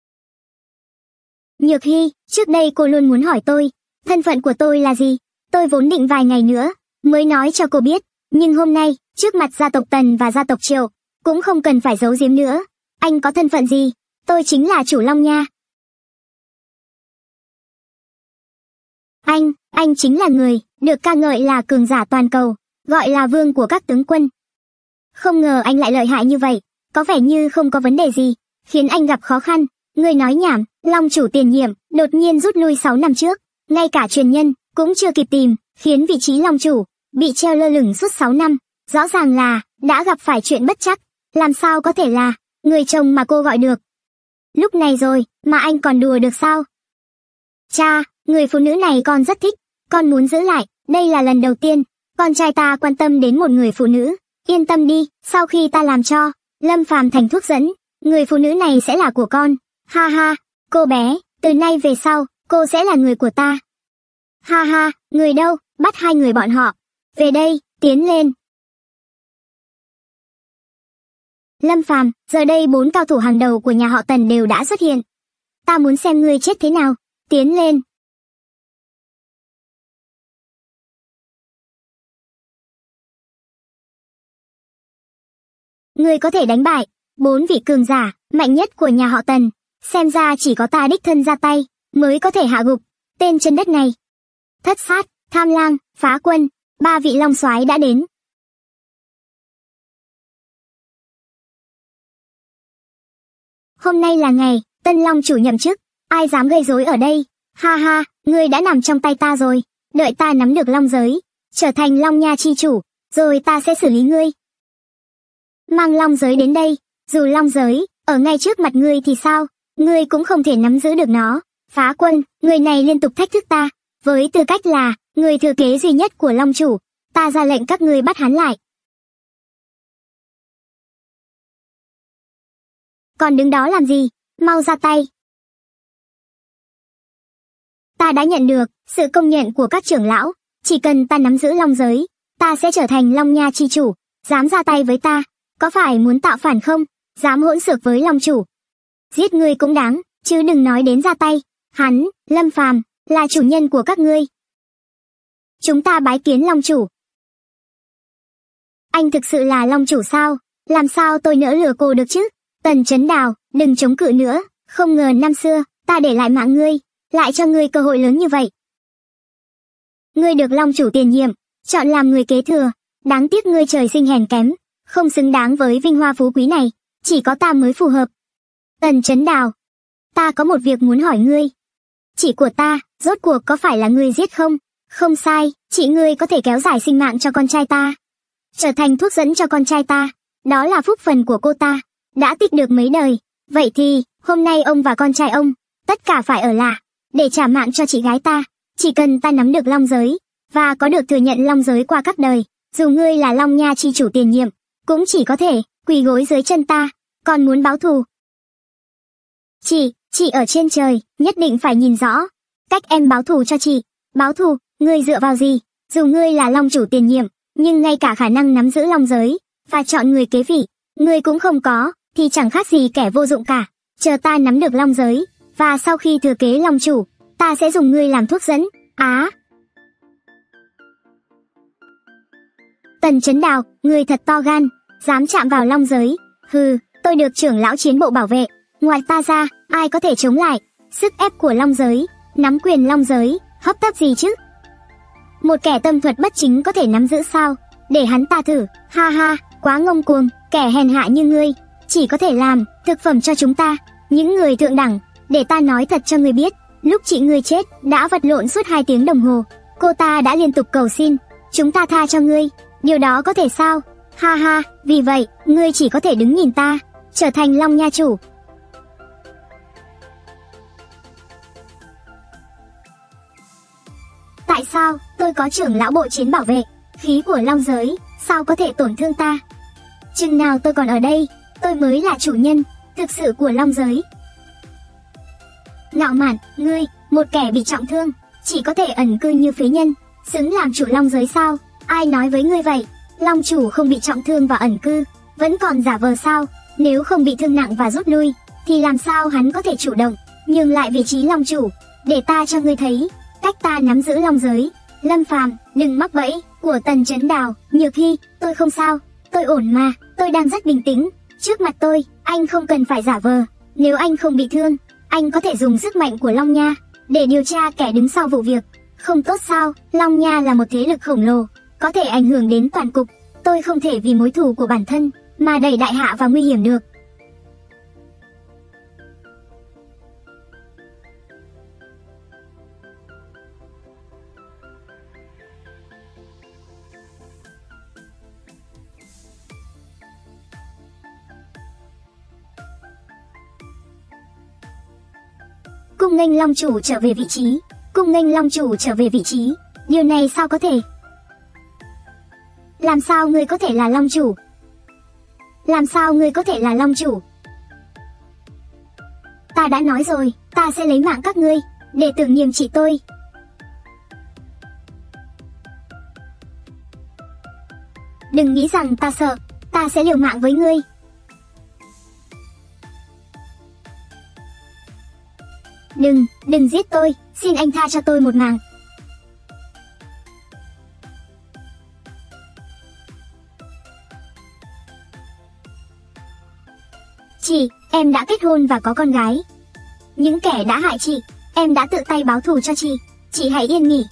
Nhược Hy, trước đây cô luôn muốn hỏi tôi, thân phận của tôi là gì? Tôi vốn định vài ngày nữa mới nói cho cô biết, nhưng hôm nay, trước mặt gia tộc Tần và gia tộc Triệu, cũng không cần phải giấu giếm nữa. Anh có thân phận gì? Tôi chính là chủ Long Nha. Anh, anh chính là người được ca ngợi là cường giả toàn cầu, gọi là vương của các tướng quân. Không ngờ anh lại lợi hại như vậy, có vẻ như không có vấn đề gì khiến anh gặp khó khăn. Người nói nhảm, Long chủ tiền nhiệm đột nhiên rút lui sáu năm trước, ngay cả truyền nhân cũng chưa kịp tìm, khiến vị trí Long chủ bị treo lơ lửng suốt sáu năm. Rõ ràng là đã gặp phải chuyện bất trắc, làm sao có thể là người chồng mà cô gọi được. Lúc này rồi, mà anh còn đùa được sao? Cha, người phụ nữ này con rất thích, con muốn giữ lại, đây là lần đầu tiên, con trai ta quan tâm đến một người phụ nữ. Yên tâm đi, sau khi ta làm cho Lâm Phàm thành thuốc dẫn, người phụ nữ này sẽ là của con. Ha ha, cô bé, từ nay về sau, cô sẽ là người của ta. Ha ha, người đâu, bắt hai người bọn họ. Về đây, tiến lên. Lâm Phàm, giờ đây bốn cao thủ hàng đầu của nhà họ Tần đều đã xuất hiện. Ta muốn xem ngươi chết thế nào. Tiến lên. Ngươi có thể đánh bại bốn vị cường giả mạnh nhất của nhà họ Tần. Xem ra chỉ có ta đích thân ra tay mới có thể hạ gục tên chân đất này. Thất sát, Tham Lang, Phá Quân, ba vị long soái đã đến. Hôm nay là ngày Tân Long chủ nhậm chức, ai dám gây rối ở đây? Ha ha, ngươi đã nằm trong tay ta rồi, đợi ta nắm được long giới, trở thành Long Nha chi chủ, rồi ta sẽ xử lý ngươi. Mang long giới đến đây, dù long giới ở ngay trước mặt ngươi thì sao, ngươi cũng không thể nắm giữ được nó. Phá Quân, người này liên tục thách thức ta, với tư cách là người thừa kế duy nhất của long chủ, ta ra lệnh các ngươi bắt hắn lại. Còn đứng đó làm gì, mau ra tay. Ta đã nhận được sự công nhận của các trưởng lão, chỉ cần ta nắm giữ long giới, ta sẽ trở thành Long Nha chi chủ. Dám ra tay với ta, có phải muốn tạo phản không? Dám hỗn xược với long chủ, giết ngươi cũng đáng, chứ đừng nói đến ra tay. Hắn, Lâm Phàm, là chủ nhân của các ngươi. Chúng ta bái kiến long chủ. Anh thực sự là long chủ sao? Làm sao tôi nỡ lừa cô được chứ? Tần Chấn Đào, đừng chống cự nữa, không ngờ năm xưa, ta để lại mạng ngươi, lại cho ngươi cơ hội lớn như vậy. Ngươi được long chủ tiền nhiệm, chọn làm người kế thừa, đáng tiếc ngươi trời sinh hèn kém, không xứng đáng với vinh hoa phú quý này, chỉ có ta mới phù hợp. Tần Chấn Đào, ta có một việc muốn hỏi ngươi. Chị của ta, rốt cuộc có phải là ngươi giết không? Không sai, chị ngươi có thể kéo dài sinh mạng cho con trai ta, trở thành thuốc dẫn cho con trai ta, đó là phúc phần của cô ta, đã tích được mấy đời. Vậy thì, hôm nay ông và con trai ông, tất cả phải ở lại, để trả mạng cho chị gái ta. Chỉ cần ta nắm được long giới, và có được thừa nhận long giới qua các đời, dù ngươi là Long Nha chi chủ tiền nhiệm, cũng chỉ có thể quỳ gối dưới chân ta. Còn muốn báo thù? Chị, chị ở trên trời, nhất định phải nhìn rõ cách em báo thù cho chị. Báo thù, ngươi dựa vào gì? Dù ngươi là long chủ tiền nhiệm, nhưng ngay cả khả năng nắm giữ long giới và chọn người kế vị, ngươi cũng không có, thì chẳng khác gì kẻ vô dụng cả. Chờ ta nắm được long giới, và sau khi thừa kế long chủ, ta sẽ dùng ngươi làm thuốc dẫn. Á! Tần Chấn Đào, ngươi thật to gan, dám chạm vào long giới. Hừ, tôi được trưởng lão chiến bộ bảo vệ, ngoài ta ra, ai có thể chống lại sức ép của long giới, nắm quyền long giới, hấp tấp gì chứ? Một kẻ tâm thuật bất chính có thể nắm giữ sao? Để hắn ta thử. Ha ha, quá ngông cuồng, kẻ hèn hạ như ngươi, chỉ có thể làm thực phẩm cho chúng ta, những người thượng đẳng. Để ta nói thật cho ngươi biết, lúc chị ngươi chết, đã vật lộn suốt hai tiếng đồng hồ, cô ta đã liên tục cầu xin chúng ta tha cho ngươi. Điều đó có thể sao? Ha ha, vì vậy, ngươi chỉ có thể đứng nhìn ta trở thành Long Nha chủ. Tại sao? Tôi có trưởng lão bộ chiến bảo vệ, khí của long giới, sao có thể tổn thương ta? Chừng nào tôi còn ở đây, tôi mới là chủ nhân thực sự của long giới. Ngạo mạn, ngươi, một kẻ bị trọng thương, chỉ có thể ẩn cư như phế nhân, xứng làm chủ long giới sao? Ai nói với ngươi vậy? Long chủ không bị trọng thương và ẩn cư, vẫn còn giả vờ sao? Nếu không bị thương nặng và rút lui, thì làm sao hắn có thể chủ động nhường lại vị trí long chủ? Để ta cho ngươi thấy cách ta nắm giữ long giới. Lâm Phàm, đừng mắc bẫy của Tần Chấn Đào. Nhược Hy, tôi không sao, tôi ổn mà, tôi đang rất bình tĩnh. Trước mặt tôi, anh không cần phải giả vờ. Nếu anh không bị thương, anh có thể dùng sức mạnh của Long Nha để điều tra kẻ đứng sau vụ việc. Không tốt sao? Long Nha là một thế lực khổng lồ, có thể ảnh hưởng đến toàn cục. Tôi không thể vì mối thù của bản thân mà đẩy đại hạ vào nguy hiểm được. Cung nghênh Long chủ trở về vị trí. Cung nghênh Long chủ trở về vị trí. Điều này sao có thể? Làm sao ngươi có thể là Long chủ? Làm sao ngươi có thể là Long chủ? Ta đã nói rồi, ta sẽ lấy mạng các ngươi, để tưởng niệm chị tôi. Đừng nghĩ rằng ta sợ, ta sẽ liều mạng với ngươi. Đừng, đừng giết tôi, xin anh tha cho tôi một mạng. Chị, em đã kết hôn và có con gái. Những kẻ đã hại chị, em đã tự tay báo thù cho chị, chị hãy yên nghỉ.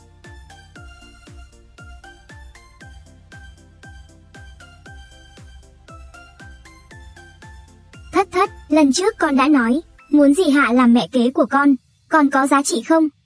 Thất thất, lần trước con đã nói, muốn dì Hạ làm mẹ kế của con, con có giá trị không?